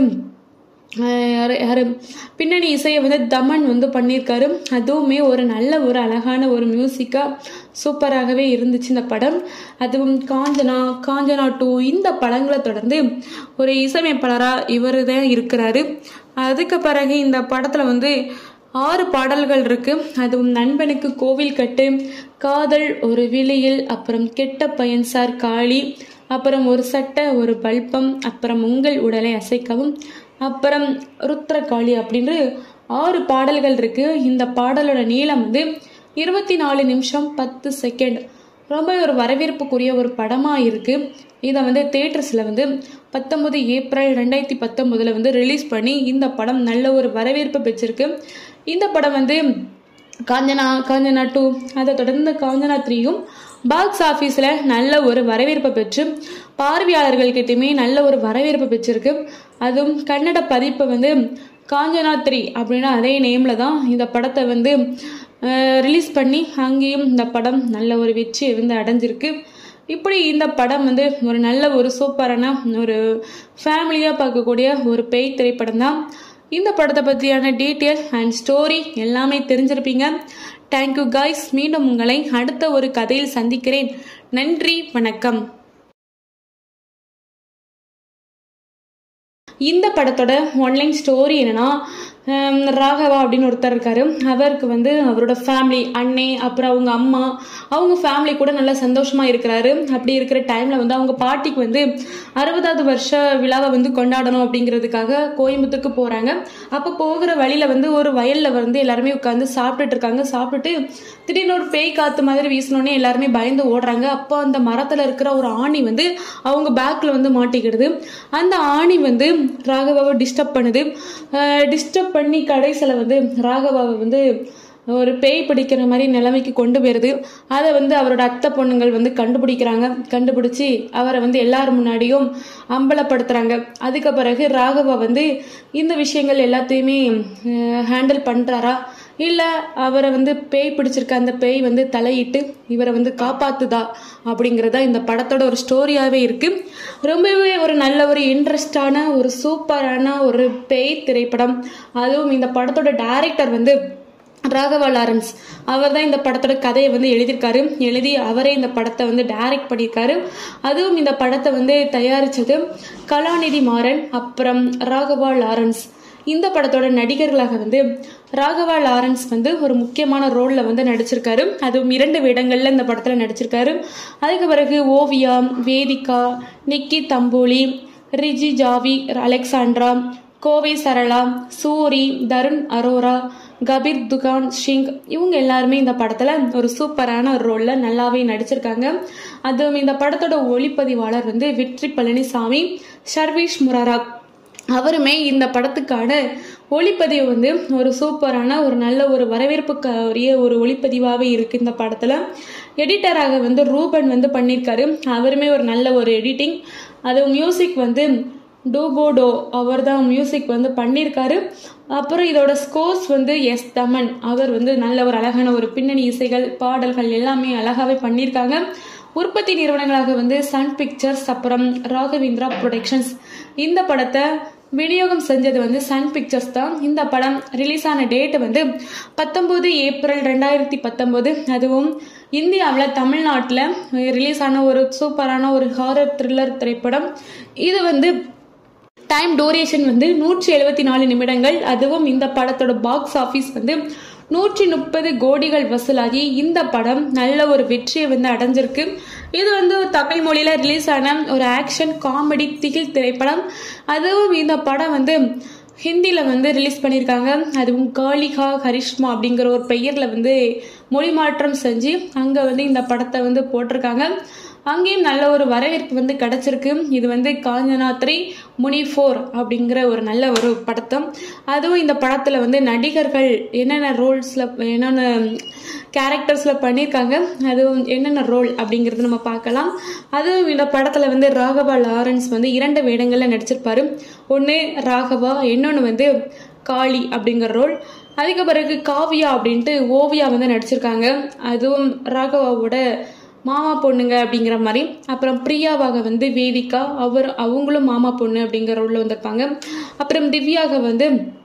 யாரு பின்னணி இசையை வந்து தமன் வந்து பண்ணியிருக்காரு. அதுவுமே ஒரு நல்ல ஒரு அழகான ஒரு மியூசிக்காக சூப்பராகவே இருந்துச்சு இந்த படம். அதுவும் காஞ்சனா, காஞ்சனா டூ இந்த படங்களை தொடர்ந்து ஒரு இசையமைப்பாளராக இவர் தான் இருக்கிறாரு. அதுக்கு பிறகு இந்த படத்தில் வந்து ஆறு பாடல்கள் இருக்கு. அதுவும் நண்பனுக்கு கோவில் கட்டு, காதல் ஒரு விழியில், அப்புறம் கெட்ட பையன் சார் காளி, அப்புறம் ஒரு சட்டை ஒரு பல்பம், அப்புறம் உங்கள் உடலை அசைக்கவும், அப்புறம் ருத்ரகாளி அப்படின்னு ஆறு பாடல்கள் இருக்கு. இந்த பாடலோட நீளம் வந்து இருபத்தி நாலு நிமிஷம் பத்து செகண்ட். ரொம்ப ஒரு வரவேற்புக்குரிய ஒரு படமாக இருக்கு. இதை வந்து தியேட்டர்ஸில் வந்து பத்தொன்பது ஏப்ரல் ரெண்டாயிரத்தி பத்தொன்பதுல வந்து ரிலீஸ் பண்ணி இந்த படம் நல்ல ஒரு வரவேற்பு பெற்றிருக்கு. இந்த படம் வந்து காஞ்சனா, காஞ்சனா டூ, அதை தொடர்ந்து காஞ்சனா த்ரீயும் பாக்ஸ் ஆஃபீஸில் நல்ல ஒரு வரவேற்பை பெற்று பார்வையாளர்கள்கிட்டையுமே நல்ல ஒரு வரவேற்பு பெற்றிருக்கு. அதுவும் கன்னட பதிப்பை வந்து காஞ்சனா த்ரீ அப்படின்னா அதே நேமில் தான் இந்த படத்தை வந்து ரிலீஸ் பண்ணி அங்கேயும் இந்த படம் நல்ல ஒரு வெற்றியை வந்து அடைஞ்சிருக்கு. இப்படி இந்த படம் வந்து ஒரு நல்ல ஒரு சூப்பரான ஒரு ஃபேமிலியாக பார்க்கக்கூடிய ஒரு பேய் திரைப்படம் தான். இந்த படத்தை பற்றியான டீட்டெயில் அண்ட் ஸ்டோரி எல்லாமே தெரிஞ்சிருப்பீங்க. Thank you guys. மீண்டும் உங்களை அடுத்த ஒரு கதையில் சந்திக்கிறேன். நன்றி, வணக்கம். இந்த படத்தோட ஒன்லைன் ஸ்டோரி என்னன்னா, ராகவா அப்படின்னு ஒருத்தர் இருக்காரு. அவருக்கு வந்து அவரோட ஃபேமிலி, அண்ணே, அப்புறம் அவங்க அம்மா, அவங்க ஃபேமிலி கூட நல்லா சந்தோஷமா இருக்கிறாரு. அப்படி இருக்கிற டைம்ல வந்து அவங்க பாட்டிக்கு வந்து அறுபதாவது வருஷ விழாவை வந்து கொண்டாடணும் அப்படிங்கிறதுக்காக கோயம்புத்தூருக்கு போறாங்க. அப்போ போகிற வழியில வந்து ஒரு வயல்ல வந்து எல்லாருமே உட்காந்து சாப்பிட்டுட்டு இருக்காங்க. சாப்பிட்டுட்டு திடீர்னு ஒரு பேய் காத்து மாதிரி வீசினோடனே எல்லாருமே பயந்து ஓடுறாங்க. அப்போ அந்த மரத்துல இருக்கிற ஒரு ஆணி வந்து அவங்க பேக்ல வந்து மாட்டிக்கிடுது. அந்த ஆணி வந்து ராகவாவை டிஸ்டர்ப் பண்ணுது. டிஸ்டர்ப் பண்ணி கடைசியில் வந்து ராகவாவை வந்து ஒரு பேய் பிடிக்கிற மாதிரி நிலைமைக்கு கொண்டு போயிருது. அதை வந்து அவரோட அத்தை பொண்ணுங்கள் வந்து கண்டுபிடிக்கிறாங்க. கண்டுபிடிச்சி அவரை வந்து எல்லாரும் முன்னாடியும் அம்பலப்படுத்துறாங்க. அதுக்கு பிறகு ராகவா வந்து இந்த விஷயங்கள் எல்லாத்தையுமே ஹேண்டில் பண்றாரா, இல்லை அவரை வந்து பேய் பிடிச்சிருக்க அந்த பேய் வந்து தலையிட்டு இவரை வந்து காப்பாத்துதா அப்படிங்கிறதா இந்த படத்தோட ஒரு ஸ்டோரியாகவே இருக்கு. ரொம்பவே ஒரு நல்ல ஒரு இன்ட்ரெஸ்டான ஒரு சூப்பரான ஒரு பேய் திரைப்படம். அதுவும் இந்த படத்தோட டைரக்டர் வந்து ராகவா லாரன்ஸ். அவர் தான் இந்த படத்தோட கதையை வந்து எழுதியிருக்காரு. எழுதி அவரே இந்த படத்தை வந்து டைரக்ட் பண்ணியிருக்காரு. அதுவும் இந்த படத்தை வந்து தயாரிச்சது கலாநிதி மாறன், அப்புறம் ராகவா லாரன்ஸ். இந்த படத்தோட நடிகர்களாக வந்து ராகவா லாரன்ஸ் வந்து ஒரு முக்கியமான ரோல்ல வந்து நடிச்சிருக்காரு. அதுவும் இரண்டு வேடங்கள்ல இந்த படத்துல நடிச்சிருக்காரு. அதுக்கு பிறகு Oviya, Vedhika, Nikki Tamboli, Ri Djavi, Alexandra, Kovai Sarala, Soori, Tarun Arora, Kabir Duhan Singh, இவங்க எல்லாருமே இந்த படத்துல ஒரு சூப்பரான ஒரு ரோல்ல நல்லாவே நடிச்சிருக்காங்க. அதுவும் இந்த படத்தோட ஒளிப்பதிவாளர் வந்து வெற்றி பழனிசாமி, ஷர்வீஷ் முராரா. அவருமே இந்த படத்துக்கான ஒளிப்பதிவு வந்து ஒரு சூப்பரான ஒரு நல்ல ஒரு வரவேற்புக்குரிய ஒரு ஒளிப்பதிவாகவே இருக்கு. இந்த படத்துல எடிட்டராக வந்து ரூபன் வந்து பண்ணியிருக்காரு. அவருமே ஒரு நல்ல ஒரு எடிட்டிங். அது மியூசிக் வந்து டூபோடோ அவர் தான் மியூசிக் வந்து பண்ணியிருக்காரு. அப்புறம் இதோட ஸ்கோர்ஸ் வந்து எஸ் தமன், அவர் வந்து நல்ல ஒரு அழகான ஒரு பின்னணி இசைகள், பாடல்கள் எல்லாமே அழகாவே பண்ணியிருக்காங்க. உற்பத்தி நிறுவனங்களாக வந்து சன் பிக்சர்ஸ், அப்புறம் ராகவேந்திரா ப்ரொடக்ஷன்ஸ். இந்த படத்தை விநியோகம் செஞ்சது வந்து சன் பிக்சர்ஸ் தான். இந்த படம் ரிலீஸ் ஆன டேட் வந்து பத்தொன்பது ஏப்ரல் ரெண்டாயிரத்தி பத்தொன்பது. அதுவும் இந்தியாவில் தமிழ்நாட்டில் ரிலீஸ் ஆன ஒரு சூப்பரான ஒரு ஹாரர் த்ரில்லர் திரைப்படம். இது வந்து டைம் டூரேஷன் வந்து நூற்றி எழுபத்தி நாலு நிமிடங்கள். அதுவும் இந்த படத்தோட பாக்ஸ் ஆஃபீஸ் வந்து நூற்றி முப்பது கோடிகள் வசூலாகி இந்த படம் நல்ல ஒரு வெற்றியை வந்து அடைஞ்சிருக்கு. இது வந்து தமிழ் மொழியில ரிலீஸ் ஆன ஒரு ஆக்ஷன் காமெடி திகில் திரைப்படம். அதுவும் இந்த படம் வந்து ஹிந்தியில் வந்து ரிலீஸ் பண்ணியிருக்காங்க. அதுவும் காளிகா கரிஷ்மா அப்படிங்கிற ஒரு பெயரில் வந்து மொழி மாற்றம் செஞ்சு அங்கே வந்து இந்த படத்தை வந்து போட்டிருக்காங்க. அங்கேயும் நல்ல ஒரு வரவேற்பு வந்து கிடைச்சிருக்கு. இது வந்து காஞ்சனா த்ரீ முனி ஃபோர் அப்படிங்கிற ஒரு நல்ல ஒரு படத்தம். அதுவும் இந்த படத்தில் வந்து நடிகர்கள் என்னென்ன ரோல்ஸில் என்னென்ன கேரக்டர்ஸில் பண்ணியிருக்காங்க, அதுவும் என்னென்ன ரோல் அப்படிங்கிறது நம்ம பார்க்கலாம். அதுவும் இந்த படத்தில் வந்து ராகவா லாரன்ஸ் வந்து இரண்டு வேடங்களில் நடிச்சிருப்பாரு. ஒன்று ராகவா, இன்னொன்று வந்து காளி அப்படிங்கிற ரோல். அதுக்கு பிறகு காவியா அப்படின்ட்டு ஓவியா வந்து நடிச்சிருக்காங்க. அதுவும் ராகவாவோட மாமா பொண்ணுங்க அப்படிங்கிற மாதிரி. அப்புறம் பிரியாவாக வந்து வேதிகா, அவர் அவங்களும் மாமா பொண்ணு அப்படிங்கிற ரோல்ல வந்திருப்பாங்க. அப்புறம் திவ்யாக வந்து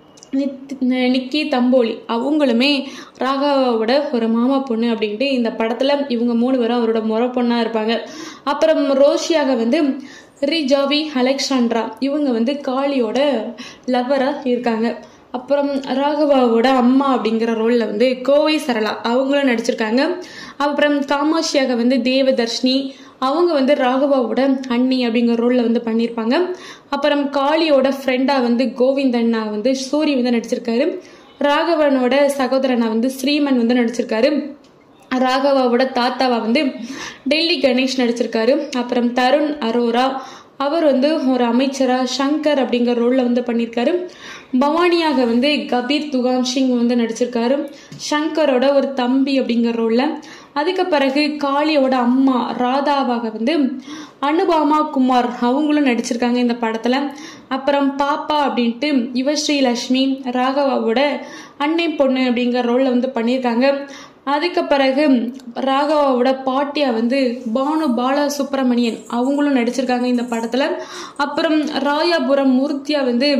நிக்கி தம்போலி, அவங்களுமே ராகவாவோட ஒரு மாமா பொண்ணு அப்படின்ட்டு இந்த படத்துல இவங்க மூணு பேரும் அவரோட முறை பொண்ணா இருப்பாங்க. அப்புறம் ரோஷியாக வந்து ரிஜாவி, அலெக்சாண்ட்ரா, இவங்க வந்து காளியோட லவ்வரா இருக்காங்க. அப்புறம் ராகவாவோட அம்மா அப்படிங்கிற ரோல்ல வந்து கோவை சரளா, அவங்களும் நடிச்சிருக்காங்க. அப்புறம் காமாட்சியாக வந்து தேவதர்ஷினி, அவங்க வந்து ராகவாவோட அண்ணி அப்படிங்கிற ரோல்ல வந்து பண்ணியிருப்பாங்க. அப்புறம் காளியோட ஃப்ரெண்டா வந்து கோவிந்தண்ணா வந்து சூரி வந்து நடிச்சிருக்காரு. ராகவனோட சகோதரனா வந்து ஸ்ரீமன் வந்து நடிச்சிருக்காரு. ராகவாவோட தாத்தாவா வந்து டெல்லி கணேஷ் நடிச்சிருக்காரு. அப்புறம் தருண் அரோரா, அவர் வந்து ஒரு அமைச்சரா சங்கர் அப்படிங்கிற ரோல்ல வந்து பண்ணியிருக்காரு. பவானியாக வந்து கபீர் துகான் சிங் வந்து நடிச்சிருக்காரு, சங்கரோட ஒரு தம்பி அப்படிங்கிற ரோல்ல. அதுக்கு பிறகு காளியோட அம்மா ராதாவாக வந்து அனுபாமா குமார், அவங்களும் நடிச்சிருக்காங்க இந்த படத்துல. அப்புறம் பாப்பா அப்படின்ட்டு யுவஸ்ரீ லட்சுமி, ராகவாவோட அன்னை பொண்ணு அப்படிங்கிற ரோல்ல வந்து பண்ணியிருக்காங்க. அதுக்கு பிறகு ராகவாவோட பாட்டியா வந்து பானு பாலா சுப்பிரமணியன், அவங்களும் நடிச்சிருக்காங்க இந்த படத்துல. அப்புறம் ராயாபுரம் மூர்த்தியா வந்து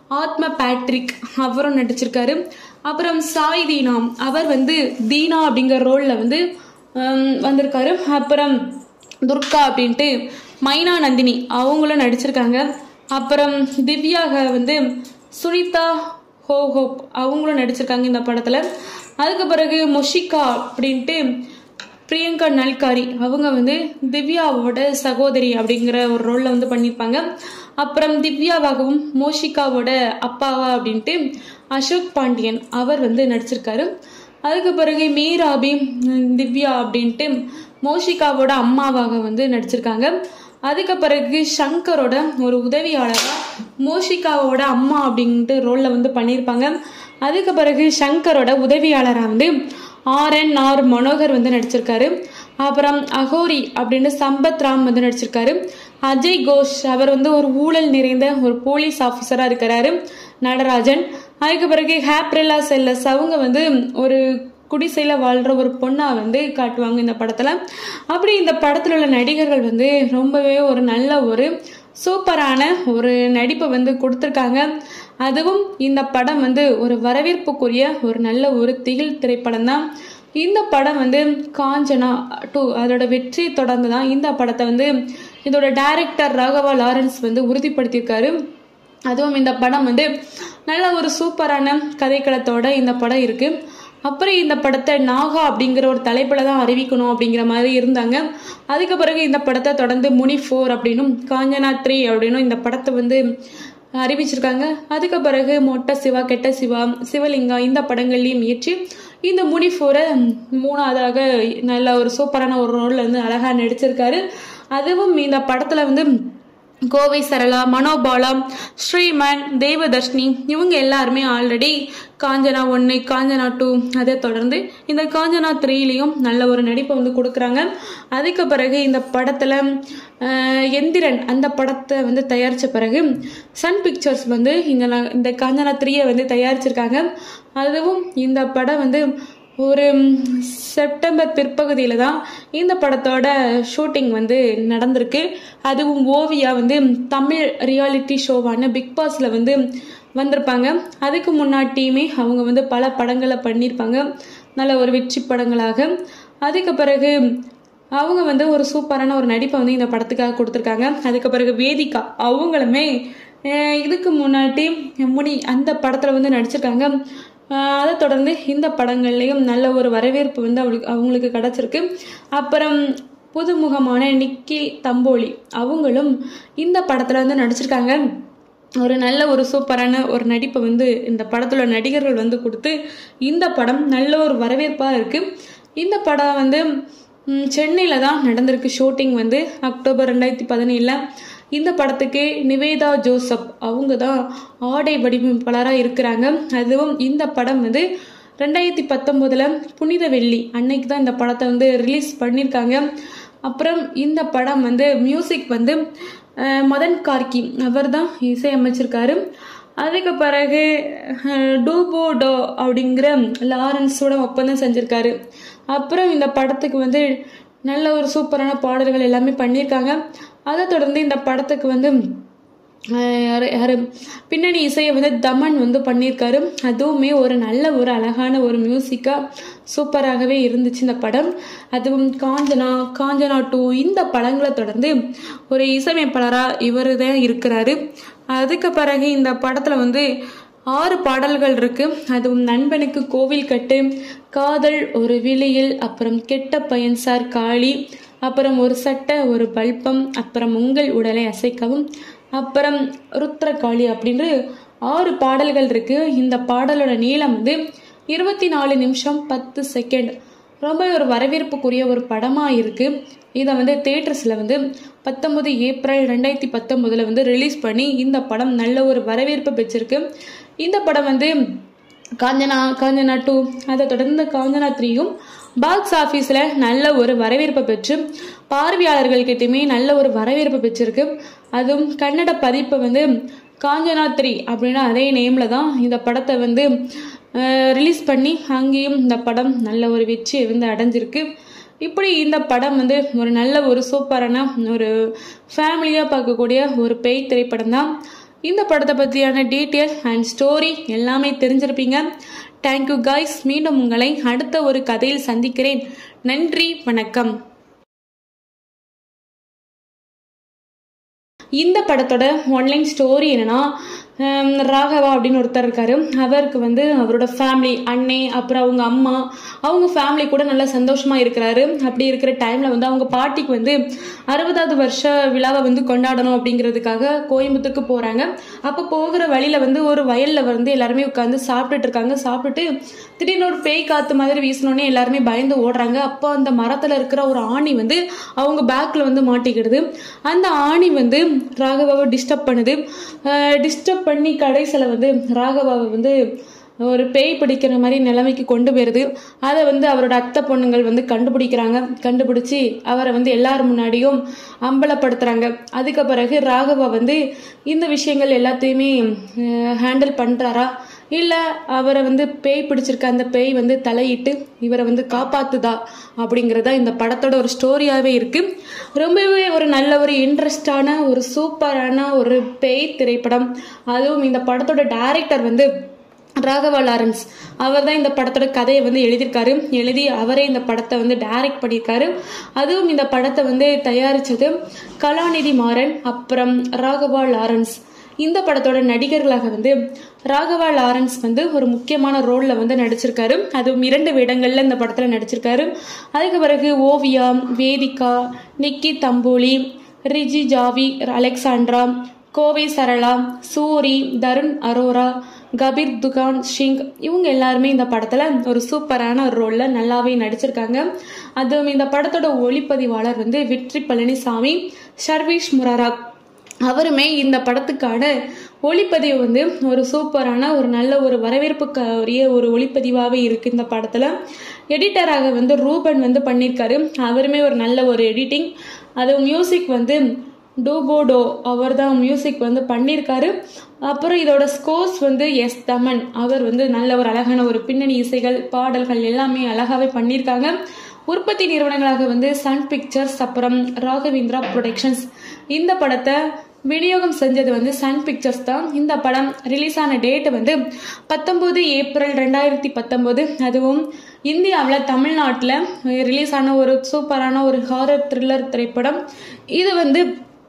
ஆத்ம பேட்ரிக் அவரும் நடிச்சிருக்காரு. அப்புறம் சாய் தீனா அவர் வந்து தீனா அப்படிங்கிற ரோல்ல வந்து வந்திருக்காரு. அப்புறம் துர்கா அப்படின்ட்டு மைனா நந்தினி அவங்களும் நடிச்சிருக்காங்க. அப்புறம் திவ்யாக வந்து சுனிதா ஹோ ஹோப் அவங்களும் நடிச்சிருக்காங்க இந்த படத்துல. அதுக்கு பிறகு மொஷிகா அப்படின்ட்டு பிரியங்கா நல்காரி அவங்க வந்து திவ்யாவோட சகோதரி அப்படிங்கிற ஒரு ரோல்ல வந்து பண்ணியிருப்பாங்க. அப்புறம் திவ்யாவாகவும் மோஷிகாவோட அப்பாவா அப்படின்ட்டு அசோக் பாண்டியன் அவர் வந்து நடிச்சிருக்காரு. அதுக்கு பிறகு மீராபி திவ்யா அப்படின்ட்டு மோஷிகாவோட அம்மாவாக வந்து நடிச்சிருக்காங்க. அதுக்கு பிறகு சங்கரோட ஒரு உதவியாளராக மோஷிகாவோட அம்மா அப்படின்ட்டு ரோல்ல வந்து பண்ணியிருப்பாங்க. அதுக்கு பிறகு சங்கரோட உதவியாளராக வந்து ஆர் என் ஆர் மனோகர் வந்து நடிச்சிருக்காரு. அப்புறம் அகோரி அப்படின்னு சம்பத் ராம் வந்து நடிச்சிருக்காரு. அஜய் கோஷ் அவர் வந்து ஒரு ஊழல் நிறைந்த ஒரு போலீஸ் ஆஃபீஸரா இருக்கிறாரு, நடராஜன். அதுக்கு பிறகு ஹேப்ரிலா செல்லஸ் அவங்க வந்து ஒரு குடிசையில வாழ்ற ஒரு பொண்ணா வந்து காட்டுவாங்க இந்த படத்துல. அப்படி இந்த படத்துல உள்ள நடிகர்கள் வந்து ரொம்பவே ஒரு நல்ல ஒரு சூப்பரான ஒரு நடிப்பை வந்து கொடுத்துருக்காங்க. அதுவும் இந்த படம் வந்து ஒரு வரவேற்புக்குரிய ஒரு நல்ல ஒரு திகில் திரைப்படம் தான். இந்த படம் வந்து காஞ்சனா டூ அதோட வெற்றி தொடர்ந்து தான் இந்த படத்தை வந்து இதோட டைரக்டர் ராகவா லாரன்ஸ் வந்து உறுதிப்படுத்தியிருக்காரு. அதுவும் இந்த படம் வந்து நல்ல ஒரு சூப்பரான கதைக்களத்தோட இந்த படம் இருக்கு. அப்புறம் இந்த படத்தை நாகா அப்படிங்கிற ஒரு தலைப்புல தான் அறிவிக்கணும் அப்படிங்கிற மாதிரி இருந்தாங்க. அதுக்கு பிறகு இந்த படத்தை தொடர்ந்து முனி ஃபோர் அப்படின்னும் காஞ்சனா த்ரீ அப்படின்னும் இந்த படத்தை வந்து அறிவிச்சிருக்காங்க. அதுக்கு பிறகு மொட்டை சிவா, கெட்ட சிவா, சிவலிங்கா இந்த படங்கள்லையும் முயற்சி இந்த முனி ஃபோரை மூணாவதாக நல்ல ஒரு சூப்பரான ஒரு ரோல்ல வந்து அழகா நடிச்சிருக்காரு. அதுவும் இந்த படத்துல வந்து கோவை சரளா, மனோபாலா, ஸ்ரீமன், தேவதர்ஷினி இவங்க எல்லாருமே ஆல்ரெடி காஞ்சனா ஒன்று, காஞ்சனா டூ அதை தொடர்ந்து இந்த காஞ்சனா த்ரீலையும் நல்ல ஒரு நடிப்பை வந்து கொடுக்குறாங்க. அதுக்கு பிறகு இந்த படத்தில் எந்திரன் அந்த படத்தை வந்து தயாரித்த பிறகு சன் பிக்சர்ஸ் வந்து இந்த இந்த காஞ்சனா த்ரீயை வந்து தயாரிச்சிருக்காங்க. அதுவும் இந்த படம் வந்து ஒரு செப்டம்பர் பிற்பகுதியில் தான் இந்த படத்தோட ஷூட்டிங் வந்து நடந்திருக்கு. அதுவும் ஓவியா வந்து தமிழ் ரியாலிட்டி ஷோவான பிக் பாஸில் வந்து வந்திருப்பாங்க. அதுக்கு முன்னாடியுமே அவங்க வந்து பல படங்களை பண்ணியிருப்பாங்க, நல்ல ஒரு வெற்றி படங்களாக. அதுக்கு பிறகு அவங்க வந்து ஒரு சூப்பரான ஒரு நடிப்பை வந்து இந்த படத்துக்காக கொடுத்துருக்காங்க. அதுக்கு பிறகு வேதிகா அவங்களுமே இதுக்கு முன்னாடி முனி அந்த படத்தில் வந்து நடிச்சிருக்காங்க. அதை தொடர்ந்து இந்த படங்கள்லையும் நல்ல ஒரு வரவேற்பு வந்து அவளுக்கு அவங்களுக்கு கிடச்சிருக்கு. அப்புறம் புதுமுகமான நிக்கி தம்போலி அவங்களும் இந்த படத்தில் வந்து நடிச்சிருக்காங்க. ஒரு நல்ல ஒரு சூப்பரான ஒரு நடிப்பை வந்து இந்த படத்துல நடிகர்கள் வந்து கொடுத்து இந்த படம் நல்ல ஒரு வரவேற்பாக இருக்குது. இந்த படம் வந்து சென்னையில் தான் நடந்திருக்கு ஷூட்டிங் வந்து அக்டோபர் ரெண்டாயிரத்தி பதினேழில். இந்த படத்துக்கு நிவேதா ஜோசப் அவங்க தான் ஆடை வடிவமைப்பாளராக இருக்கிறாங்க. அதுவும் இந்த படம் வந்து ரெண்டாயிரத்தி பத்தொம்போதில் புனித வெள்ளி அன்னைக்கு தான் இந்த படத்தை வந்து ரிலீஸ் பண்ணியிருக்காங்க. அப்புறம் இந்த படம் வந்து மியூசிக் வந்து மதன் கார்கி அவர் தான் இசையமைச்சிருக்காரு. அதுக்கு பிறகு டூபோ டோ அப்படிங்கிற லாரன்ஸோட ஒப்பந்தம் செஞ்சுருக்காரு. அப்புறம் இந்த படத்துக்கு வந்து நல்ல ஒரு சூப்பரான பாடல்கள் எல்லாமே பண்ணியிருக்காங்க. அதை தொடர்ந்து இந்த படத்துக்கு வந்து யாரு பின்னணி இசையை வந்து தமன் வந்து பண்ணியிருக்காரு. அதுவுமே ஒரு நல்ல ஒரு அழகான ஒரு மியூசிக்காக சூப்பராகவே இருந்துச்சு இந்த படம். அதுவும் காஞ்சனா, காஞ்சனா டூ இந்த படங்களை தொடர்ந்து ஒரு இசையமைப்பாளராக இவர் தான் இருக்கிறாரு. அதுக்கு பிறகு இந்த படத்தில் வந்து ஆறு பாடல்கள் இருக்கு. அதுவும் நண்பனுக்கு கோவில் கட்டு, காதல் ஒரு விழியில், அப்புறம் கெட்ட பையன் சார் காளி, அப்புறம் ஒரு சட்டை ஒரு பல்பம், அப்புறம் உங்கள் உடலை அசைக்கவும், அப்புறம் ருத்ரகாளி அப்படின்னு ஆறு பாடல்கள் இருக்கு. இந்த பாடலோட நீளம் வந்து இருபத்தி நாலு நிமிஷம் பத்து செகண்ட். ரொம்ப ஒரு வரவேற்புக்குரிய ஒரு படமாக இருக்குது. இதை வந்து தியேட்டர்ஸில் வந்து பத்தொம்பது ஏப்ரல் ரெண்டாயிரத்தி பத்தொம்போதில் வந்து ரிலீஸ் பண்ணி இந்த படம் நல்ல ஒரு வரவேற்பு பெற்றிருக்கு. இந்த படம் வந்து காஞ்சனா, காஞ்சனா டூ அதை தொடர்ந்து காஞ்சனா த்ரீயும் பாக்ஸ் ஆஃபீஸில் நல்ல ஒரு வரவேற்பை பெற்று பார்வையாளர்கள்கிட்டையுமே நல்ல ஒரு வரவேற்பு பெற்றிருக்கு. அதுவும் கன்னட பதிப்பு வந்து காஞ்சனா த்ரீ அப்படின்னா அதே நேமில் தான் இந்த படத்தை வந்து ரிலீஸ் பண்ணி அங்கேயும் இந்த படம் நல்ல ஒரு வெற்றியை வந்து அடைஞ்சிருக்கு. இப்படி இந்த படம் வந்து ஒரு நல்ல ஒரு சூப்பரான ஒரு ஃபேமிலியாக பார்க்கக்கூடிய ஒரு பேய் திரைப்படம் தான். இந்த படத்தை பற்றியான டீட்டெயில் அண்ட் ஸ்டோரி எல்லாமே தெரிஞ்சிருப்பீங்க. Thank you guys. மீண்டும் உங்களை அடுத்த ஒரு கதையில் சந்திக்கிறேன். நன்றி, வணக்கம். இந்த படத்தோட ஒன்லைன் ஸ்டோரி என்னன்னா, ராகவா அப்படின்னு ஒருத்தர் இருக்காரு. அவருக்கு வந்து அவரோட ஃபேமிலி, அண்ணே, அப்புறம் அவங்க அம்மா, அவங்க ஃபேமிலி கூட நல்லா சந்தோஷமா இருக்கிறாரு. அப்படி இருக்கிற டைம்ல வந்து அவங்க பாட்டிக்கு வந்து அறுபதாவது வருஷ விழாவை வந்து கொண்டாடணும் அப்படிங்கிறதுக்காக கோயம்புத்தூருக்கு போறாங்க. அப்போ போகிற வழியில வந்து ஒரு வயல்ல வந்து எல்லாருமே உட்காந்து சாப்பிட்டுட்டு இருக்காங்க. சாப்பிட்டுட்டு திடீர்னு ஒரு பேய் காத்து மாதிரி வீசினோடனே எல்லாருமே பயந்து ஓடுறாங்க. அப்போ அந்த மரத்துல இருக்கிற ஒரு ஆணி வந்து அவங்க பேக்ல வந்து மாட்டிக்கிடுது. அந்த ஆணி வந்து ராகவாவை டிஸ்டர்ப் பண்ணுது. டிஸ்டர்ப் பண்ணி கடைசியில் வந்து ராகவாவை வந்து ஒரு பேய் பிடிக்கிற மாதிரி நிலைமைக்கு கொண்டு போயிருது. அதை வந்து அவரோட அத்தை பொண்ணுங்கள் வந்து கண்டுபிடிக்கிறாங்க. கண்டுபிடிச்சி அவரை வந்து எல்லாரும் முன்னாடியும் அம்பலப்படுத்துறாங்க. அதுக்கு பிறகு ராகவா வந்து இந்த விஷயங்கள் எல்லாத்தையுமே ஹேண்டில் பண்றாரா, இல்லை அவரை வந்து பேய் பிடிச்சிருக்க அந்த பேய் வந்து தலையிட்டு இவரை வந்து காப்பாத்துதா அப்படிங்கிறதா இந்த படத்தோட ஒரு ஸ்டோரியாகவே இருக்கு. ரொம்பவே ஒரு நல்ல ஒரு இன்ட்ரெஸ்டான ஒரு சூப்பரான ஒரு பேய் திரைப்படம். அதுவும் இந்த படத்தோட டைரக்டர் வந்து ராகவா லாரன்ஸ். அவர் தான் இந்த படத்தோட கதையை வந்து எழுதியிருக்காரு. எழுதி அவரே இந்த படத்தை வந்து டைரக்ட் பண்ணியிருக்காரு. அதுவும் இந்த படத்தை வந்து தயாரித்தது கலாநிதி மாறன், அப்புறம் ராகவா லாரன்ஸ். இந்த படத்தோட நடிகர்களாக வந்து ராகவா லாரன்ஸ் வந்து ஒரு முக்கியமான ரோல்ல வந்து நடிச்சிருக்காரு. அதுவும் இரண்டு வேடங்கள்ல இந்த படத்துல நடிச்சிருக்காரு. அதுக்கு பிறகு Oviya, Vedhika, Nikki Tamboli, Ri Djavi, Alexandra, Kovai Sarala, Soori, Tarun Arora, Kabir Duhan Singh, இவங்க எல்லாருமே இந்த படத்துல ஒரு சூப்பரான ஒரு ரோல்ல நல்லாவே நடிச்சிருக்காங்க. அதுவும் இந்த படத்தோட ஒளிப்பதிவாளர் வந்து வெற்றி பழனிசாமி, ஷர்வீஷ் முராரா. அவருமே இந்த படத்துக்கான ஒளிப்பதிவு வந்து ஒரு சூப்பரான ஒரு நல்ல ஒரு வரவேற்புக்குரிய ஒரு ஒளிப்பதிவாகவே இருக்கு. இந்த படத்துல எடிட்டராக வந்து ரூபன் வந்து பண்ணியிருக்காரு. அவருமே ஒரு நல்ல ஒரு எடிட்டிங். அது மியூசிக் வந்து டூபோடோ அவர் தான் மியூசிக் வந்து பண்ணியிருக்காரு. அப்புறம் இதோட ஸ்கோர்ஸ் வந்து எஸ் தமன், அவர் வந்து நல்ல ஒரு அழகான ஒரு பின்னணி இசைகள், பாடல்கள் எல்லாமே அழகாவே பண்ணியிருக்காங்க. உற்பத்தி நிறுவனங்களாக வந்து சன் பிக்சர்ஸ், அப்புறம் ராகவேந்திரா ப்ரொடக்ஷன்ஸ். இந்த படத்தை விநியோகம் செஞ்சது வந்து சன் பிக்சர்ஸ் தான். இந்த படம் ரிலீஸ் ஆன டேட் வந்து பத்தொன்பது ஏப்ரல் ரெண்டாயிரத்தி பத்தொன்பது. அதுவும் இந்தியாவில் தமிழ்நாட்டில் ரிலீஸ் ஆன ஒரு சூப்பரான ஒரு ஹாரர் த்ரில்லர் திரைப்படம். இது வந்து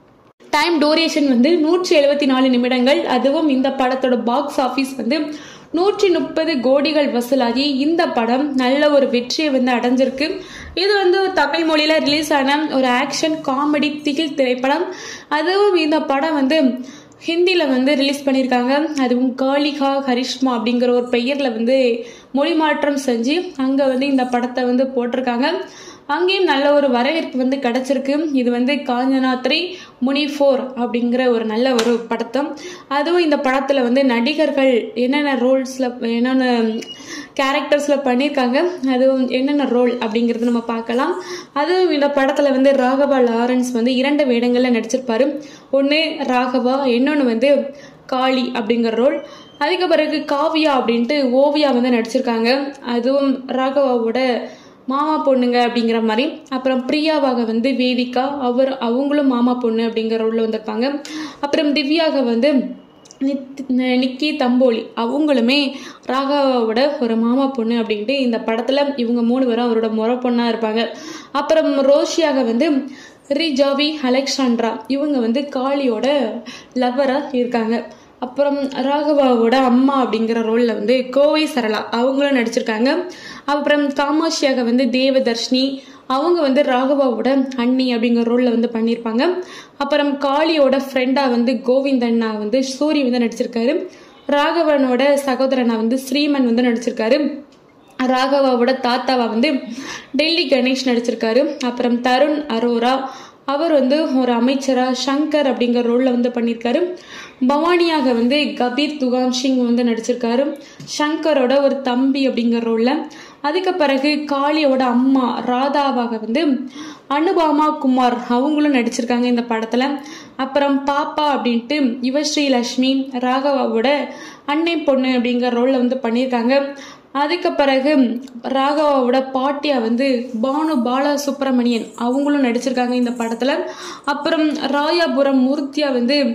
டைம் டூரேஷன் வந்து நூற்றி எழுபத்தி நாலு நிமிடங்கள். அதுவும் இந்த படத்தோட பாக்ஸ் ஆஃபீஸ் வந்து நூற்றி முப்பது கோடிகள் வசூலாகி இந்த படம் நல்ல ஒரு வெற்றியை வந்து அடைஞ்சிருக்கு. இது வந்து தமிழ் மொழியில ரிலீஸ் ஆன ஒரு ஆக்ஷன் காமெடி திகில் திரைப்படம். அதுவும் இந்த படம் வந்து ஹிந்தியில வந்து ரிலீஸ் பண்ணியிருக்காங்க. அதுவும் காளிகா கரிஷ்மா அப்படிங்கிற ஒரு பெயர்ல வந்து மொழி மாற்றம் செஞ்சு அங்க வந்து இந்த படத்தை வந்து போட்டிருக்காங்க. அங்கேயும் நல்ல ஒரு வரவேற்பு வந்து கிடைச்சிருக்கு. இது வந்து காஞ்சனா த்ரீ முனி ஃபோர் அப்படிங்கிற ஒரு நல்ல ஒரு படத்தம். அதுவும் இந்த படத்துல வந்து நடிகர்கள் என்னென்ன ரோல்ஸ்ல என்னென்ன கேரக்டர்ஸ்ல பண்ணியிருக்காங்க, அதுவும் என்னென்ன ரோல் அப்படிங்கிறது நம்ம பார்க்கலாம். அதுவும் இந்த படத்துல வந்து ராகவா லாரன்ஸ் வந்து இரண்டு வேடங்கள்ல நடிச்சிருப்பாரு. ஒன்று ராகவா, இன்னொன்று வந்து காளி அப்படிங்கிற ரோல். அதுக்கு பிறகு காவியா அப்படின்ட்டு ஓவியா வந்து நடிச்சிருக்காங்க. அதுவும் ராகவாவோட மாமா பொண்ணுங்க அப்படிங்கிற மாதிரி. அப்புறம் பிரியாவாக வந்து வேதிகா, அவர் அவங்களும் மாமா பொண்ணு அப்படிங்கிற ரோல்ல வந்திருப்பாங்க. அப்புறம் திவ்யாக வந்து நிக்கி தம்போலி, அவங்களுமே ராகவாவோட ஒரு மாமா பொண்ணு அப்படின்ட்டு இந்த படத்துல இவங்க மூணு பேரும் அவரோட முறை பொண்ணா இருப்பாங்க. அப்புறம் ரோஷியாக வந்து ரிஜாவி, அலெக்சாண்ட்ரா, இவங்க வந்து காளியோட லவ்வரா இருக்காங்க. அப்புறம் ராகவாவோட அம்மா அப்படிங்கிற ரோல்ல வந்து கோவை சரளா, அவங்களும் நடிச்சிருக்காங்க. அப்புறம் காமாட்சியாக வந்து தேவதர்ஷினி, அவங்க வந்து ராகவாவோட அண்ணி அப்படிங்கிற ரோல்ல வந்து பண்ணியிருப்பாங்க. அப்புறம் காளியோட ஃப்ரெண்டா வந்து கோவிந்தண்ணா வந்து சூரி வந்து நடிச்சிருக்காரு. ராகவனோட சகோதரனா வந்து ஸ்ரீமன் வந்து நடிச்சிருக்காரு. ராகவாவோட தாத்தாவா வந்து டெல்லி கணேஷ் நடிச்சிருக்காரு. அப்புறம் தருண் அரோரா, அவர் வந்து ஒரு அமைச்சரா சங்கர் அப்படிங்கிற ரோல்ல வந்து பண்ணியிருக்காரு. பவானியாக வந்து கபீர் துகான் சிங் வந்து நடிச்சிருக்காரு, சங்கரோட ஒரு தம்பி அப்படிங்கிற ரோல்ல. அதுக்கு பிறகு காளியோட அம்மா ராதாவாக வந்து அனுபாமா குமார், அவங்களும் நடிச்சிருக்காங்க இந்த படத்துல. அப்புறம் பாப்பா அப்படின்ட்டு யுவஸ்ரீ லட்சுமி, ராகவாவோட அன்னை பொண்ணு அப்படிங்கிற ரோல்ல வந்து பண்ணியிருக்காங்க. அதுக்கு பிறகு ராகவாவோட பாட்டியா வந்து பானு பாலா சுப்பிரமணியன், அவங்களும் நடிச்சிருக்காங்க இந்த படத்துல. அப்புறம் ராயாபுரம் மூர்த்தியா வந்து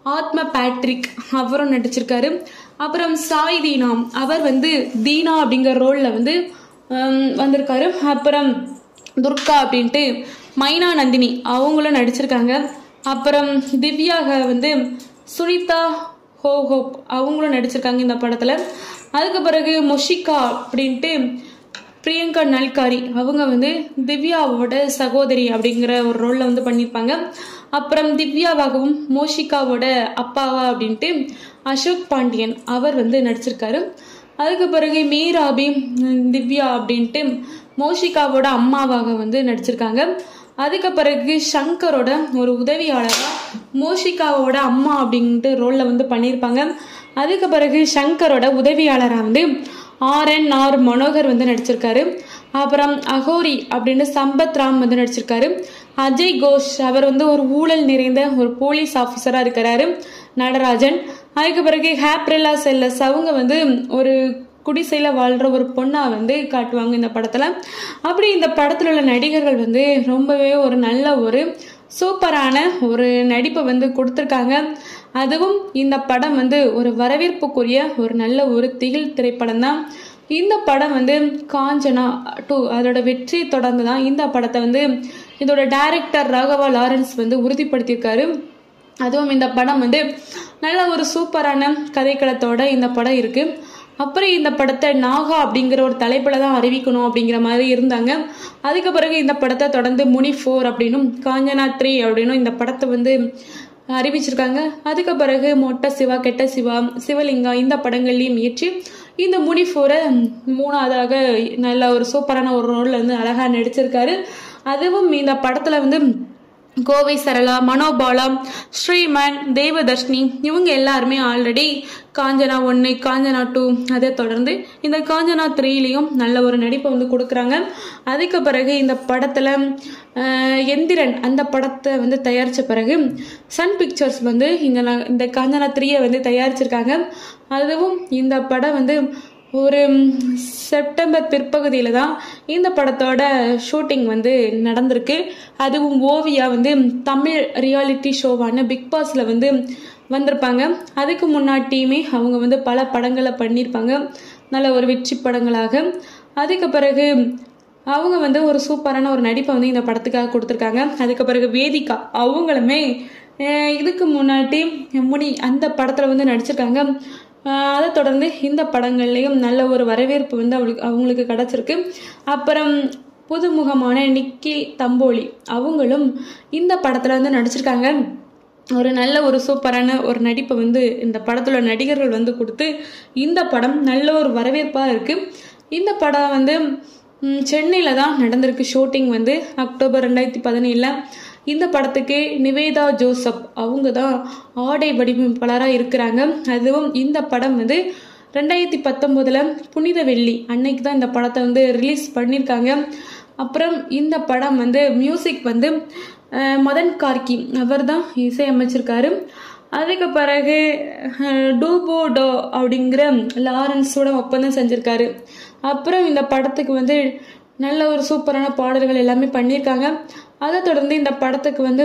ஆத்ம பேட்ரிக் அவரும் நடிச்சிருக்காரு. அப்புறம் சாய் தீனா அவர் வந்து தீனா அப்படிங்கிற ரோல்ல வந்து வந்திருக்காரு. அப்புறம் துர்கா அப்படின்ட்டு மைனா நந்தினி அவங்களும் நடிச்சிருக்காங்க. அப்புறம் திவ்யாக வந்து சுனிதா ஹோஹோப் அவங்களும் நடிச்சிருக்காங்க இந்த படத்துல. அதுக்கு பிறகு மொஷிகா அப்படின்ட்டு பிரியங்கா நல்காரி அவங்க வந்து திவ்யாவோட சகோதரி அப்படிங்கிற ஒரு ரோல்ல வந்து பண்ணியிருப்பாங்க. அப்புறம் திவ்யாவாகவும் மோஷிகாவோட அப்பாவா அப்படின்ட்டு அசோக் பாண்டியன் அவர் வந்து நடிச்சிருக்காரு. அதுக்கு பிறகு மீராபி திவ்யா அப்படின்ட்டு மோஷிகாவோட அம்மாவாக வந்து நடிச்சிருக்காங்க. அதுக்கு பிறகு சங்கரோட ஒரு உதவியாளராக மோஷிகாவோட அம்மா அப்படின்ட்டு ரோல்ல வந்து பண்ணியிருப்பாங்க. அதுக்கு பிறகு சங்கரோட உதவியாளராக வந்து ஆர் என் ஆர் மனோகர் வந்து நடிச்சிருக்காரு. அப்புறம் அகோரி அப்படின்னு சம்பத் ராம் வந்து நடிச்சிருக்காரு. அஜய் கோஷ் அவர் வந்து ஒரு ஊழல் நிறைந்த ஒரு போலீஸ் ஆஃபீஸரா இருக்கிறாரு. நடராஜன். அதுக்கு பிறகு ஹேப்ரில்லா செல்லஸ் அவங்க வந்து ஒரு குடிசையில வாழ்ற ஒரு பொண்ணா வந்து காட்டுவாங்க இந்த படத்துல. அப்படி இந்த படத்துல உள்ள நடிகர்கள் வந்து ரொம்பவே ஒரு நல்ல ஒரு சூப்பரான ஒரு நடிப்பை வந்து கொடுத்துருக்காங்க. அதுவும் இந்த படம் வந்து ஒரு வரவேற்புக்குரிய ஒரு நல்ல ஒரு திகில் திரைப்படம் தான். இந்த படம் வந்து காஞ்சனா டூ அதோட வெற்றியை தொடர்ந்து தான் இந்த படத்தை வந்து இதோட டைரக்டர் ராகவா லாரன்ஸ் வந்து உறுதிப்படுத்தியிருக்காரு. அதுவும் இந்த படம் வந்து நல்ல ஒரு சூப்பரான கதைக்களத்தோட இந்த படம் இருக்கு. அப்புறம் இந்த படத்தை நாகா அப்படிங்கிற ஒரு தலைப்பில் தான் அறிவிக்கணும் அப்படிங்கிற மாதிரி இருந்தாங்க. அதுக்கு பிறகு இந்த படத்தை தொடர்ந்து முனி ஃபோர் அப்படின்னும் காஞ்சனா த்ரீ அப்படின்னும் இந்த படத்தை வந்து அறிவிச்சிருக்காங்க. அதுக்கு பிறகு மொட்டை சிவா, கெட்ட சிவா, சிவலிங்கா இந்த படங்கள்லையும் ஏற்றி இந்த முனி ஃபோரை மூணாவதாக நல்ல ஒரு சூப்பரான ஒரு ரோல்ல வந்து அழகா நடிச்சிருக்காரு. அதுவும் இந்த படத்துல வந்து கோவை சரளா, மனோபாலா, ஸ்ரீமன், தேவதர்ஷினி இவங்க எல்லாருமே ஆல்ரெடி காஞ்சனா ஒன்று, காஞ்சனா டூ அதை தொடர்ந்து இந்த காஞ்சனா த்ரீலையும் நல்ல ஒரு நடிப்பை வந்து கொடுக்குறாங்க. அதுக்கு பிறகு இந்த படத்தில் எந்திரன் அந்த படத்தை வந்து தயாரித்த பிறகு சன் பிக்சர்ஸ் வந்து இந்த இந்த காஞ்சனா த்ரீயை வந்து தயாரிச்சிருக்காங்க. அதுவும் இந்த படம் வந்து ஒரு செப்டம்பர் பிற்பகுதியில் தான் இந்த படத்தோட ஷூட்டிங் வந்து நடந்திருக்கு. அதுவும் ஓவியா வந்து தமிழ் ரியாலிட்டி ஷோவான பிக் பாஸில் வந்து வந்திருப்பாங்க. அதுக்கு முன்னாடியுமே அவங்க வந்து பல படங்களை பண்ணியிருப்பாங்க, நல்ல ஒரு வெற்றி படங்களாக. அதுக்கு பிறகு அவங்க வந்து ஒரு சூப்பரான ஒரு நடிப்பை வந்து இந்த படத்துக்காக கொடுத்துருக்காங்க. அதுக்கு பிறகு வேதிகா அவங்களுமே இதுக்கு முன்னாடி முனி அந்த படத்தில் வந்து நடிச்சிருக்காங்க. அதை தொடர்ந்து இந்த படங்கள்லையும் நல்ல ஒரு வரவேற்பு வந்து அவளுக்கு அவங்களுக்கு கிடச்சிருக்கு. அப்புறம் புதுமுகமான நிக்கி தம்போலி அவங்களும் இந்த படத்தில் வந்து நடிச்சிருக்காங்க. ஒரு நல்ல ஒரு சூப்பரான ஒரு நடிப்பை வந்து இந்த படத்துல நடிகர்கள் வந்து கொடுத்து இந்த படம் நல்ல ஒரு வரவேற்பாக இருக்குது. இந்த படம் வந்து சென்னையில் தான் நடந்திருக்கு ஷூட்டிங் வந்து அக்டோபர் ரெண்டாயிரத்தி பதினேழில். இந்த படத்துக்கு நிவேதா ஜோசப் அவங்க தான் ஆடை வடிவமைப்பாளராக இருக்கிறாங்க. அதுவும் இந்த படம் வந்து ரெண்டாயிரத்தி பத்தொம்போதில் புனித வெள்ளி அன்னைக்கு தான் இந்த படத்தை வந்து ரிலீஸ் பண்ணியிருக்காங்க. அப்புறம் இந்த படம் வந்து மியூசிக் வந்து மதன் கார்கி அவர் தான் இசையமைச்சிருக்காரு. அதுக்கு பிறகு டூபோ டோ அப்படிங்கிற லாரன்ஸோட ஒப்பந்தம் செஞ்சுருக்காரு. அப்புறம் இந்த படத்துக்கு வந்து நல்ல ஒரு சூப்பரான பாடல்கள் எல்லாமே பண்ணியிருக்காங்க. அதை தொடர்ந்து இந்த படத்துக்கு வந்து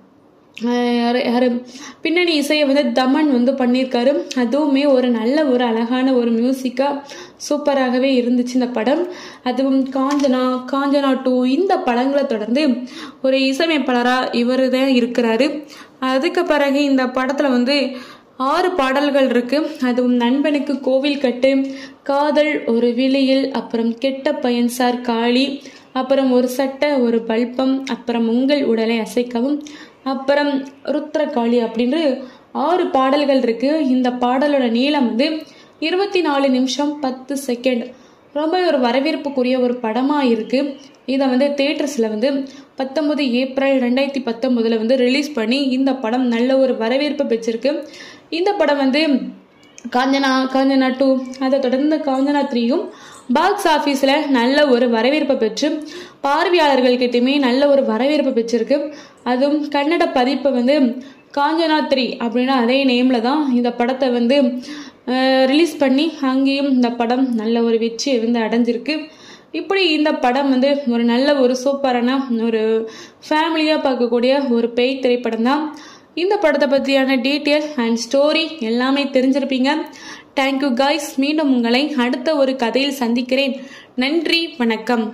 யாரு பின்னணி இசையை வந்து தமன் வந்து பண்ணியிருக்காரு. அதுவுமே ஒரு நல்ல ஒரு அழகான ஒரு மியூசிக்காக சூப்பராகவே இருந்துச்சு இந்த படம். அதுவும் காஞ்சனா, காஞ்சனா டூ இந்த படங்களை தொடர்ந்து ஒரு இசையமைப்பாளராக இவர் தான் இருக்கிறாரு. அதுக்கு பிறகு இந்த படத்தில் வந்து ஆறு பாடல்கள் இருக்கு. அதுவும் நண்பனுக்கு கோவில் கட்டு, காதல் ஒரு விழியில், அப்புறம் கெட்ட பையன் சார் காளி, அப்புறம் ஒரு சட்டை ஒரு பல்பம், அப்புறம் உங்கள் உடலை அசைக்கவும், அப்புறம் ருத்ரகாளி அப்படின்னு ஆறு பாடல்கள் இருக்கு. இந்த பாடலோட நீளம் வந்து இருபத்தி நாலு நிமிஷம் பத்து செகண்ட். ரொம்ப ஒரு வரவேற்புக்குரிய ஒரு படமாக இருக்கு. இதை வந்து தியேட்டர்ஸில் வந்து பத்தொன்பது ஏப்ரல் ரெண்டாயிரத்தி பத்தொன்பதுல வந்து ரிலீஸ் பண்ணி இந்த படம் நல்ல ஒரு வரவேற்பு பெற்றிருக்கு. இந்த படம் வந்து காஞ்சனா, காஞ்சனா டூ அதை தொடர்ந்து காஞ்சனா த்ரீயும் பாக்ஸ் ஆஃபீஸில் நல்ல ஒரு வரவேற்பை பெற்று பார்வையாளர்கள்கிட்டையுமே நல்ல ஒரு வரவேற்பு பெற்றிருக்கு. அதுவும் கன்னட பதிப்பை வந்து காஞ்சனா த்ரீ அப்படின்னா அதே நேமில் தான் இந்த படத்தை வந்து ரிலீஸ் பண்ணி அங்கேயும் இந்த படம் நல்ல ஒரு வெற்றியை வந்து அடைஞ்சிருக்கு. இப்படி இந்த படம் வந்து ஒரு நல்ல ஒரு சூப்பரான ஒரு ஃபேமிலியாக பார்க்கக்கூடிய ஒரு பேய் திரைப்படம் தான். இந்த படத்தை பற்றியான டீட்டெயில் அண்ட் ஸ்டோரி எல்லாமே தெரிஞ்சிருப்பீங்க. Thank you guys. மீண்டும் உங்களை அடுத்த ஒரு கதையில் சந்திக்கிறேன். நன்றி, வணக்கம்.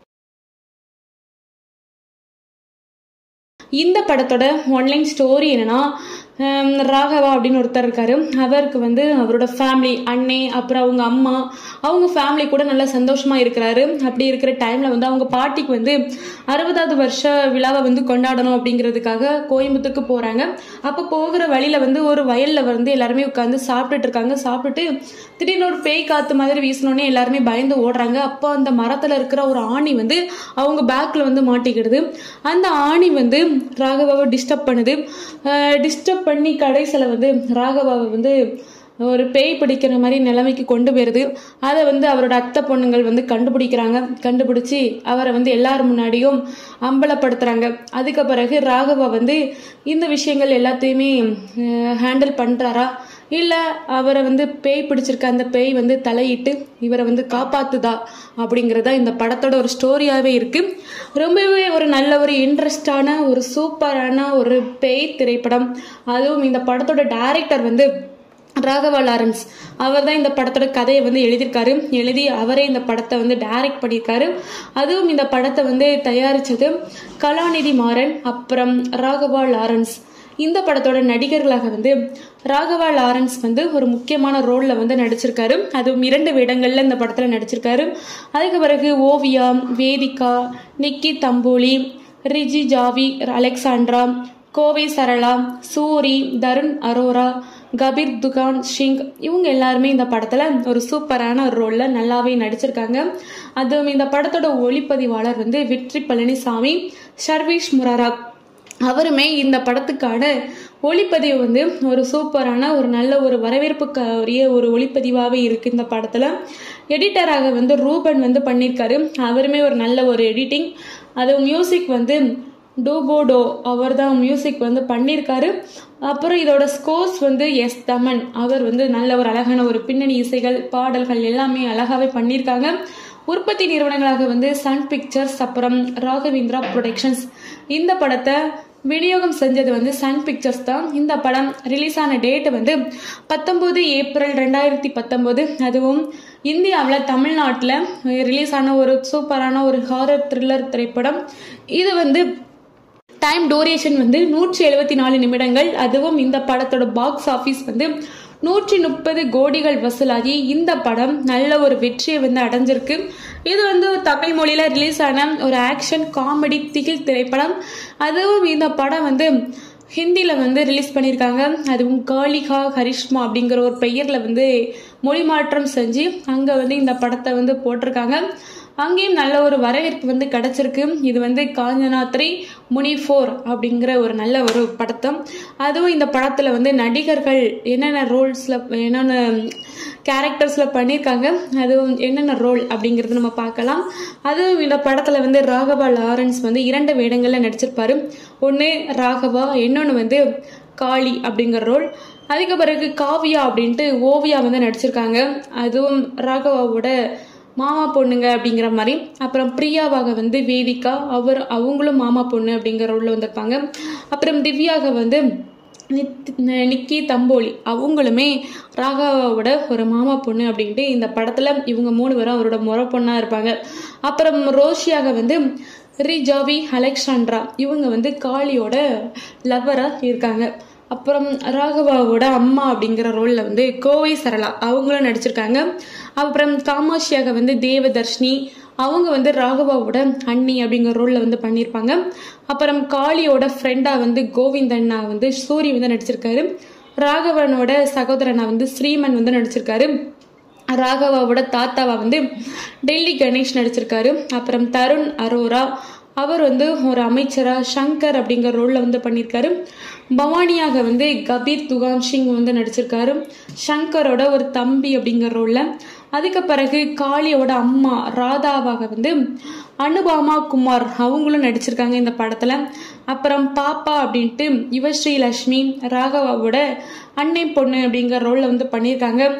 இந்த படத்தோட ஒன்லைன் ஸ்டோரி என்னன்னா, ராகவா அப்படின்னு ஒருத்தர் இருக்காரு. அவருக்கு வந்து அவரோட ஃபேமிலி, அண்ணே, அப்புறம் அவங்க அம்மா, அவங்க ஃபேமிலி கூட நல்லா சந்தோஷமா இருக்கிறாரு. அப்படி இருக்கிற டைம்ல வந்து அவங்க பாட்டிக்கு வந்து அறுபதாவது வருஷ விழாவை வந்து கொண்டாடணும் அப்படிங்கிறதுக்காக கோயம்புத்தூருக்கு போறாங்க. அப்போ போகிற வழியில வந்து ஒரு வயல்ல வந்து எல்லாருமே உட்காந்து சாப்பிட்டுட்டு இருக்காங்க. சாப்பிட்டுட்டு திடீர்னு ஒரு பேய் காத்து மாதிரி வீசினோடனே எல்லாருமே பயந்து ஓடுறாங்க. அப்போ அந்த மரத்துல இருக்கிற ஒரு ஆணி வந்து அவங்க பேக்ல வந்து மாட்டிக்கிடுது. அந்த ஆணி வந்து ராகவாவை டிஸ்டர்ப் பண்ணுது. டிஸ்டர்ப் பண்ணி கடைசியில் வந்து ராகவாவை வந்து ஒரு பேய் பிடிக்கிற மாதிரி நிலைமைக்கு கொண்டு போயிருது. அதை வந்து அவரோட அத்தை பொண்ணுங்கள் வந்து கண்டுபிடிக்கிறாங்க. கண்டுபிடிச்சி அவரை வந்து எல்லாரும் முன்னாடியும் அம்பலப்படுத்துறாங்க. அதுக்கு பிறகு ராகவா வந்து இந்த விஷயங்கள் எல்லாத்தையுமே ஹேண்டில் பண்றாரா, இல்லை அவரை வந்து பேய் பிடிச்சிருக்க அந்த பேய் வந்து தலையிட்டு இவரை வந்து காப்பாத்துதா அப்படிங்கிறதா இந்த படத்தோட ஒரு ஸ்டோரியாகவே இருக்கு. ரொம்பவே ஒரு நல்ல ஒரு இன்ட்ரெஸ்டான ஒரு சூப்பரான ஒரு பேய் திரைப்படம். அதுவும் இந்த படத்தோட டைரக்டர் வந்து ராகவா லாரன்ஸ். அவர் தான் இந்த படத்தோட கதையை வந்து எழுதியிருக்காரு. எழுதி அவரே இந்த படத்தை வந்து டைரக்ட் பண்ணியிருக்காரு. அதுவும் இந்த படத்தை வந்து தயாரிச்சது கலாநிதி மாறன், அப்புறம் ராகவா லாரன்ஸ். இந்த படத்தோட நடிகர்களாக வந்து ராகவா லாரன்ஸ் வந்து ஒரு முக்கியமான ரோல்ல வந்து நடிச்சிருக்காரு. அதுவும் இரண்டு வேடங்கள்ல இந்த படத்துல நடிச்சிருக்காரு. அதுக்கு பிறகு Oviya, Vedhika, Nikki Tamboli, Ri Djavi, Alexandra, Kovai Sarala, Soori, Tarun Arora, Kabir Duhan Singh, இவங்க எல்லாருமே இந்த படத்துல ஒரு சூப்பரான ஒரு ரோல்ல நல்லாவே நடிச்சிருக்காங்க. அதுவும் இந்த படத்தோட ஒளிப்பதிவாளர் வந்து வெற்றி பழனிசாமி, ஷர்வீஷ் முராரா. அவருமே இந்த படத்துக்கான ஒளிப்பதிவு வந்து ஒரு சூப்பரான ஒரு நல்ல ஒரு வரவேற்புக்குரிய ஒரு ஒளிப்பதிவாகவே இருக்கு. இந்த படத்துல எடிட்டராக வந்து ரூபன் வந்து பண்ணியிருக்காரு. அவருமே ஒரு நல்ல ஒரு எடிட்டிங். அது மியூசிக் வந்து டூபோடோ அவர் தான் மியூசிக் வந்து பண்ணியிருக்காரு. அப்புறம் இதோட ஸ்கோர்ஸ் வந்து எஸ் தமன், அவர் வந்து நல்ல ஒரு அழகான ஒரு பின்னணி இசைகள், பாடல்கள் எல்லாமே அழகாவே பண்ணியிருக்காங்க. உற்பத்தி நிறுவனங்களாக வந்து சன் பிக்சர்ஸ், அப்புறம் ராகவேந்திரா ப்ரொடக்ஷன்ஸ். இந்த படத்தை விநியோகம் செஞ்சது வந்து சன் பிக்சர்ஸ் தான். இந்த படம் ரிலீஸ் ஆன டேட் வந்து பத்தொன்பது ஏப்ரல் ரெண்டாயிரத்தி பத்தொன்பது. அதுவும் இந்தியாவில் தமிழ்நாட்டில் ரிலீஸ் ஆன ஒரு சூப்பரான ஒரு ஹாரர் த்ரில்லர் திரைப்படம். இது வந்து டைம் டூரேஷன் வந்து நூற்றி எழுபத்தி நாலு நிமிடங்கள். அதுவும் இந்த படத்தோட பாக்ஸ் ஆஃபீஸ் வந்து நூற்றி முப்பது கோடிகள் வசூலாகி இந்த படம் நல்ல ஒரு வெற்றியை வந்து அடைஞ்சிருக்கு. இது வந்து தமிழ் மொழியில ரிலீஸ் ஆன ஒரு ஆக்ஷன் காமெடி திகில் திரைப்படம். அதுவும் இந்த படம் வந்து ஹிந்தியில் வந்து ரிலீஸ் பண்ணியிருக்காங்க. அதுவும் காளிகா கரிஷ்மா அப்படிங்கிற ஒரு பெயர்ல வந்து மொழி மாற்றம் செஞ்சு அங்கே வந்து இந்த படத்தை வந்து போட்டிருக்காங்க. அங்கேயும் நல்ல ஒரு வரவேற்பு வந்து கிடைச்சிருக்கு. இது வந்து காஞ்சனா த்ரீ முனி ஃபோர் அப்படிங்கிற ஒரு நல்ல ஒரு படத்தம். அதுவும் இந்த படத்தில் வந்து நடிகர்கள் என்னென்ன ரோல்ஸில் என்னென்ன கேரக்டர்ஸில் பண்ணியிருக்காங்க, அதுவும் என்னென்ன ரோல் அப்படிங்கிறது நம்ம பார்க்கலாம். அதுவும் இந்த படத்தில் வந்து ராகவா லாரன்ஸ் வந்து இரண்டு வேடங்களில் நடிச்சிருப்பாரு. ஒன்று ராகவா, இன்னொன்று வந்து காளி அப்படிங்கிற ரோல். அதுக்கு பிறகு காவியா அப்படின்ட்டு ஓவியா வந்து நடிச்சிருக்காங்க. அதுவும் ராகவாவோட மாமா பொண்ணுங்க அப்படிங்கிற மாதிரி. அப்புறம் பிரியாவாக வந்து வேதிகா, அவர் அவங்களும் மாமா பொண்ணு அப்படிங்கிற ரோல்ல வந்திருப்பாங்க. அப்புறம் திவ்யாக வந்து நிக்கி தம்போலி, அவங்களுமே ராகவாவோட ஒரு மாமா பொண்ணு அப்படின்ட்டு இந்த படத்துல இவங்க மூணு பேரும் அவரோட முறை பொண்ணா இருப்பாங்க. அப்புறம் ரோஷியாக வந்து ரிஜாவி, அலெக்சாண்ட்ரா, இவங்க வந்து காளியோட லவ்வரா இருக்காங்க. அப்புறம் ராகவாவோட அம்மா அப்படிங்கிற ரோல்ல வந்து கோவை சரளா, அவங்களும் நடிச்சிருக்காங்க. அப்புறம் காமாட்சியாக வந்து தேவதர்ஷினி, அவங்க வந்து ராகவாவோட அண்ணி அப்படிங்கிற ரோல்ல வந்து பண்ணியிருப்பாங்க. அப்புறம் காளியோட ஃப்ரெண்டா வந்து கோவிந்தண்ணா வந்து சூரி வந்து நடிச்சிருக்காரு. ராகவனோட சகோதரனா வந்து ஸ்ரீமன் வந்து நடிச்சிருக்காரு. ராகவாவோட தாத்தாவா வந்து டெல்லி கணேஷ் நடிச்சிருக்காரு. அப்புறம் தருண் அரோரா, அவர் வந்து ஒரு அமைச்சரா சங்கர் அப்படிங்கிற ரோல்ல வந்து பண்ணியிருக்காரு. பவானியாக வந்து கபீர் துகான் சிங் வந்து நடிச்சிருக்காரு, சங்கரோட ஒரு தம்பி அப்படிங்கிற ரோல்ல. அதுக்கு பிறகு காளியோட அம்மா ராதாவாக வந்து அனுபாமா குமார், அவங்களும் நடிச்சிருக்காங்க இந்த படத்துல. அப்புறம் பாப்பா அப்படின்ட்டு யுவஸ்ரீ லட்சுமி, ராகவாவோட அன்னை பொண்ணு அப்படிங்கிற ரோல்ல வந்து பண்ணியிருக்காங்க.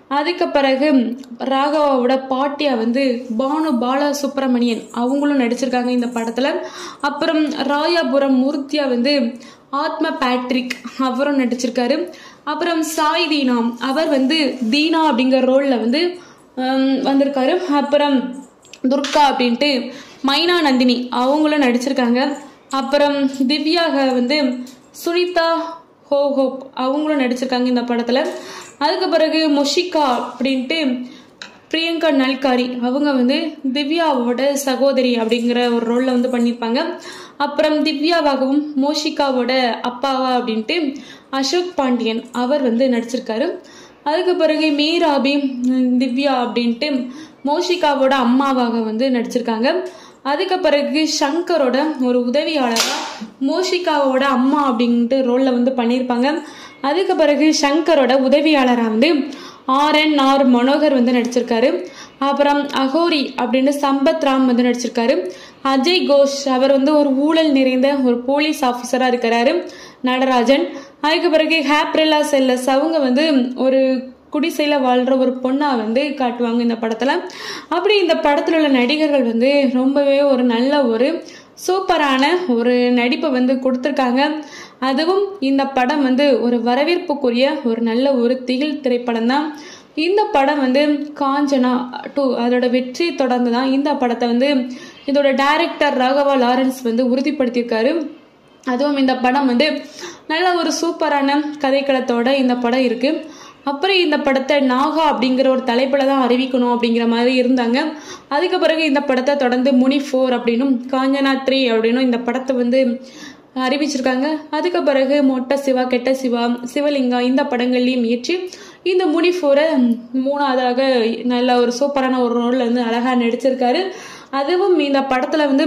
அதுக்கு பிறகு ராகவாவோட பாட்டியா வந்து பானு பால சுப்பிரமணியன் அவங்களும் நடிச்சிருக்காங்க இந்த படத்துல. அப்புறம் ராயாபுரம் மூர்த்தியா வந்து ஆத்ம பேட்ரிக் அவரும் நடிச்சிருக்காரு. அப்புறம் சாய் தீனா அவர் வந்து தீனா அப்படிங்கிற ரோல்ல வந்து வந்திருக்காரு. அப்புறம் துர்கா அப்படின்ட்டு மைனா நந்தினி அவங்களும் நடிச்சிருக்காங்க. அப்புறம் திவ்யாக வந்து சுனிதா ஹோ ஹோப் அவங்களும் நடிச்சிருக்காங்க இந்த படத்துல. அதுக்கு பிறகு மொஷிகா அப்படின்ட்டு பிரியங்கா நல்காரி அவங்க வந்து திவ்யாவோட சகோதரி அப்படிங்கிற ஒரு ரோல்ல வந்து பண்ணியிருப்பாங்க. அப்புறம் திவ்யாவாகவும் மோஷிகாவோட அப்பாவா அப்படின்ட்டு அசோக் பாண்டியன் அவர் வந்து நடிச்சிருக்காரு. அதுக்கு பிறகு மீராபி திவ்யா அப்படின்ட்டு மோஷிகாவோட அம்மாவாக வந்து நடிச்சிருக்காங்க. அதுக்கு பிறகு சங்கரோட ஒரு உதவியாளராக மோஷிகாவோட அம்மா அப்படின்ட்டு ரோல்ல வந்து பண்ணியிருப்பாங்க. அதுக்கு பிறகு சங்கரோட உதவியாளராக வந்து ஆர் என் ஆர் மனோகர் வந்து நடிச்சிருக்காரு. அப்புறம் அகோரி அப்படின்னு சம்பத் ராம் வந்து நடிச்சிருக்காரு. அஜய் கோஷ் அவர் வந்து ஒரு ஊழல் நிறைந்த ஒரு போலீஸ் ஆஃபீஸரா இருக்கிறாரு நடராஜன். அதுக்கு பிறகு ஹேப்ரிலா செல்லஸ் அவங்க வந்து ஒரு குடிசையில வாழ்ற ஒரு பொண்ணா வந்து காட்டுவாங்க இந்த படத்துல. அப்படி இந்த படத்துல உள்ள நடிகர்கள் வந்து ரொம்பவே ஒரு நல்ல ஒரு சூப்பரான ஒரு நடிப்பை வந்து கொடுத்துருக்காங்க. அதுவும் இந்த படம் வந்து ஒரு வரவேற்புக்குரிய ஒரு நல்ல ஒரு திகில் திரைப்படம் தான். இந்த படம் வந்து காஞ்சனா டூ அதோட வெற்றி தொடர்ந்து தான் இந்த படத்தை வந்து இதோட டைரக்டர் ராகவா லாரன்ஸ் வந்து உறுதிப்படுத்தியிருக்காரு. அதுவும் இந்த படம் வந்து நல்ல ஒரு சூப்பரான கதைக்களத்தோட இந்த படம் இருக்கு. அப்புறம் இந்த படத்தை நாகா அப்படிங்கிற ஒரு தலைப்புல தான் அறிவிக்கணும் அப்படிங்கிற மாதிரி இருந்தாங்க. அதுக்கு பிறகு இந்த படத்தை தொடர்ந்து முனி ஃபோர் அப்படின்னும் காஞ்சனா த்ரீ அப்படின்னும் இந்த படத்தை வந்து அறிவிச்சிருக்காங்க. அதுக்கு பிறகு மொட்டை சிவா, கெட்ட சிவா, சிவலிங்கா இந்த படங்கள்லையும் முயற்சி இந்த முனி ஃபோரை மூணாவதாக நல்ல ஒரு சூப்பரான ஒரு ரோல்ல வந்து அழகா நடிச்சிருக்காரு. அதுவும் இந்த படத்துல வந்து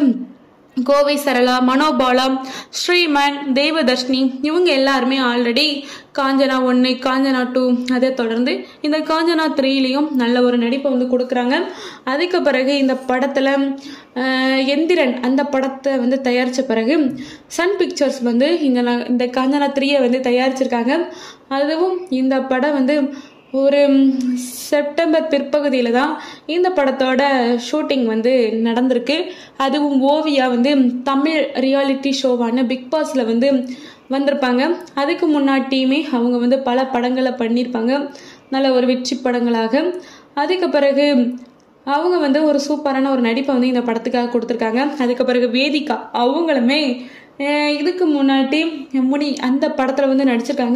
கோவை சரளா, மனோபாலா, ஸ்ரீமன், தேவதர்ஷினி இவங்க எல்லாருமே ஆல்ரெடி காஞ்சனா ஒன்று, காஞ்சனா டூ அதை தொடர்ந்து இந்த காஞ்சனா த்ரீலையும் நல்ல ஒரு நடிப்பை வந்து கொடுக்குறாங்க. அதுக்கு பிறகு இந்த படத்தில் எந்திரன் அந்த படத்தை வந்து தயாரித்த பிறகு சன் பிக்சர்ஸ் வந்து இந்த இந்த காஞ்சனா த்ரீயை வந்து தயாரிச்சிருக்காங்க. அதுவும் இந்த படம் வந்து ஒரு செப்டம்பர் பிற்பகுதியில் தான் இந்த படத்தோட ஷூட்டிங் வந்து நடந்திருக்கு. அதுவும் ஓவியா வந்து தமிழ் ரியாலிட்டி ஷோவான பிக் பாஸில் வந்து வந்திருப்பாங்க. அதுக்கு முன்னாடியுமே அவங்க வந்து பல படங்களை பண்ணியிருப்பாங்க, நல்ல ஒரு வெற்றி படங்களாக. அதுக்கு பிறகு அவங்க வந்து ஒரு சூப்பரான ஒரு நடிப்பை வந்து இந்த படத்துக்காக கொடுத்துருக்காங்க. அதுக்கு பிறகு வேதிகா அவங்களுமே இதுக்கு முன்னாடி முனி அந்த படத்தில் வந்து நடிச்சிருக்காங்க.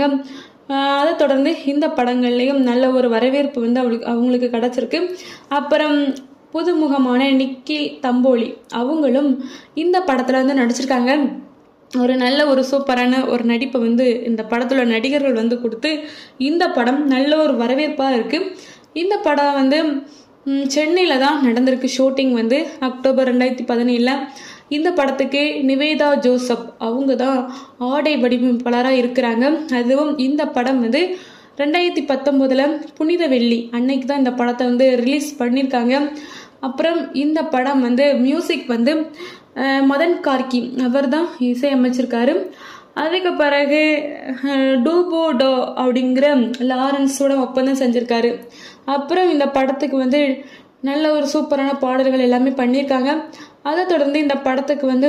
அதை தொடர்ந்து இந்த படங்கள்லையும் நல்ல ஒரு வரவேற்பு வந்து அவளுக்கு அவங்களுக்கு கிடைச்சிருக்கு. அப்புறம் புதுமுகமான நிக்கி தம்போலி அவங்களும் இந்த படத்தில் வந்து நடிச்சிருக்காங்க. ஒரு நல்ல ஒரு சூப்பரான ஒரு நடிப்பை வந்து இந்த படத்துல நடிகர்கள் வந்து கொடுத்து இந்த படம் நல்ல ஒரு வரவேற்பாக இருக்குது. இந்த படம் வந்து சென்னையில தான் நடந்திருக்கு ஷூட்டிங் வந்து அக்டோபர் ரெண்டாயிரத்தி பதினேழில். இந்த படத்துக்கு நிவேதா ஜோசப் அவங்க தான் ஆடை வடிவமைப்பாளராக இருக்கிறாங்க. அதுவும் இந்த படம் வந்து ரெண்டாயிரத்தி பத்தொம்போதில் புனித வெள்ளி அன்னைக்கு தான் இந்த படத்தை வந்து ரிலீஸ் பண்ணியிருக்காங்க. அப்புறம் இந்த படம் வந்து மியூசிக் வந்து மதன் கார்கி அவர் தான் இசையமைச்சிருக்காரு. அதுக்கு பிறகு டூபோ டோ அப்படிங்கிற லாரன்ஸோட ஒப்பந்தம் செஞ்சுருக்காரு. அப்புறம் இந்த படத்துக்கு வந்து நல்ல ஒரு சூப்பரான பாடல்கள் எல்லாமே பண்ணியிருக்காங்க. அதை தொடர்ந்து இந்த படத்துக்கு வந்து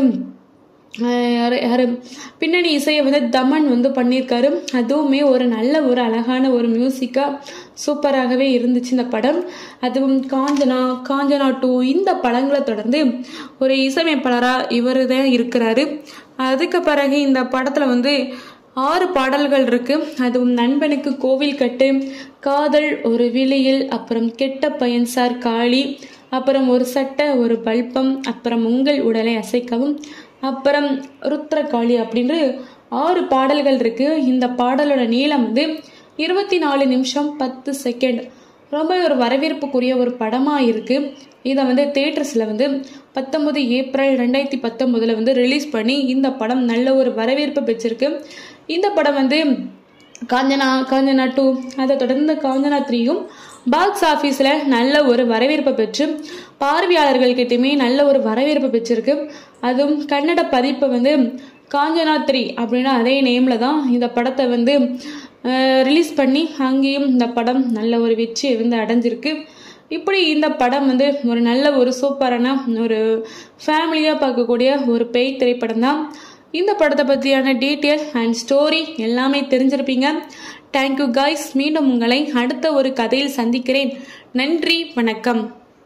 யாரு பின்னணி இசையை வந்து தமன் வந்து பண்ணியிருக்காரு. அதுவுமே ஒரு நல்ல ஒரு அழகான ஒரு மியூசிக்காக சூப்பராகவே இருந்துச்சு இந்த படம். அதுவும் காஞ்சனா, காஞ்சனா டூ இந்த படங்களை தொடர்ந்து ஒரு இசையமைப்பாளராக இவர் தான் இருக்கிறாரு. அதுக்கு பிறகு இந்த படத்தில் வந்து ஆறு பாடல்கள் இருக்கு. அதுவும் நண்பனுக்கு கோவில் கட்டு, காதல் ஒரு விழியில், அப்புறம் கெட்ட பையன் சார் காளி, அப்புறம் ஒரு சட்டை ஒரு பல்பம், அப்புறம் உங்கள் உடலை அசைக்கவும், அப்புறம் ருத்ரகாளி அப்படின்னு ஆறு பாடல்கள் இருக்கு. இந்த பாடலோட நீளம் வந்து இருபத்தி நாலு நிமிஷம் பத்து செகண்ட். ரொம்ப ஒரு வரவேற்புக்குரிய ஒரு படமாக இருக்குது. இதை வந்து தியேட்டர்ஸில் வந்து பத்தொம்பது ஏப்ரல் ரெண்டாயிரத்தி பத்தொம்போதில் வந்து ரிலீஸ் பண்ணி இந்த படம் நல்ல ஒரு வரவேற்பு பெற்றிருக்கு. இந்த படம் வந்து காஞ்சனா, காஞ்சனா டூ அதை தொடர்ந்து காஞ்சனா த்ரீயும் பாக்ஸ் ஆஃபீஸில் நல்ல ஒரு வரவேற்பை பெற்று பார்வையாளர்கள்கிட்டையுமே நல்ல ஒரு வரவேற்பு பெற்றிருக்கு. அதுவும் கன்னட பதிப்பு வந்து காஞ்சனா த்ரீ அப்படின்னா அதே நேமில் தான் இந்த படத்தை வந்து ரிலீஸ் பண்ணி அங்கேயும் இந்த படம் நல்ல ஒரு வெற்றியை வந்து அடைஞ்சிருக்கு. இப்படி இந்த படம் வந்து ஒரு நல்ல ஒரு சூப்பரான ஒரு ஃபேமிலியாக பார்க்கக்கூடிய ஒரு பேய் திரைப்படம் தான். இந்த படத்தை பற்றியான டீட்டெயில் அண்ட் ஸ்டோரி எல்லாமே தெரிஞ்சிருப்பீங்க. Thank you guys. மீண்டும் உங்களை அடுத்த ஒரு கதையில் சந்திக்கிறேன். நன்றி, வணக்கம்.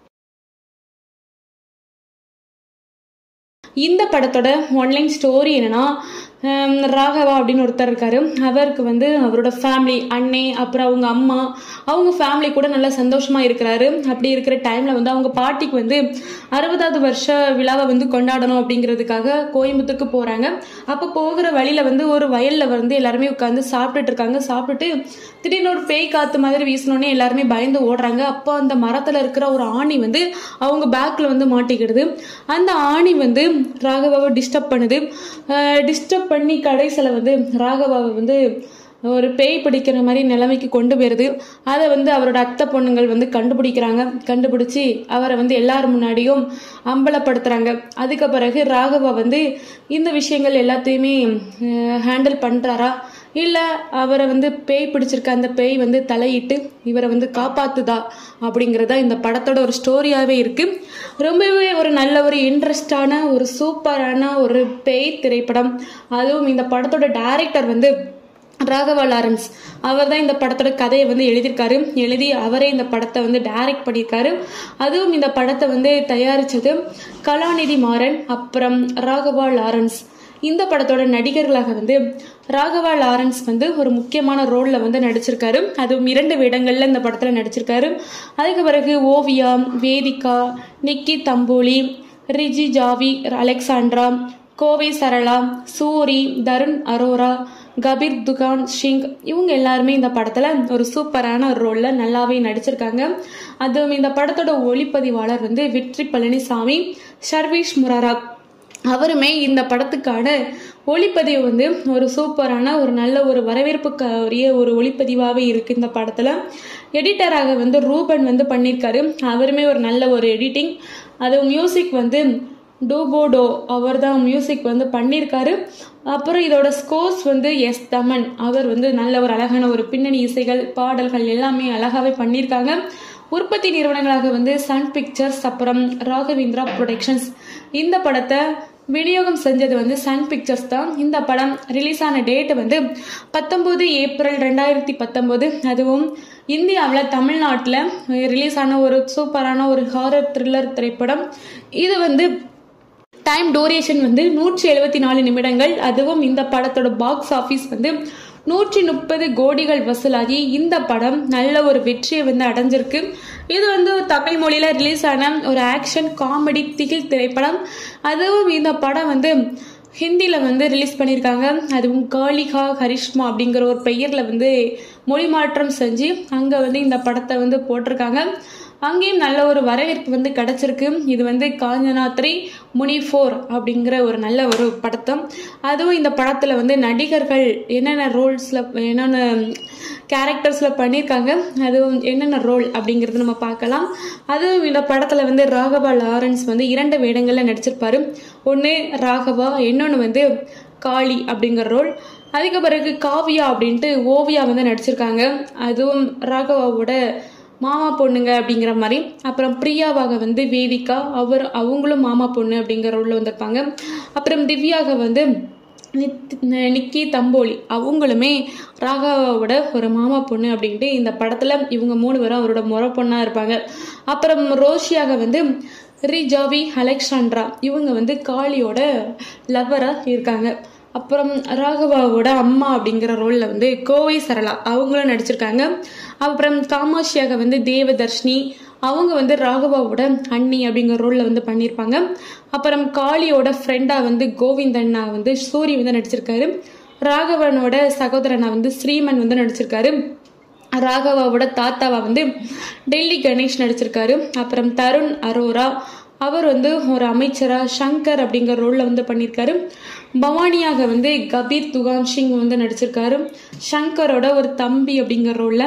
இந்த படத்தோட ஒன்லைன் ஸ்டோரி என்னன்னா, ராகவா அப்படின்னு ஒருத்தர் இருக்காரு. அவருக்கு வந்து அவரோட ஃபேமிலி, அண்ணே, அப்புறம் அவங்க அம்மா, அவங்க ஃபேமிலி கூட நல்லா சந்தோஷமா இருக்கிறாரு. அப்படி இருக்கிற டைம்ல வந்து அவங்க பாட்டிக்கு வந்து அறுபதாவது வருஷ விழாவை வந்து கொண்டாடணும் அப்படிங்கிறதுக்காக கோயம்புத்தூருக்கு போறாங்க. அப்போ போகிற வழியில வந்து ஒரு வயல்ல வந்து எல்லாருமே உட்காந்து சாப்பிட்டுட்டு இருக்காங்க. சாப்பிட்டுட்டு திடீர்னு ஒரு பேய் காத்து மாதிரி வீசினோடனே எல்லாருமே பயந்து ஓடுறாங்க. அப்போ அந்த மரத்துல இருக்கிற ஒரு ஆணி வந்து அவங்க பேக்ல வந்து மாட்டிக்கிடுது. அந்த ஆணி வந்து ராகவாவை டிஸ்டர்ப் பண்ணுது. டிஸ்டர்ப் பண்ணி கடைசியில் வந்து ராகவாவை வந்து ஒரு பேய் பிடிக்கிற மாதிரி நிலைமைக்கு கொண்டு போயிருது. அதை வந்து அவரோட அத்தை பொண்ணுங்கள் வந்து கண்டுபிடிக்கிறாங்க. கண்டுபிடிச்சி அவரை வந்து எல்லாரும் முன்னாடியும் அம்பலப்படுத்துறாங்க. அதுக்கு பிறகு ராகவா வந்து இந்த விஷயங்கள் எல்லாத்தையுமே ஹேண்டில் பண்றாரா, இல்லை அவரை வந்து பேய் பிடிச்சிருக்க அந்த பேய் வந்து தலையிட்டு இவரை வந்து காப்பாத்துதா அப்படிங்கிறதா இந்த படத்தோட ஒரு ஸ்டோரியாகவே இருக்கு. ரொம்பவே ஒரு நல்ல ஒரு இன்ட்ரெஸ்டான ஒரு சூப்பரான ஒரு பேய் திரைப்படம். அதுவும் இந்த படத்தோட டைரக்டர் வந்து ராகவா லாரன்ஸ். அவர் தான் இந்த படத்தோட கதையை வந்து எழுதியிருக்காரு. எழுதி அவரே இந்த படத்தை வந்து டைரக்ட் பண்ணியிருக்காரு. அதுவும் இந்த படத்தை வந்து தயாரித்தது கலாநிதி மாறன், அப்புறம் ராகவா லாரன்ஸ். இந்த படத்தோட நடிகர்களாக வந்து ராகவா லாரன்ஸ் வந்து ஒரு முக்கியமான ரோல்ல வந்து நடிச்சிருக்காரு. அதுவும் இரண்டு வேடங்கள்ல இந்த படத்துல நடிச்சிருக்காரு. அதுக்கு பிறகு Oviya, Vedhika, Nikki Tamboli, Ri Djavi, Alexandra, Kovai Sarala, Soori, Tarun Arora, Kabir Duhan Singh, இவங்க எல்லாருமே இந்த படத்துல ஒரு சூப்பரான ஒரு ரோல்ல நல்லாவே நடிச்சிருக்காங்க. அதுவும் இந்த படத்தோட ஒளிப்பதிவாளர் வந்து வெற்றி பழனிசாமி, ஷர்வீஷ் முராரா. அவருமே இந்த படத்துக்கான ஒளிப்பதிவு வந்து ஒரு சூப்பரான ஒரு நல்ல ஒரு வரவேற்புக்குரிய ஒரு ஒளிப்பதிவாகவே இருக்கு. இந்த படத்துல எடிட்டராக வந்து ரூபன் வந்து பண்ணியிருக்காரு. அவருமே ஒரு நல்ல ஒரு எடிட்டிங். அது மியூசிக் வந்து டூபோடோ அவர் தான் மியூசிக் வந்து பண்ணியிருக்காரு. அப்புறம் இதோட ஸ்கோர்ஸ் வந்து எஸ் தமன், அவர் வந்து நல்ல ஒரு அழகான ஒரு பின்னணி இசைகள், பாடல்கள் எல்லாமே அழகாவே பண்ணியிருக்காங்க. உற்பத்தி நிறுவனங்களாக வந்து சன் பிக்சர்ஸ், அப்புறம் ராகவேந்திரா ப்ரொடக்ஷன்ஸ். இந்த படத்தை விநியோகம் செஞ்சது வந்து சன் பிக்சர்ஸ் தான். இந்த படம் ரிலீஸ் ஆன டேட் வந்து பத்தொன்பது ஏப்ரல் ரெண்டாயிரத்தி பத்தொன்பது. அதுவும் இந்தியாவில் தமிழ்நாட்டில் ரிலீஸ் ஆன ஒரு சூப்பரான ஒரு ஹாரர் த்ரில்லர் திரைப்படம். இது வந்து டைம் டூரேஷன் வந்து நூற்றி எழுபத்தி நாலு நிமிடங்கள். அதுவும் இந்த படத்தோட பாக்ஸ் ஆஃபீஸ் வந்து நூற்றி முப்பது கோடிகள் வசூலாகி இந்த படம் நல்ல ஒரு வெற்றியை வந்து அடைஞ்சிருக்கு. இது வந்து தமிழ் மொழியில ரிலீஸ் ஆன ஒரு ஆக்ஷன் காமெடி திகில் திரைப்படம். அதுவும் இந்த படம் வந்து ஹிந்தியில வந்து ரிலீஸ் பண்ணியிருக்காங்க. அதுவும் காளிகா கரிஷ்மா அப்படிங்கிற ஒரு பெயர்ல வந்து மொழி மாற்றம் செஞ்சு அங்க வந்து இந்த படத்தை வந்து போட்டிருக்காங்க. அங்கேயும் நல்ல ஒரு வரவேற்பு வந்து கிடைச்சிருக்கு. இது வந்து காஞ்சனா த்ரீ முனி ஃபோர் அப்படிங்கிற ஒரு நல்ல ஒரு படத்தம். அதுவும் இந்த படத்துல வந்து நடிகர்கள் என்னென்ன ரோல்ஸ்ல என்னென்ன கேரக்டர்ஸ்ல பண்ணியிருக்காங்க, அதுவும் என்னென்ன ரோல் அப்படிங்கிறது நம்ம பார்க்கலாம். அதுவும் இந்த படத்துல வந்து ராகவா லாரன்ஸ் வந்து இரண்டு வேடங்கள்ல நடிச்சிருப்பாரு. ஒன்று ராகவா, இன்னொன்று வந்து காளி அப்படிங்கிற ரோல். அதுக்கு பிறகு காவியா அப்படின்ட்டு ஓவியா வந்து நடிச்சிருக்காங்க. அதுவும் ராகவாவோட மாமா பொண்ணுங்க அப்படிங்கிற மாதிரி. அப்புறம் பிரியாவாக வந்து வேதிகா, அவர் அவங்களும் மாமா பொண்ணு அப்படிங்கிற ரோல்ல வந்திருப்பாங்க. அப்புறம் திவ்யாக வந்து நிக்கி தம்போலி, அவங்களுமே ராகவாவோட ஒரு மாமா பொண்ணு அப்படின்ட்டு இந்த படத்துல இவங்க மூணு பேரும் அவரோட முறை பொண்ணா இருப்பாங்க. அப்புறம் ரோஷியாக வந்து ரிஜாவி, அலெக்சாண்ட்ரா, இவங்க வந்து காளியோட லவ்வரா இருக்காங்க. அப்புறம் ராகவாவோட அம்மா அப்படிங்கிற ரோல்ல வந்து கோவை சரளா, அவங்களும் நடிச்சிருக்காங்க. அப்புறம் காமாட்சியாக வந்து தேவதர்ஷினி, அவங்க வந்து ராகவாவோட அண்ணி அப்படிங்கிற ரோல்ல வந்து பண்ணியிருப்பாங்க. அப்புறம் காளியோட ஃப்ரெண்டா வந்து கோவிந்தண்ணா வந்து சூரி வந்து நடிச்சிருக்காரு. ராகவனோட சகோதரனா வந்து ஸ்ரீமன் வந்து நடிச்சிருக்காரு. ராகவாவோட தாத்தாவா வந்து டெல்லி கணேஷ் நடிச்சிருக்காரு. அப்புறம் தருண் அரோரா, அவர் வந்து ஒரு அமைச்சரா சங்கர் அப்படிங்கிற ரோல்ல வந்து பண்ணியிருக்காரு. பவானியாக வந்து கபீர் துகான் சிங் வந்து நடிச்சிருக்காரு, சங்கரோட ஒரு தம்பி அப்படிங்கிற ரோல்ல.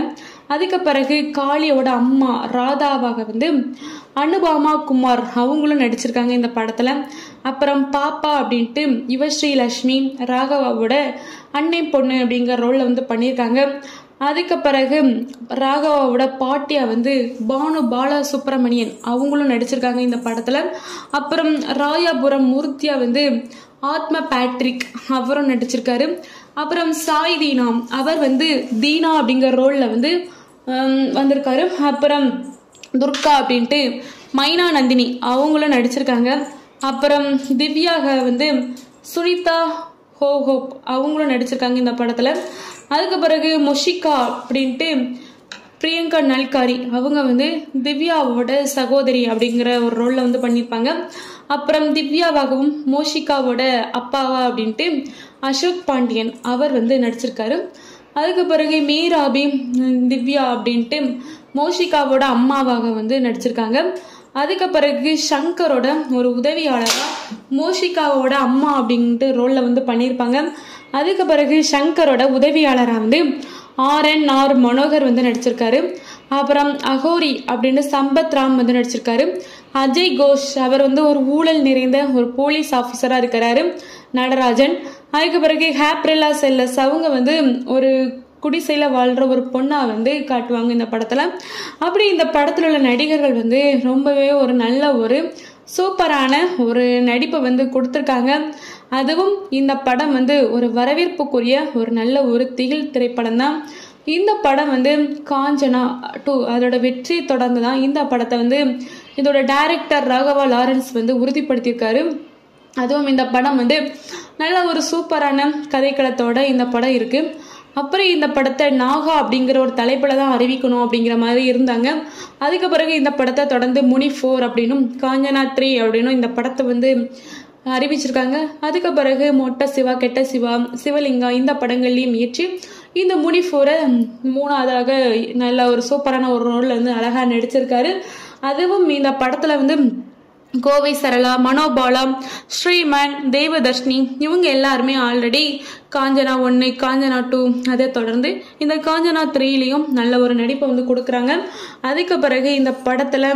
அதுக்கு பிறகு காளியோட அம்மா ராதாவாக வந்து அனுபாமா குமார் அவங்களும் நடிச்சிருக்காங்க இந்த படத்துல. அப்புறம் பாப்பா அப்படின்ட்டு யுவஸ்ரீ லட்சுமி ராகவாவோட அன்னை பொண்ணு அப்படிங்கிற ரோல்ல வந்து பண்ணியிருக்காங்க. அதுக்கு பிறகு ராகவாவோட பாட்டியா வந்து பானு பாலா சுப்பிரமணியன் அவங்களும் நடிச்சிருக்காங்க இந்த படத்துல. அப்புறம் ராயாபுரம் மூர்த்தியா வந்து ஆத்ம பேட்ரிக் அவரும் நடிச்சிருக்காரு. அப்புறம் சாய் தீனா அவர் வந்து தீனா அப்படிங்கிற ரோல்ல வந்து வந்திருக்காரு. அப்புறம் துர்கா அப்படின்ட்டு மைனா நந்தினி அவங்களும் நடிச்சிருக்காங்க. அப்புறம் திவ்யாக வந்து சுனிதா ஹோ ஹோப் அவங்களும் நடிச்சிருக்காங்க இந்த படத்துல. அதுக்கு பிறகு மொஷிகா அப்படின்ட்டு பிரியங்கா நல்காரி அவங்க வந்து திவ்யாவோட சகோதரி அப்படிங்கிற ஒரு ரோல்ல வந்து பண்ணியிருப்பாங்க. அப்புறம் திவ்யாவாகவும் மோஷிகாவோட அப்பாவா அப்படின்ட்டு அசோக் பாண்டியன் அவர் வந்து நடிச்சிருக்காரு. அதுக்கு பிறகு மீராபி திவ்யா அப்படின்ட்டு மோஷிகாவோட அம்மாவாக வந்து நடிச்சிருக்காங்க. அதுக்கு பிறகு சங்கரோட ஒரு உதவியாளராக மோஷிகாவோட அம்மா அப்படின்ட்டு ரோல்ல வந்து பண்ணியிருப்பாங்க. அதுக்கு பிறகு சங்கரோட உதவியாளராக வந்து ஆர் என் ஆர் மனோகர் வந்து நடிச்சிருக்காரு. அப்புறம் அகோரி அப்படின்னு சம்பத் ராம் வந்து நடிச்சிருக்காரு. அஜய் கோஷ் அவர் வந்து ஒரு ஊழல் நிறைந்த ஒரு போலீஸ் ஆஃபீஸரா இருக்கிறாரு நடராஜன். அதுக்கு பிறகு ஹேப்ரில்லா செல்லஸ் அவங்க வந்து ஒரு குடிசையில வாழ்ற ஒரு பொண்ணா வந்து காட்டுவாங்க இந்த படத்துல. அப்படி இந்த படத்துல உள்ள நடிகர்கள் வந்து ரொம்பவே ஒரு நல்ல ஒரு சூப்பரான ஒரு நடிப்பை வந்து கொடுத்துருக்காங்க. அதுவும் இந்த படம் வந்து ஒரு வரவேற்புக்குரிய ஒரு நல்ல ஒரு திகில் திரைப்படம் தான். இந்த படம் வந்து காஞ்சனா டூ அதோட வெற்றியை தொடர்ந்து தான் இந்த படத்தை வந்து இதோட டைரக்டர் ராகவா லாரன்ஸ் வந்து உறுதிப்படுத்தியிருக்காரு. அதுவும் இந்த படம் வந்து நல்ல ஒரு சூப்பரான கதைக்களத்தோட இந்த படம் இருக்கு. அப்புறம் இந்த படத்தை நாகா அப்படிங்கிற ஒரு தலைப்பில் தான் அறிவிக்கணும் அப்படிங்கிற மாதிரி இருந்தாங்க. அதுக்கு பிறகு இந்த படத்தை தொடர்ந்து முனி ஃபோர் அப்படின்னும் காஞ்சனா த்ரீ அப்படின்னும் இந்த படத்தை வந்து அறிவிச்சிருக்காங்க. அதுக்கு பிறகு மொட்டை சிவா கெட்ட சிவா சிவலிங்கா இந்த படங்கள்லையும் இயற்றி இந்த முனி ஃபோரை மூணாவதாக நல்ல ஒரு சூப்பரான ஒரு ரோல்ல வந்து அழகா நடிச்சிருக்காரு. அதுவும் இந்த படத்துல வந்து கோவை சரளா, மனோபாலா, ஸ்ரீமன், தேவதர்ஷினி இவங்க எல்லாருமே ஆல்ரெடி காஞ்சனா ஒன்று காஞ்சனா டூ அதை தொடர்ந்து இந்த காஞ்சனா த்ரீலையும் நல்ல ஒரு நடிப்பை வந்து கொடுக்குறாங்க. அதுக்கு பிறகு இந்த படத்தில்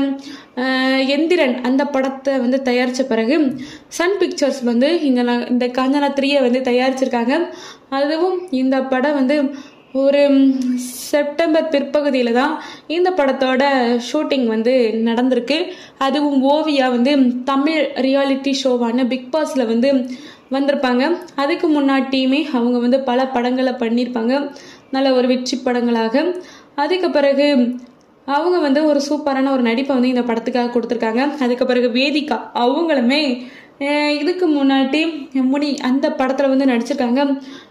எந்திரன் அந்த படத்தை வந்து தயாரித்த பிறகு சன் பிக்சர்ஸ் வந்து இந்த இந்த காஞ்சனா த்ரீயை வந்து தயாரிச்சிருக்காங்க. அதுவும் இந்த படம் வந்து ஒரு செப்டம்பர் பிற்பகுதியில் தான் இந்த படத்தோட ஷூட்டிங் வந்து நடந்திருக்கு. அதுவும் ஓவியா வந்து தமிழ் ரியாலிட்டி ஷோவான பிக் பாஸில் வந்து வந்திருப்பாங்க. அதுக்கு முன்னாடியுமே அவங்க வந்து பல படங்களை பண்ணியிருப்பாங்க நல்ல ஒரு வெற்றி படங்களாக. அதுக்கு பிறகு அவங்க வந்து ஒரு சூப்பரான ஒரு நடிப்பை வந்து இந்த படத்துக்காக கொடுத்துருக்காங்க. அதுக்கு பிறகு வேதிகா அவங்களுமே இதுக்கு முன்னாடி முனி அந்த படத்தில் வந்து நடிச்சிருக்காங்க.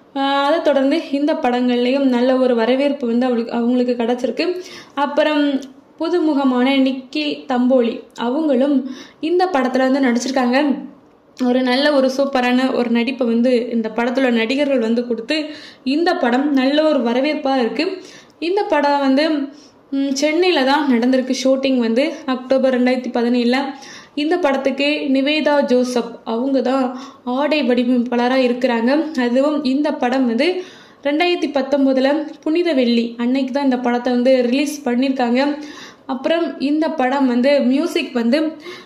அதை தொடர்ந்து இந்த படங்கள்லையும் நல்ல ஒரு வரவேற்பு வந்து அவளுக்கு அவங்களுக்கு கிடச்சிருக்கு. அப்புறம் புதுமுகமான நிக்கி தம்போலி அவங்களும் இந்த படத்தில் வந்து நடிச்சிருக்காங்க. ஒரு நல்ல ஒரு சூப்பரான ஒரு நடிப்பை வந்து இந்த படத்துல நடிகர்கள் வந்து கொடுத்து இந்த படம் நல்ல ஒரு வரவேற்பாக இருக்குது. இந்த படம் வந்து சென்னையில் தான் நடந்திருக்கு ஷூட்டிங் வந்து அக்டோபர் ரெண்டாயிரத்தி பதினேழில். இந்த படத்துக்கு நிவேதா ஜோசப் அவங்க தான் ஆடை வடிவமைப்பாளராக இருக்கிறாங்க. அதுவும் இந்த படம் வந்து ரெண்டாயிரத்தி பத்தொம்போதில் புனித வெள்ளி அன்னைக்கு தான் இந்த படத்தை வந்து ரிலீஸ் பண்ணியிருக்காங்க. அப்புறம் இந்த படம் வந்து மியூசிக் வந்து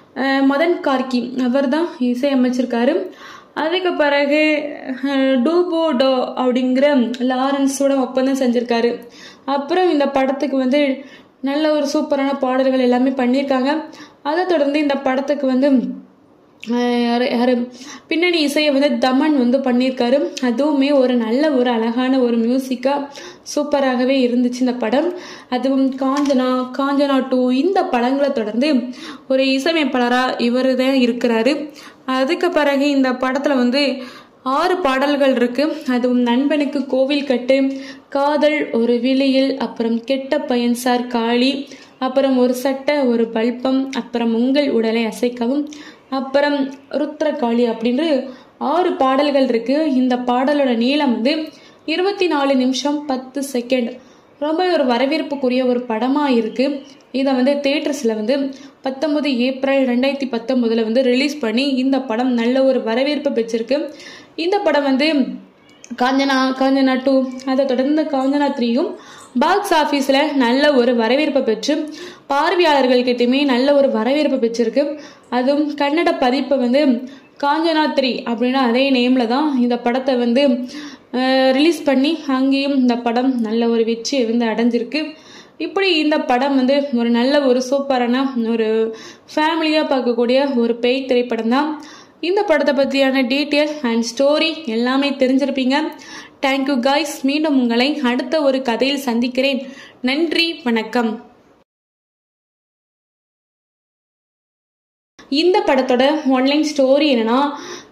மதன் கார்கி அவர் தான் இசையமைச்சிருக்காரு. அதுக்கு பிறகு டூபோ டோ அப்படிங்கிற லாரன்ஸோட ஒப்பந்தம் செஞ்சுருக்காரு. அப்புறம் இந்த படத்துக்கு வந்து நல்ல ஒரு சூப்பரான பாடல்கள் எல்லாமே பண்ணியிருக்காங்க. அதை தொடர்ந்து இந்த படத்துக்கு வந்து யாரு பின்னணி இசையை வந்து தமன் வந்து பண்ணியிருக்காரு. அதுவுமே ஒரு நல்ல ஒரு அழகான ஒரு மியூசிக்காக சூப்பராகவே இருந்துச்சு இந்த படம். அதுவும் காஞ்சனா காஞ்சனா டூ இந்த படங்களை தொடர்ந்து ஒரு இசையமைப்பாளராக இவர் தான் இருக்கிறாரு. அதுக்கு பிறகு இந்த படத்தில் வந்து ஆறு பாடல்கள் இருக்கு. அதுவும் நண்பனுக்கு கோவில் கட்டு, காதல் ஒரு விழியில், அப்புறம் கெட்ட பையன் சார் காளி, அப்புறம் ஒரு சட்டை ஒரு பல்பம், அப்புறம் உங்கள் உடலை அசைக்கவும், அப்புறம் ருத்ரகாளி அப்படின்னு ஆறு பாடல்கள் இருக்கு. இந்த பாடலோட நீளம் வந்து இருபத்தி நாலு நிமிஷம் பத்து செகண்ட். ரொம்ப ஒரு வரவேற்புக்குரிய ஒரு படமாக இருக்கு. இதை வந்து தியேட்டர்ஸில் வந்து பத்தொன்பது ஏப்ரல் ரெண்டாயிரத்தி பத்தொன்பதுல வந்து ரிலீஸ் பண்ணி இந்த படம் நல்ல ஒரு வரவேற்பு பெற்றிருக்கு. இந்த படம் வந்து காஞ்சனா காஞ்சனா டூ அதை தொடர்ந்து காஞ்சனா த்ரீயும் பாக்ஸ் ஆஃபீஸில் நல்ல ஒரு வரவேற்பை பெற்று பார்வையாளர்கள்கிட்டையுமே நல்ல ஒரு வரவேற்பு பெற்றிருக்கு. அதுவும் கன்னட பதிப்பை வந்து காஞ்சனா த்ரீ அப்படின்னா அதே நேமில் தான் இந்த படத்தை வந்து ரிலீஸ் பண்ணி அங்கேயும் இந்த படம் நல்ல ஒரு வெற்றியை வந்து அடைஞ்சிருக்கு. இப்படி இந்த படம் வந்து ஒரு நல்ல ஒரு சூப்பரான ஒரு ஃபேமிலியாக பார்க்கக்கூடிய ஒரு பேய் திரைப்படம் தான். இந்த படத்தை பற்றியான டீட்டெயில் அண்ட் ஸ்டோரி எல்லாமே தெரிஞ்சிருப்பீங்க. Thank you guys. மீண்டும் உங்களை அடுத்த ஒரு கதையில் சந்திக்கிறேன். நன்றி, வணக்கம். இந்த படத்தோட ஒன்லைன் ஸ்டோரி என்னன்னா,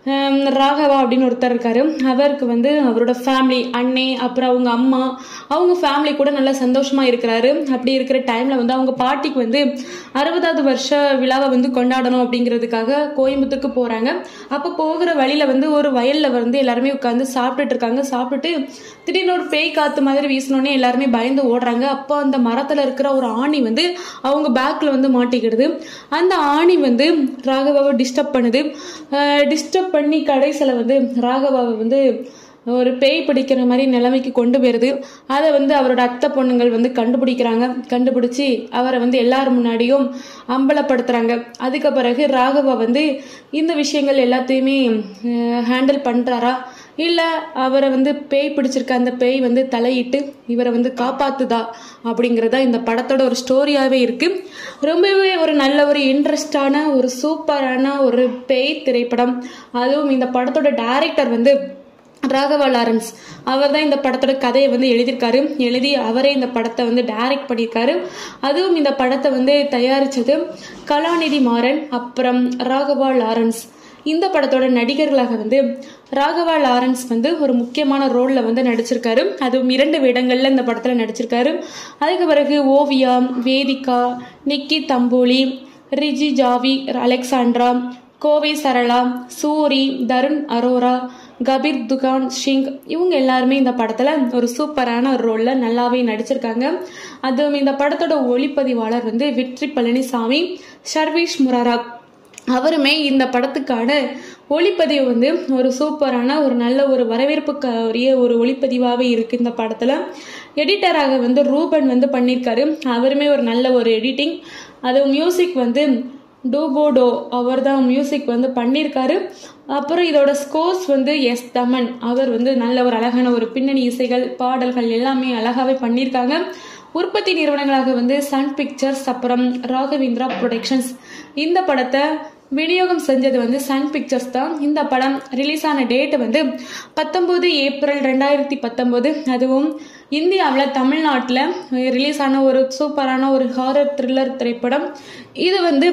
ராகவா அப்படின்னு ஒருத்தர் இருக்காரு. அவருக்கு வந்து அவரோட ஃபேமிலி, அண்ணே, அப்புறம் அவங்க அம்மா, அவங்க ஃபேமிலி கூட நல்லா சந்தோஷமா இருக்கிறாரு. அப்படி இருக்கிற டைம்ல வந்து அவங்க பாட்டிக்கு வந்து அறுபதாவது வருஷ விழாவை வந்து கொண்டாடணும் அப்படிங்கிறதுக்காக கோயம்புத்தூருக்கு போறாங்க. அப்போ போகிற வழியில வந்து ஒரு வயல்ல வந்து எல்லாருமே உட்காந்து சாப்பிட்டுட்டு இருக்காங்க. சாப்பிட்டுட்டு திடீர்னு ஒரு பேய் காத்து மாதிரி வீசினோடனே எல்லாருமே பயந்து ஓடுறாங்க. அப்போ அந்த மரத்துல இருக்கிற ஒரு ஆணி வந்து அவங்க பேக்ல வந்து மாட்டிக்கிடுது. அந்த ஆணி வந்து ராகவாவை டிஸ்டர்ப் பண்ணுது. டிஸ்டர்ப் பண்ணி கடைசியில் வந்து ராகவாவை வந்து ஒரு பேய் பிடிக்கிற மாதிரி நிலைமைக்கு கொண்டு போயிருது. அதை வந்து அவரோட அத்தை பொண்ணுங்கள் வந்து கண்டுபிடிக்கிறாங்க. கண்டுபிடிச்சி அவரை வந்து எல்லாரும் முன்னாடியும் அம்பலப்படுத்துறாங்க. அதுக்கு பிறகு ராகவா வந்து இந்த விஷயங்கள் எல்லாத்தையுமே ஹேண்டில் பண்றாரா, இல்லை அவரை வந்து பேய் பிடிச்சிருக்க அந்த பேய் வந்து தலையிட்டு இவரை வந்து காப்பாத்துதா அப்படிங்கிறதா இந்த படத்தோட ஒரு ஸ்டோரியாகவே இருக்கு. ரொம்பவே ஒரு நல்ல ஒரு இன்ட்ரெஸ்டான ஒரு சூப்பரான ஒரு பேய் திரைப்படம். அதுவும் இந்த படத்தோட டைரக்டர் வந்து ராகவா லாரன்ஸ். அவர் தான் இந்த படத்தோட கதையை வந்து எழுதியிருக்காரு. எழுதி அவரே இந்த படத்தை வந்து டைரக்ட் பண்ணியிருக்காரு. அதுவும் இந்த படத்தை வந்து தயாரித்தது கலாநிதி மாறன், அப்புறம் ராகவா லாரன்ஸ். இந்த படத்தோட நடிகர்களாக வந்து ராகவா லாரன்ஸ் வந்து ஒரு முக்கியமான ரோல்ல வந்து நடிச்சிருக்காரு. அதுவும் இரண்டு வேடங்கள்ல இந்த படத்துல நடிச்சிருக்காரு. அதுக்கு பிறகு Oviya, Vedhika, Nikki Tamboli, Ri Djavi, Alexandra, Kovai Sarala, Soori, Tarun Arora, Kabir Duhan Singh, இவங்க எல்லாருமே இந்த படத்துல ஒரு சூப்பரான ஒரு ரோல்ல நல்லாவே நடிச்சிருக்காங்க. அதுவும் இந்த படத்தோட ஒளிப்பதிவாளர் வந்து வெற்றி பழனிசாமி, ஷர்வீஷ் முராரா. அவருமே இந்த படத்துக்கான ஒளிப்பதிவு வந்து ஒரு சூப்பரான ஒரு நல்ல ஒரு வரவேற்புக்குரிய ஒரு ஒளிப்பதிவாகவே இருக்கு. இந்த படத்துல எடிட்டராக வந்து ரூபன் வந்து பண்ணியிருக்காரு. அவருமே ஒரு நல்ல ஒரு எடிட்டிங். அது மியூசிக் வந்து டூபோடோ அவர் தான் மியூசிக் வந்து பண்ணியிருக்காரு. அப்புறம் இதோட ஸ்கோர்ஸ் வந்து எஸ் தமன், அவர் வந்து நல்ல ஒரு அழகான ஒரு பின்னணி இசைகள், பாடல்கள் எல்லாமே அழகாவே பண்ணியிருக்காங்க. உற்பத்தி நிறுவனங்களாக வந்து சன் பிக்சர்ஸ், அப்புறம் ராகவேந்திரா ப்ரொடக்ஷன்ஸ். இந்த படத்தை விநியோகம் செஞ்சது வந்து சன் பிக்சர்ஸ் தான். இந்த படம் ரிலீஸ் ஆன டேட் வந்து பத்தொன்பது ஏப்ரல் ரெண்டாயிரத்தி பத்தொன்பது. அதுவும் இந்தியாவில் தமிழ்நாட்டில் ரிலீஸ் ஆன ஒரு சூப்பரான ஒரு ஹாரர் த்ரில்லர் திரைப்படம். இது வந்து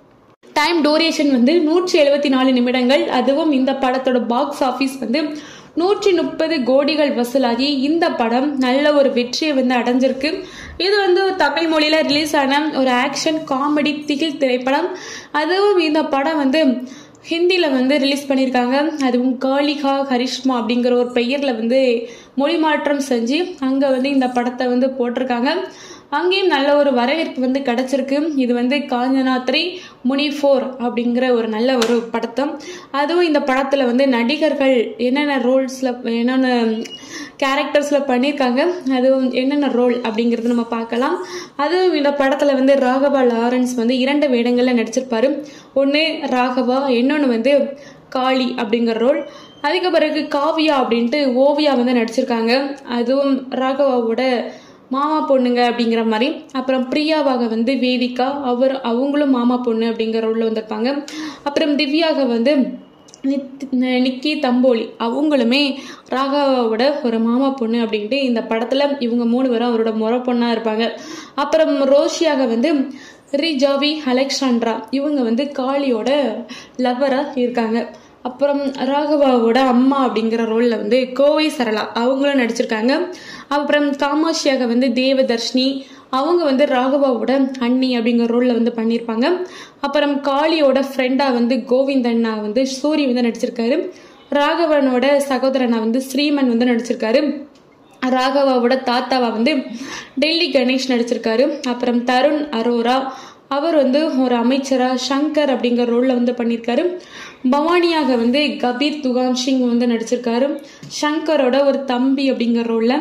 டைம் டூரேஷன் வந்து நூற்றி எழுபத்தி நாலு நிமிடங்கள். அதுவும் இந்த படத்தோட பாக்ஸ் ஆஃபீஸ் வந்து நூற்றி முப்பது கோடிகள் வசூலாகி இந்த படம் நல்ல ஒரு வெற்றியை வந்து அடைஞ்சிருக்கு. இது வந்து தமிழ் மொழியில ரிலீஸ் ஆன ஒரு ஆக்ஷன் காமெடி திகில் திரைப்படம். அதுவும் இந்த படம் வந்து ஹிந்தியில் வந்து ரிலீஸ் பண்ணியிருக்காங்க. அதுவும் காளிகா கரிஷ்மா அப்படிங்கிற ஒரு பெயரில் வந்து மொழி மாற்றம் செஞ்சு அங்கே வந்து இந்த படத்தை வந்து போட்டிருக்காங்க. அங்கேயும் நல்ல ஒரு வரவேற்பு வந்து கிடைச்சிருக்கு. இது வந்து காஞ்சனா த்ரீ முனி ஃபோர் அப்படிங்கிற ஒரு நல்ல ஒரு படத்தம். அதுவும் இந்த படத்தில் வந்து நடிகர்கள் என்னென்ன ரோல்ஸில் என்னென்ன கேரக்டர்ஸில் பண்ணியிருக்காங்க, அதுவும் என்னென்ன ரோல் அப்படிங்கிறது நம்ம பார்க்கலாம். அதுவும் இந்த படத்தில் வந்து ராகவா லாரன்ஸ் வந்து இரண்டு வேடங்களில் நடிச்சிருப்பாரு. ஒன்று ராகவா, இன்னொன்று வந்து காளி அப்படிங்கிற ரோல். அதுக்கு பிறகு காவியா அப்படின்ட்டு ஓவியா வந்து நடிச்சிருக்காங்க. அதுவும் ராகவாவோட மாமா பொண்ணுங்க அப்படிங்கிற மாதிரி. அப்புறம் பிரியாவாக வந்து வேதிகா, அவர் அவங்களும் மாமா பொண்ணு அப்படிங்கிற ரோல்ல வந்திருப்பாங்க. அப்புறம் திவ்யாக வந்து நிக்கி தம்போலி, அவங்களுமே ராகவாவோட ஒரு மாமா பொண்ணு அப்படின்ட்டு இந்த படத்துல இவங்க மூணு பேரும் அவரோட முறை பொண்ணா இருப்பாங்க. அப்புறம் ரோஷியாக வந்து ரிஜாவி, அலெக்சாண்ட்ரா, இவங்க வந்து காளியோட லவ்வரா இருக்காங்க. அப்புறம் ராகவாவோட அம்மா அப்படிங்கிற ரோல்ல வந்து கோவை சரளா, அவங்களும் நடிச்சிருக்காங்க. அப்புறம் காமாட்சியாக வந்து தேவதர்ஷினி, அவங்க வந்து ராகவாவோட அண்ணி அப்படிங்கிற ரோல்ல வந்து பண்ணியிருப்பாங்க. அப்புறம் காளியோட ஃப்ரெண்டா வந்து கோவிந்தண்ணா வந்து சூரி வந்து நடிச்சிருக்காரு. ராகவனோட சகோதரனா வந்து ஸ்ரீமன் வந்து நடிச்சிருக்காரு. ராகவாவோட தாத்தாவா வந்து டெல்லி கணேஷ் நடிச்சிருக்காரு. அப்புறம் தருண் அரோரா, அவர் வந்து ஒரு அமைச்சரா சங்கர் அப்படிங்கிற ரோல்ல வந்து பண்ணியிருக்காரு. பவானியாக வந்து கபீர் துகான் சிங் வந்து நடிச்சிருக்காரு, சங்கரோட ஒரு தம்பி அப்படிங்கிற ரோல்ல.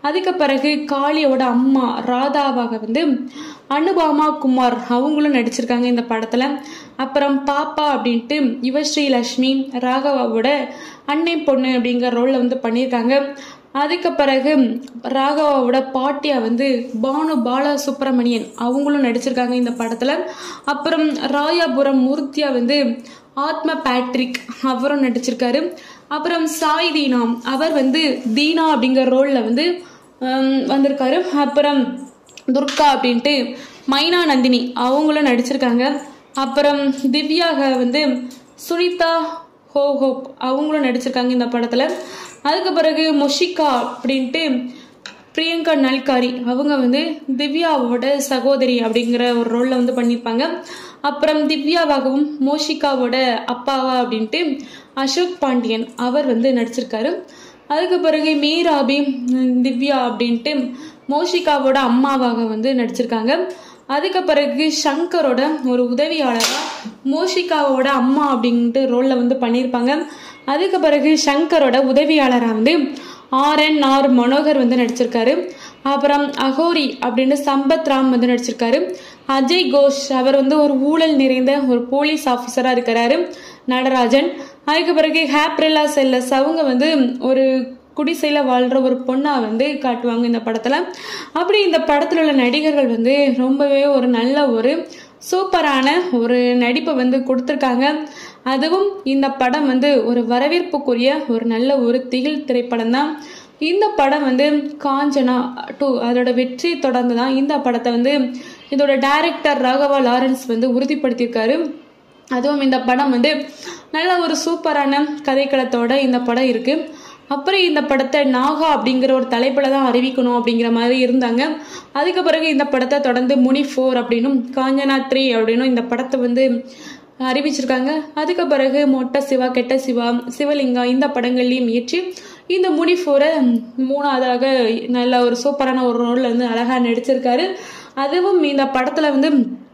அதுக்கு பிறகு காளியோட அம்மா ராதாவாக வந்து அனுபாமா குமார் அவங்களும் நடிச்சிருக்காங்க இந்த படத்துல. அப்புறம் பாப்பா அப்படின்ட்டு யுவஸ்ரீ லட்சுமி ராகவாவோட அன்னை பொண்ணு அப்படிங்கிற ரோல்ல வந்து பண்ணியிருக்காங்க. அதுக்கு பிறகு ராகவாவோட பாட்டியா வந்து பானு பாலா சுப்பிரமணியன் அவங்களும் நடிச்சிருக்காங்க இந்த படத்துல. அப்புறம் ராயாபுரம் மூர்த்தியா வந்து ஆத்ம பேட்ரிக் அவரும் நடிச்சிருக்காரு. அப்புறம் சாய் தீனா அவர் வந்து தீனா அப்படிங்கிற ரோல்ல வந்து வந்திருக்காரு. அப்புறம் துர்கா அப்படின்ட்டு மைனா நந்தினி அவங்களும் நடிச்சிருக்காங்க. அப்புறம் திவ்யாக வந்து சுனிதா ஹோ ஹோப் அவங்களும் நடிச்சிருக்காங்க இந்த படத்துல. அதுக்கு பிறகு மொஷிகா அப்படின்ட்டு பிரியங்கா நல்காரி அவங்க வந்து திவ்யாவோட சகோதரி அப்படிங்கிற ஒரு ரோல்ல வந்து பண்ணியிருப்பாங்க. அப்புறம் திவ்யாவாகவும் மோஷிகாவோட அப்பாவா அப்படின்ட்டு அசோக் பாண்டியன் அவர் வந்து நடிச்சிருக்காரு. அதுக்கு பிறகு மீராபி திவ்யா அப்படின்ட்டு மோஷிகாவோட அம்மாவாக வந்து நடிச்சிருக்காங்க. அதுக்கு பிறகு சங்கரோட ஒரு உதவியாளராக மோஷிகாவோட அம்மா அப்படின்ட்டு ரோல்ல வந்து பண்ணியிருப்பாங்க. அதுக்கு பிறகு சங்கரோட உதவியாளராக வந்து ஆர் என் ஆர் மனோகர் வந்து நடிச்சிருக்காரு. அப்புறம் அகோரி அப்படின்னு சம்பத் ராம் வந்து நடிச்சிருக்காரு. அஜய் கோஷ் அவர் வந்து ஒரு ஊழல் நிறைந்த ஒரு போலீஸ் ஆஃபீஸரா இருக்கிறாரு நடராஜன். அதுக்கு பிறகு ஹேப்ரிலா செல்லஸ் அவங்க வந்து ஒரு குடிசையில வாழ்ற ஒரு பொண்ணா வந்து காட்டுவாங்க இந்த படத்துல. அப்படி இந்த படத்துல உள்ள நடிகர்கள் வந்து ரொம்பவே ஒரு நல்ல ஒரு சூப்பரான ஒரு நடிப்பை வந்து கொடுத்துருக்காங்க. அதுவும் இந்த படம் வந்து ஒரு வரவேற்புக்குரிய ஒரு நல்ல ஒரு திகில் திரைப்படம் தான். இந்த படம் வந்து காஞ்சனா டூ அதோட வெற்றி தொடர்ந்து தான் இந்த படத்தை வந்து இதோட டைரக்டர் ராகவா லாரன்ஸ் வந்து உறுதிப்படுத்தியிருக்காரு. அதுவும் இந்த படம் வந்து நல்ல ஒரு சூப்பரான கதைக்களத்தோட இந்த படம் இருக்கு. அப்புறம் இந்த படத்தை நாகா அப்படிங்கிற ஒரு தலைப்புல தான் அறிவிக்கணும் அப்படிங்கிற மாதிரி இருந்தாங்க. அதுக்கு பிறகு இந்த படத்தை தொடர்ந்து முனி ஃபோர் அப்படின்னும் காஞ்சனா த்ரீ அப்படின்னும் இந்த படத்தை வந்து அறிவிச்சிருக்காங்க. அதுக்கு பிறகு மொட்டை சிவா கெட்ட சிவா சிவலிங்கா இந்த படங்கள்லையும் இயற்றி இந்த முனி ஃபோரை மூணாவதாக நல்ல ஒரு சூப்பரான ஒரு ரோல்ல வந்து அழகா நடிச்சிருக்காரு. அதுவும் இந்த படத்துல வந்து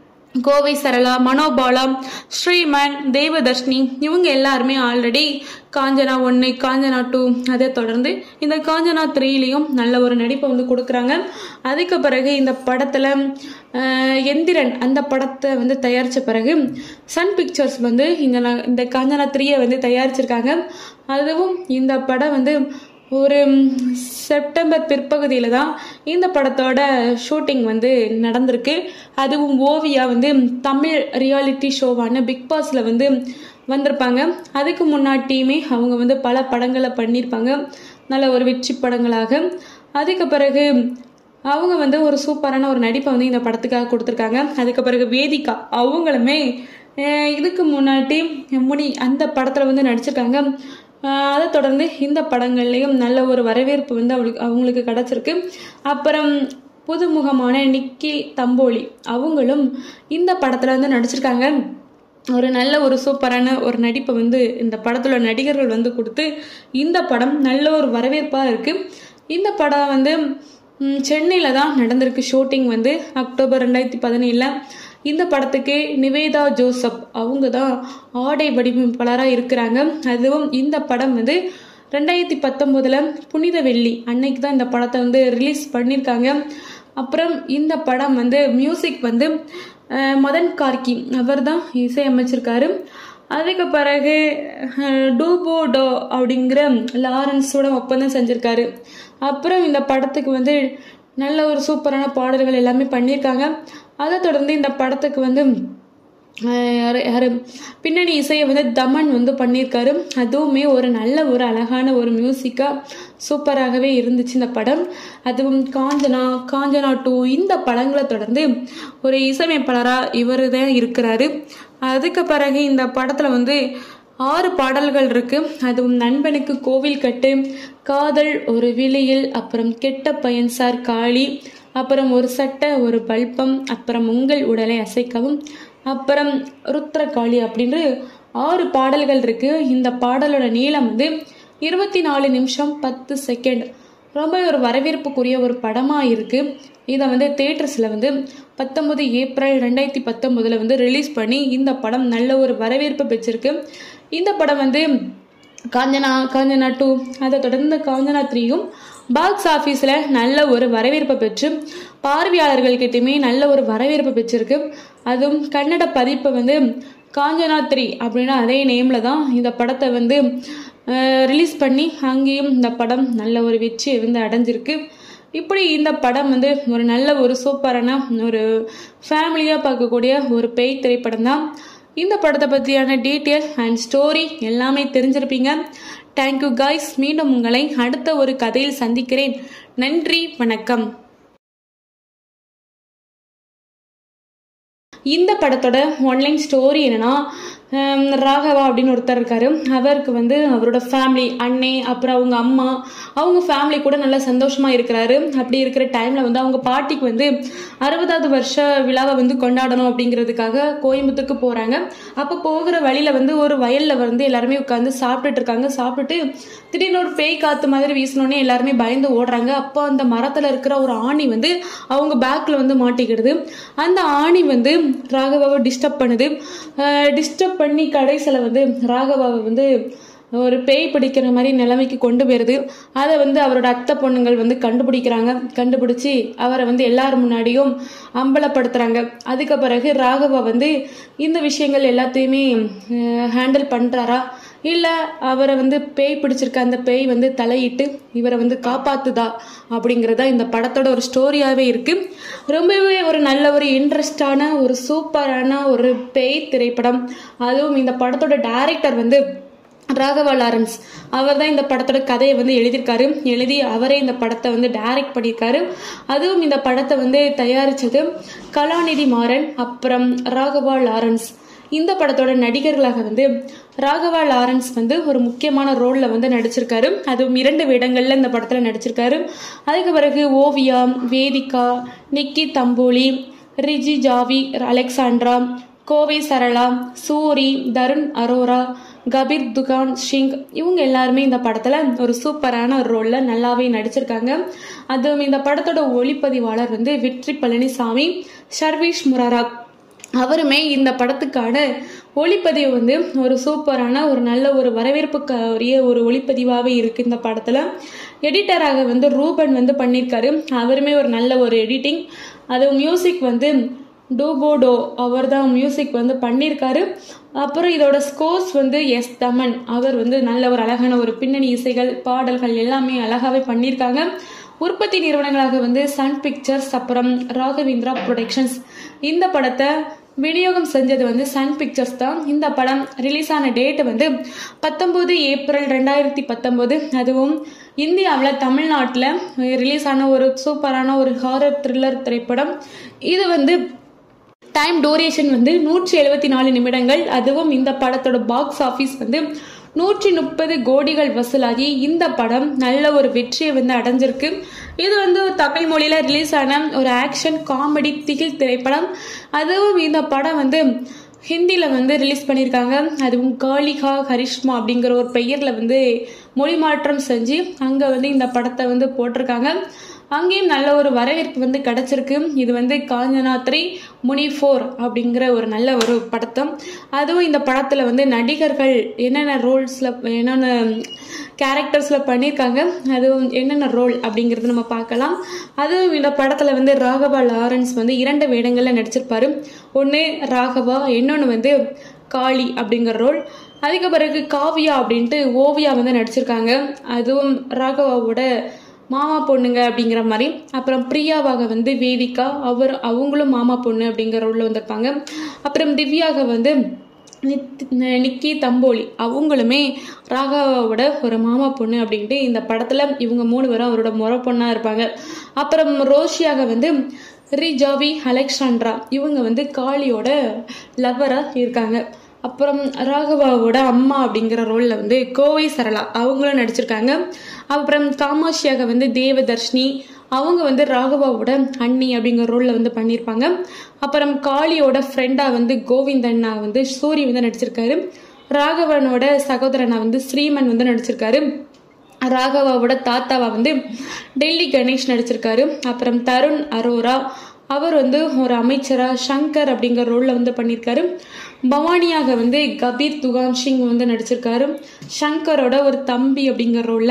கோவை சரளா, மனோபாலா, ஸ்ரீமன், தேவதர்ஷினி இவங்க எல்லாருமே ஆல்ரெடி காஞ்சனா ஒன்று காஞ்சனா டூ அதை தொடர்ந்து இந்த காஞ்சனா த்ரீலையும் நல்ல ஒரு நடிப்பை வந்து கொடுக்குறாங்க. அதுக்கு பிறகு இந்த படத்தில் எந்திரன் அந்த படத்தை வந்து தயாரித்த பிறகு சன் பிக்சர்ஸ் வந்து இந்த இந்த காஞ்சனா த்ரீயை வந்து தயாரிச்சிருக்காங்க. அதுவும் இந்த படம் வந்து ஒரு செப்டம்பர் பிற்பகுதியில் தான் இந்த படத்தோட ஷூட்டிங் வந்து நடந்திருக்கு. அதுவும் ஓவியா வந்து தமிழ் ரியாலிட்டி ஷோவான பிக் பாஸில் வந்து வந்திருப்பாங்க. அதுக்கு முன்னாடியுமே அவங்க வந்து பல படங்களை பண்ணியிருப்பாங்க, நல்ல ஒரு வெற்றி படங்களாக. அதுக்கு பிறகு அவங்க வந்து ஒரு சூப்பரான ஒரு நடிப்பை வந்து இந்த படத்துக்காக கொடுத்துருக்காங்க. அதுக்கு பிறகு வேதிகா அவங்களுமே இதுக்கு முன்னாடி முனி அந்த படத்தில் வந்து நடிச்சிருக்காங்க. அதை தொடர்ந்து இந்த படங்கள்லையும் நல்ல ஒரு வரவேற்பு வந்து அவளுக்கு அவங்களுக்கு கிடைச்சிருக்கு. அப்புறம் புதுமுகமான நிக்கி தம்போலி அவங்களும் இந்த படத்தில் வந்து நடிச்சிருக்காங்க. ஒரு நல்ல ஒரு சூப்பரான ஒரு நடிப்பை வந்து இந்த படத்துல நடிகர்கள் வந்து கொடுத்து இந்த படம் நல்ல ஒரு வரவேற்பாக இருக்குது. இந்த படம் வந்து சென்னையில் தான் நடந்திருக்கு ஷூட்டிங் வந்து அக்டோபர் ரெண்டாயிரத்தி பதினேழில். இந்த படத்துக்கு நிவேதா ஜோசப் அவங்க தான் ஆடை வடிவமைப்பாளராக இருக்கிறாங்க. அதுவும் இந்த படம் வந்து ரெண்டாயிரத்தி பத்தொம்போதில் புனித வெள்ளி அன்னைக்கு தான் இந்த படத்தை வந்து ரிலீஸ் பண்ணியிருக்காங்க. அப்புறம் இந்த படம் வந்து மியூசிக் வந்து மதன் கார்கி அவர் தான் இசையமைச்சிருக்காரு. அதுக்கு பிறகு டூபோ டோ அப்படிங்கிற லாரன்ஸோட ஒப்பந்தம் செஞ்சுருக்காரு. அப்புறம் இந்த படத்துக்கு வந்து நல்ல ஒரு சூப்பரான பாடல்கள் எல்லாமே பண்ணியிருக்காங்க. அதை தொடர்ந்து இந்த படத்துக்கு வந்து யாரு பின்னணி இசையை வந்து தமன் வந்து பண்ணியிருக்காரு. அதுவுமே ஒரு நல்ல ஒரு அழகான ஒரு மியூசிக்காக சூப்பராகவே இருந்துச்சு இந்த படம். அதுவும் காஞ்சனா காஞ்சனா டூ இந்த படங்களை தொடர்ந்து ஒரு இசையமைப்பாளராக இவர் தான் இருக்கிறாரு. அதுக்கு பிறகு இந்த படத்தில் வந்து ஆறு பாடல்கள் இருக்கு. அதுவும் நண்பனுக்கு கோவில் கட்டு, காதல் ஒரு விழியில், அப்புறம் கெட்ட பையன் சார் காளி, அப்புறம் ஒரு சட்டை ஒரு பல்பம், அப்புறம் உங்கள் உடலை அசைக்கவும், அப்புறம் ருத்ரகாளி அப்படின்னு ஆறு பாடல்கள் இருக்கு. இந்த பாடலோட நீளம் வந்து இருபத்தி நாலு நிமிஷம் பத்து செகண்ட். ரொம்ப ஒரு வரவேற்புக்குரிய ஒரு படமாக இருக்குது. இதை வந்து தேட்டர்ஸில் வந்து பத்தொம்பது ஏப்ரல் ரெண்டாயிரத்தி பத்தொம்போதில் வந்து ரிலீஸ் பண்ணி இந்த படம் நல்ல ஒரு வரவேற்பு பெற்றிருக்கு. இந்த படம் வந்து காஞ்சனா காஞ்சனா டூ அதை தொடர்ந்து காஞ்சனா த்ரீயும் பாக்ஸ் ஆஃபீஸில் நல்ல ஒரு வரவேற்பை பெற்று பார்வையாளர்கள்கிட்டையுமே நல்ல ஒரு வரவேற்பு பெற்றிருக்கு. அதுவும் கன்னட பதிப்பு வந்து காஞ்சனா த்ரீ அப்படின்னா அதே நேமில் தான் இந்த படத்தை வந்து ரிலீஸ் பண்ணி அங்கேயும் இந்த படம் நல்ல ஒரு வெற்றியை வந்து அடைஞ்சிருக்கு. இப்படி இந்த படம் வந்து ஒரு நல்ல ஒரு சூப்பரான ஒரு ஃபேமிலியாக பார்க்கக்கூடிய ஒரு பேய் திரைப்படம் தான். இந்த படத்தை பற்றியான டீட்டெயில் அண்ட் ஸ்டோரி எல்லாமே தெரிஞ்சிருப்பீங்க. Thank you guys. மீண்டும் உங்களை அடுத்த ஒரு கதையில் சந்திக்கிறேன். நன்றி, வணக்கம். இந்த படத்தோட ஒன்லைன் ஸ்டோரி என்னன்னா, ராகவா அப்படின்னு ஒருத்தர் இருக்காரு. அவருக்கு வந்து அவரோட ஃபேமிலி, அண்ணே, அப்புறம் அவங்க அம்மா, அவங்க ஃபேமிலி கூட நல்லா சந்தோஷமா இருக்கிறாரு. அப்படி இருக்கிற டைம்ல வந்து அவங்க பாட்டிக்கு வந்து அறுபதாவது வருஷ விழாவை வந்து கொண்டாடணும் அப்படிங்கிறதுக்காக கோயம்புத்தூருக்கு போறாங்க. அப்போ போகிற வழியில வந்து ஒரு வயல்ல வந்து எல்லாருமே உட்காந்து சாப்பிட்டுட்டு இருக்காங்க. சாப்பிட்டுட்டு திடீர்னு ஒரு பேய் காத்து மாதிரி வீசினோடனே எல்லாருமே பயந்து ஓடுறாங்க. அப்போ அந்த மரத்துல இருக்கிற ஒரு ஆணி வந்து அவங்க பேக்ல வந்து மாட்டிக்கிடுது. அந்த ஆணி வந்து ராகவாவை டிஸ்டர்ப் பண்ணுது. டிஸ்டர்ப் பண்ணி கடைசியில் வந்து ராகவாவை வந்து ஒரு பேய் பிடிக்கிற மாதிரி நிலைமைக்கு கொண்டு போயிருது. அதை வந்து அவரோட அத்தை பொண்ணுங்கள் வந்து கண்டுபிடிக்கிறாங்க. கண்டுபிடிச்சி அவரை வந்து எல்லாரும் முன்னாடியும் அம்பலப்படுத்துறாங்க. அதுக்கு பிறகு ராகவா வந்து இந்த விஷயங்கள் எல்லாத்தையுமே ஹேண்டில் பண்றாரா, இல்லை அவரை வந்து பேய் பிடிச்சிருக்க அந்த பேய் வந்து தலையிட்டு இவரை வந்து காப்பாத்துதா அப்படிங்கிறதா இந்த படத்தோட ஒரு ஸ்டோரியாகவே இருக்கு. ரொம்பவே ஒரு நல்ல ஒரு இன்ட்ரெஸ்டான ஒரு சூப்பரான ஒரு பேய் திரைப்படம். அதுவும் இந்த படத்தோட டைரக்டர் வந்து ராகவா லாரன்ஸ். அவர் தான் இந்த படத்தோட கதையை வந்து எழுதியிருக்காரு. எழுதி அவரே இந்த படத்தை வந்து டைரக்ட் பண்ணியிருக்காரு. அதுவும் இந்த படத்தை வந்து தயாரிச்சது கலாநிதி மாறன், அப்புறம் ராகவா லாரன்ஸ். இந்த படத்தோட நடிகர்களாக வந்து ராகவா லாரன்ஸ் வந்து ஒரு முக்கியமான ரோல்ல வந்து நடிச்சிருக்காரு. அதுவும் இரண்டு வேடங்கள்ல இந்த படத்துல நடிச்சிருக்காரு. அதுக்கு பிறகு Oviya, Vedhika, Nikki Tamboli, Ri Djavi, Alexandra, Kovai Sarala, Soori, Tarun Arora, Kabir Duhan Singh, இவங்க எல்லாருமே இந்த படத்துல ஒரு சூப்பரான ஒரு ரோல்ல நல்லாவே நடிச்சிருக்காங்க. அதுவும் இந்த படத்தோட ஒளிப்பதிவாளர் வந்து வெற்றி பழனிசாமி, ஷர்வீஷ் முராரா. அவருமே இந்த படத்துக்கான ஒளிப்பதிவு வந்து ஒரு சூப்பரான ஒரு நல்ல ஒரு வரவேற்புக்குரிய ஒரு ஒளிப்பதிவாகவே இருக்கு. இந்த படத்துல எடிட்டராக வந்து ரூபன் வந்து பண்ணியிருக்காரு. அவருமே ஒரு நல்ல ஒரு எடிட்டிங். அது மியூசிக் வந்து டூபோடோ அவர் தான் மியூசிக் வந்து பண்ணியிருக்காரு. அப்புறம் இதோட ஸ்கோர்ஸ் வந்து எஸ் தமன், அவர் வந்து நல்ல ஒரு அழகான ஒரு பின்னணி இசைகள், பாடல்கள் எல்லாமே அழகாவே பண்ணியிருக்காங்க. உற்பத்தி நிறுவனங்களாக வந்து சன் பிக்சர்ஸ், அப்புறம் ராகவேந்திரா ப்ரொடக்ஷன்ஸ். இந்த படத்தை விநியோகம் செஞ்சது வந்து சன் பிக்சர்ஸ் தான். இந்த படம் ரிலீஸ் ஆன டேட் வந்து பத்தொன்பது ஏப்ரல் ரெண்டாயிரத்தி பத்தொன்பது. அதுவும் இந்தியாவில் தமிழ்நாட்டில் ரிலீஸ் ஆன ஒரு சூப்பரான ஒரு ஹாரர் த்ரில்லர் திரைப்படம். இது வந்து டைம் டூரேஷன் வந்து நூற்றி எழுபத்தி நாலு நிமிடங்கள். அதுவும் இந்த படத்தோட பாக்ஸ் ஆஃபீஸ் வந்து நூற்றி முப்பது கோடிகள் வசூலாகி இந்த படம் நல்ல ஒரு வெற்றியை வந்து அடைஞ்சிருக்கு. இது வந்து தமிழ் மொழியில ரிலீஸ் ஆன ஒரு ஆக்ஷன் காமெடி திகில் திரைப்படம். அதுவும் இந்த படம் வந்து ஹிந்தியில வந்து ரிலீஸ் பண்ணியிருக்காங்க. அதுவும் காளிகா கரிஷ்மா அப்படிங்கிற ஒரு பெயர்ல வந்து மொழி மாற்றம் செஞ்சு அங்க வந்து இந்த படத்தை வந்து போட்டிருக்காங்க. அங்கேயும் நல்ல ஒரு வரவேற்பு வந்து கிடைச்சிருக்கு. இது வந்து காஞ்சனா த்ரீ முனி ஃபோர் அப்படிங்கிற ஒரு நல்ல ஒரு படத்தம். அதுவும் இந்த படத்துல வந்து நடிகர்கள் என்னென்ன ரோல்ஸ்ல என்னென்ன கேரக்டர்ஸ்ல பண்ணியிருக்காங்க, அதுவும் என்னென்ன ரோல் அப்படிங்கிறது நம்ம பார்க்கலாம். அதுவும் இந்த படத்துல வந்து ராகவா லாரன்ஸ் வந்து இரண்டு வேடங்கள்ல நடிச்சிருப்பாரு. ஒன்று ராகவா, இன்னொன்று வந்து காளி அப்படிங்கிற ரோல். அதுக்கு பிறகு காவியா அப்படின்ட்டு ஓவியா வந்து நடிச்சிருக்காங்க. அதுவும் ராகவாவோட மாமா பொண்ணுங்க அப்படிங்கிற மாதிரி. அப்புறம் பிரியாவாக வந்து வேதிகா, அவர் அவங்களும் மாமா பொண்ணு அப்படிங்கிற ரோல்ல வந்திருப்பாங்க. அப்புறம் திவ்யாக வந்து நிக்கி தம்போலி, அவங்களுமே ராகவாவோட ஒரு மாமா பொண்ணு அப்படின்ட்டு இந்த படத்துல இவங்க மூணு பேரும் அவரோட முறை பொண்ணா இருப்பாங்க. அப்புறம் ரோஷியாக வந்து ரிஜாவி, அலெக்சாண்ட்ரா, இவங்க வந்து காளியோட லவ்வரா இருக்காங்க. அப்புறம் ராகவாவோட அம்மா அப்படிங்கிற ரோல்ல வந்து கோவை சரளா, அவங்களும் நடிச்சிருக்காங்க. அப்புறம் காமாட்சியாக வந்து தேவதர்ஷினி, அவங்க வந்து ராகவாவோட அண்ணி அப்படிங்கிற ரோல்ல வந்து பண்ணியிருப்பாங்க. அப்புறம் காளியோட ஃப்ரெண்டா வந்து கோவிந்தண்ணா வந்து சூரி வந்து நடிச்சிருக்காரு. ராகவனோட சகோதரனா வந்து ஸ்ரீமன் வந்து நடிச்சிருக்காரு. ராகவாவோட தாத்தாவா வந்து டெல்லி கணேஷ் நடிச்சிருக்காரு. அப்புறம் தருண் அரோரா, அவர் வந்து ஒரு அமைச்சரா சங்கர் அப்படிங்கிற ரோல்ல வந்து பண்ணியிருக்காரு. பவானியாக வந்து கபீர் துகான் சிங் வந்து நடிச்சிருக்காரு, சங்கரோட ஒரு தம்பி அப்படிங்கிற ரோல்ல.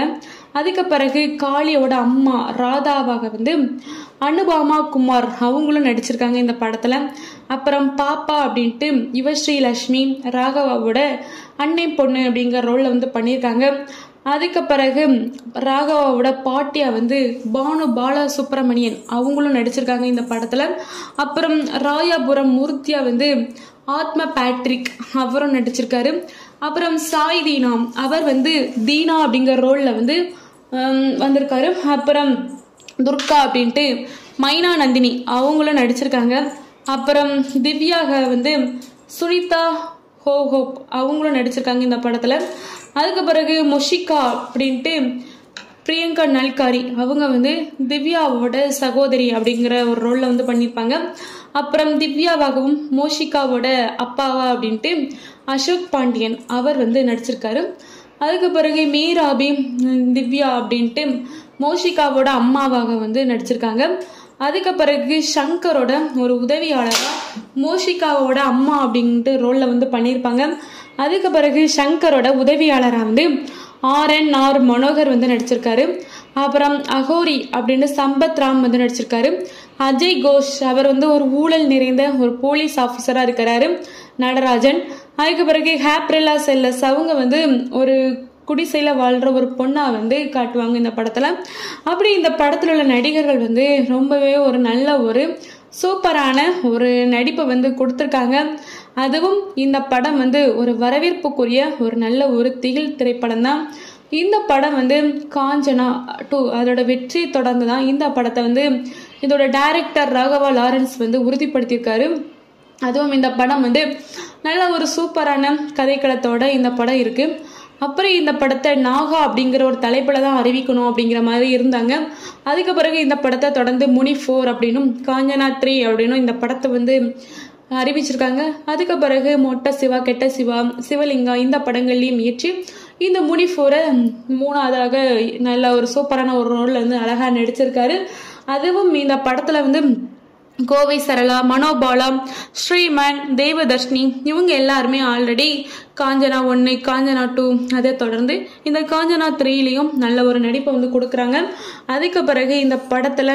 அதுக்கு பிறகு காளியோட அம்மா ராதாவாக வந்து அனுபாமா குமார் அவங்களும் நடிச்சிருக்காங்க இந்த படத்துல. அப்புறம் பாப்பா அப்படின்ட்டு யுவஸ்ரீ லட்சுமி ராகவாவோட அன்னை பொண்ணு அப்படிங்கிற ரோல்ல வந்து பண்ணியிருக்காங்க. அதுக்கு பிறகு ராகவாவோட பாட்டியா வந்து பானு பாலா சுப்பிரமணியன் அவங்களும் நடிச்சிருக்காங்க இந்த படத்துல. அப்புறம் ராயாபுரம் மூர்த்தியா வந்து ஆத்ம பேட்ரிக் அவரும் நடிச்சிருக்காரு. அப்புறம் சாய் தீனா அவர் வந்து தீனா அப்படிங்கிற ரோல்ல வந்து வந்திருக்காரு. அப்புறம் துர்கா அப்படின்ட்டு மைனா நந்தினி அவங்களும் நடிச்சிருக்காங்க. அப்புறம் திவ்யாக வந்து சுனிதா ஹோ ஹோப் அவங்களும் நடிச்சிருக்காங்க இந்த படத்துல. அதுக்கு பிறகு மொஷிகா அப்படின்ட்டு பிரியங்கா நல்காரி அவங்க வந்து திவ்யாவோட சகோதரி அப்படிங்கிற ஒரு ரோல்ல வந்து பண்ணியிருப்பாங்க. அப்புறம் திவ்யாவாகவும் மோஷிகாவோட அப்பாவா அப்படின்ட்டு அசோக் பாண்டியன் அவர் வந்து நடிச்சிருக்காரு. அதுக்கு பிறகு மீராபி திவ்யா அப்படின்ட்டு மோஷிகாவோட அம்மாவாக வந்து நடிச்சிருக்காங்க. அதுக்கு பிறகு சங்கரோட ஒரு உதவியாளராக மோஷிகாவோட அம்மா அப்படின்ட்டு ரோல்ல வந்து பண்ணியிருப்பாங்க. அதுக்கு பிறகு சங்கரோட உதவியாளராக வந்து ஆர் என் ஆர் மனோகர் வந்து நடிச்சிருக்காரு. அப்புறம் அகோரி அப்படின்னு சம்பத் ராம் வந்து நடிச்சிருக்காரு. அஜய் கோஷ் அவர் வந்து ஒரு ஊழல் நிறைந்த ஒரு போலீஸ் ஆஃபீஸரா இருக்கிறாரு நடராஜன். அதுக்கு பிறகு ஹேப்ரில்லா செல்லஸ் அவங்க வந்து ஒரு குடிசையில வாழ்ற ஒரு பொண்ணா வந்து காட்டுவாங்க இந்த படத்துல. அப்படி இந்த படத்துல உள்ள நடிகர்கள் வந்து ரொம்பவே ஒரு நல்ல ஒரு சூப்பரான ஒரு நடிப்பை வந்து கொடுத்துருக்காங்க. அதுவும் இந்த படம் வந்து ஒரு வரவேற்புக்குரிய ஒரு நல்ல ஒரு திகில் திரைப்படம் தான். இந்த படம் வந்து காஞ்சனா டூ அதோட வெற்றியை தொடர்ந்து தான் இந்த படத்தை வந்து இதோட டைரக்டர் ராகவா லாரன்ஸ் வந்து உறுதிப்படுத்தியிருக்காரு. அதுவும் இந்த படம் வந்து நல்ல ஒரு சூப்பரான கதைக்களத்தோட இந்த படம் இருக்கு. அப்புறம் இந்த படத்தை நாகா அப்படிங்கிற ஒரு தலைப்பில் தான் அறிவிக்கணும் அப்படிங்கிற மாதிரி இருந்தாங்க. அதுக்கு பிறகு இந்த படத்தை தொடர்ந்து முனி ஃபோர் அப்படின்னும் காஞ்சனா த்ரீ அப்படின்னும் இந்த படத்தை வந்து அறிவிச்சிருக்காங்க. அதுக்கு பிறகு மொட்டை சிவா கெட்ட சிவா சிவலிங்கா இந்த படங்கள்லையும் இயற்றி இந்த முனி ஃபோரை மூணாவதாக நல்ல ஒரு சூப்பரான ஒரு ரோல்ல வந்து அழகா நடிச்சிருக்காரு. அதுவும் இந்த படத்துல வந்து கோவை சரளா, மனோபாலா, ஸ்ரீமன், தேவதர்ஷினி இவங்க எல்லாருமே ஆல்ரெடி காஞ்சனா ஒன்று காஞ்சனா டூ அதை தொடர்ந்து இந்த காஞ்சனா த்ரீலையும் நல்ல ஒரு நடிப்பை வந்து கொடுக்குறாங்க. அதுக்கு பிறகு இந்த படத்தில்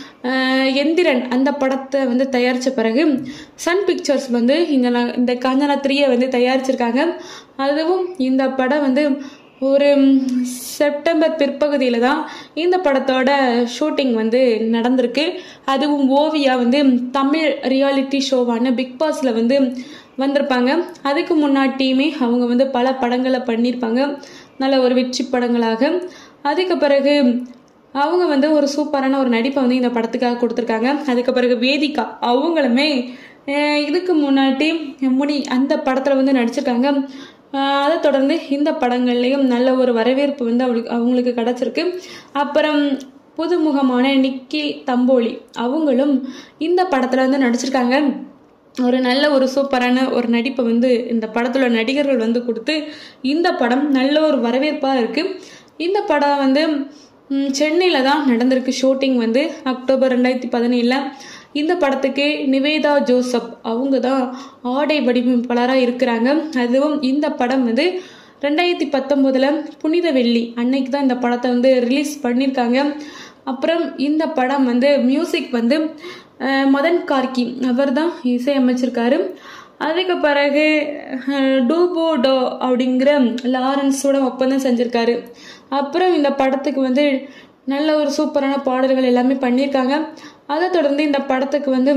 எந்திரன் அந்த படத்தை வந்து தயாரித்த பிறகு சன் பிக்சர்ஸ் வந்து இந்த இந்த காஞ்சனா த்ரீயை வந்து தயாரிச்சிருக்காங்க. அதுவும் இந்த படம் வந்து ஒரு செப்டம்பர் பிற்பகுதியில் தான் இந்த படத்தோட ஷூட்டிங் வந்து நடந்திருக்கு. அதுவும் ஓவியா வந்து தமிழ் ரியாலிட்டி ஷோவான பிக் பாஸில் வந்து வந்திருப்பாங்க. அதுக்கு முன்னாடியுமே அவங்க வந்து பல படங்களை பண்ணியிருப்பாங்க நல்ல ஒரு வெற்றி படங்களாக. அதுக்கு பிறகு அவங்க வந்து ஒரு சூப்பரான ஒரு நடிப்பை வந்து இந்த படத்துக்காக கொடுத்துருக்காங்க. அதுக்கு பிறகு வேதிகா அவங்களுமே இதுக்கு முன்னாடி முனி அந்த படத்தில் வந்து நடிச்சிருக்காங்க. அதை தொடர்ந்து இந்த படங்கள்லையும் நல்ல ஒரு வரவேற்பு வந்து அவளுக்கு அவங்களுக்கு கிடச்சிருக்கு. அப்புறம் புதுமுகமான நிக்கி தம்போலி அவங்களும் இந்த படத்தில் வந்து நடிச்சிருக்காங்க. ஒரு நல்ல ஒரு சூப்பரான ஒரு நடிப்பை வந்து இந்த படத்துல நடிகர்கள் வந்து கொடுத்து இந்த படம் நல்ல ஒரு வரவேற்பாக இருக்குது. இந்த படம் வந்து சென்னையில் தான் நடந்திருக்கு ஷூட்டிங் வந்து அக்டோபர் ரெண்டாயிரத்தி பதினேழில். இந்த படத்துக்கு நிவேதா ஜோசப் அவங்க தான் ஆடை வடிவமைப்பாளராக இருக்கிறாங்க. அதுவும் இந்த படம் வந்து ரெண்டாயிரத்தி பத்தொம்போதில் புனித வெள்ளி அன்னைக்கு தான் இந்த படத்தை வந்து ரிலீஸ் பண்ணியிருக்காங்க. அப்புறம் இந்த படம் வந்து மியூசிக் வந்து மதன் கார்கி அவர் தான் இசையமைச்சிருக்காரு. அதுக்கு பிறகு டூபோ டோ அப்படிங்கிற லாரன்ஸோட ஒப்பந்தம் செஞ்சுருக்காரு. அப்புறம் இந்த படத்துக்கு வந்து நல்ல ஒரு சூப்பரான பாடல்கள் எல்லாமே பண்ணியிருக்காங்க. அதை தொடர்ந்து இந்த படத்துக்கு வந்து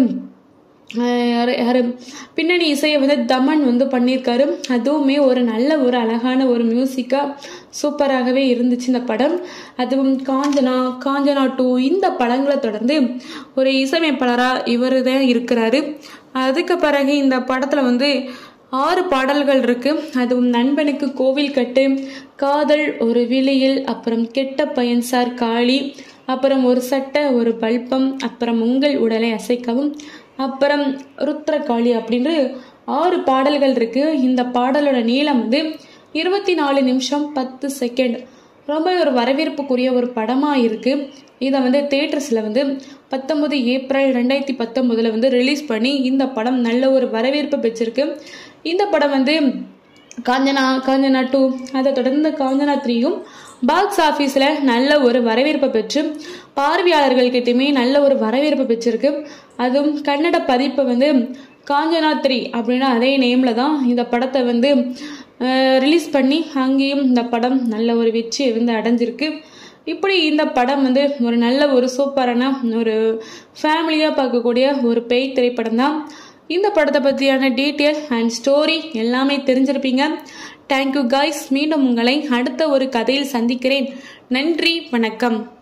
யாரு பின்னணி இசையை வந்து தமன் வந்து பண்ணியிருக்காரு. அதுவுமே ஒரு நல்ல ஒரு அழகான ஒரு மியூசிக்காக சூப்பராகவே இருந்துச்சு இந்த படம். அதுவும் காஞ்சனா காஞ்சனா டூ இந்த படங்களை தொடர்ந்து ஒரு இசையமைப்பாளராக இவர் தான் இருக்கிறாரு. அதுக்கு பிறகு இந்த படத்தில் வந்து ஆறு பாடல்கள் இருக்கு. அதுவும் நண்பனுக்கு கோவில் கட்டு, காதல் ஒரு விழியில், அப்புறம் கெட்ட பையன் சார் காளி, அப்புறம் ஒரு சட்டை ஒரு பல்பம், அப்புறம் உங்கள் உடலை அசைக்கவும், அப்புறம் ருத்ரகாளி அப்படின்னு ஆறு பாடல்கள் இருக்கு. இந்த பாடலோட நீளம் வந்து இருபத்தி நாலு நிமிஷம் பத்து செகண்ட். ரொம்ப ஒரு வரவேற்புக்குரிய ஒரு படமாக இருக்கு. இதை வந்து தியேட்டர்ஸில் வந்து பத்தொன்பது ஏப்ரல் ரெண்டாயிரத்தி பத்தொன்பதுல வந்து ரிலீஸ் பண்ணி இந்த படம் நல்ல ஒரு வரவேற்பு பெற்றிருக்கு. இந்த படம் வந்து காஞ்சனா காஞ்சனா டூ, அதை தொடர்ந்து காஞ்சனா த்ரீயும் பாக்ஸ் ஆஃபீஸில் நல்ல ஒரு வரவேற்பை பெற்று பார்வையாளர்கள்கிட்டையுமே நல்ல ஒரு வரவேற்பு பெற்றிருக்கு. அதுவும் கன்னட பதிப்பை வந்து காஞ்சனா த்ரீ அப்படின்னா அதே நேமில் தான் இந்த படத்தை வந்து ரிலீஸ் பண்ணி அங்கேயும் இந்த படம் நல்ல ஒரு வெற்றியை வந்து அடைஞ்சிருக்கு. இப்படி இந்த படம் வந்து ஒரு நல்ல ஒரு சூப்பரான ஒரு ஃபேமிலியாக பார்க்கக்கூடிய ஒரு பேய் திரைப்படம் தான். இந்த படத்தை பற்றியான டீட்டெயில் அண்ட் ஸ்டோரி எல்லாமே தெரிஞ்சிருப்பீங்க. Thank you guys. மீண்டும் உங்களை அடுத்த ஒரு கதையில் சந்திக்கிறேன். நன்றி, வணக்கம்.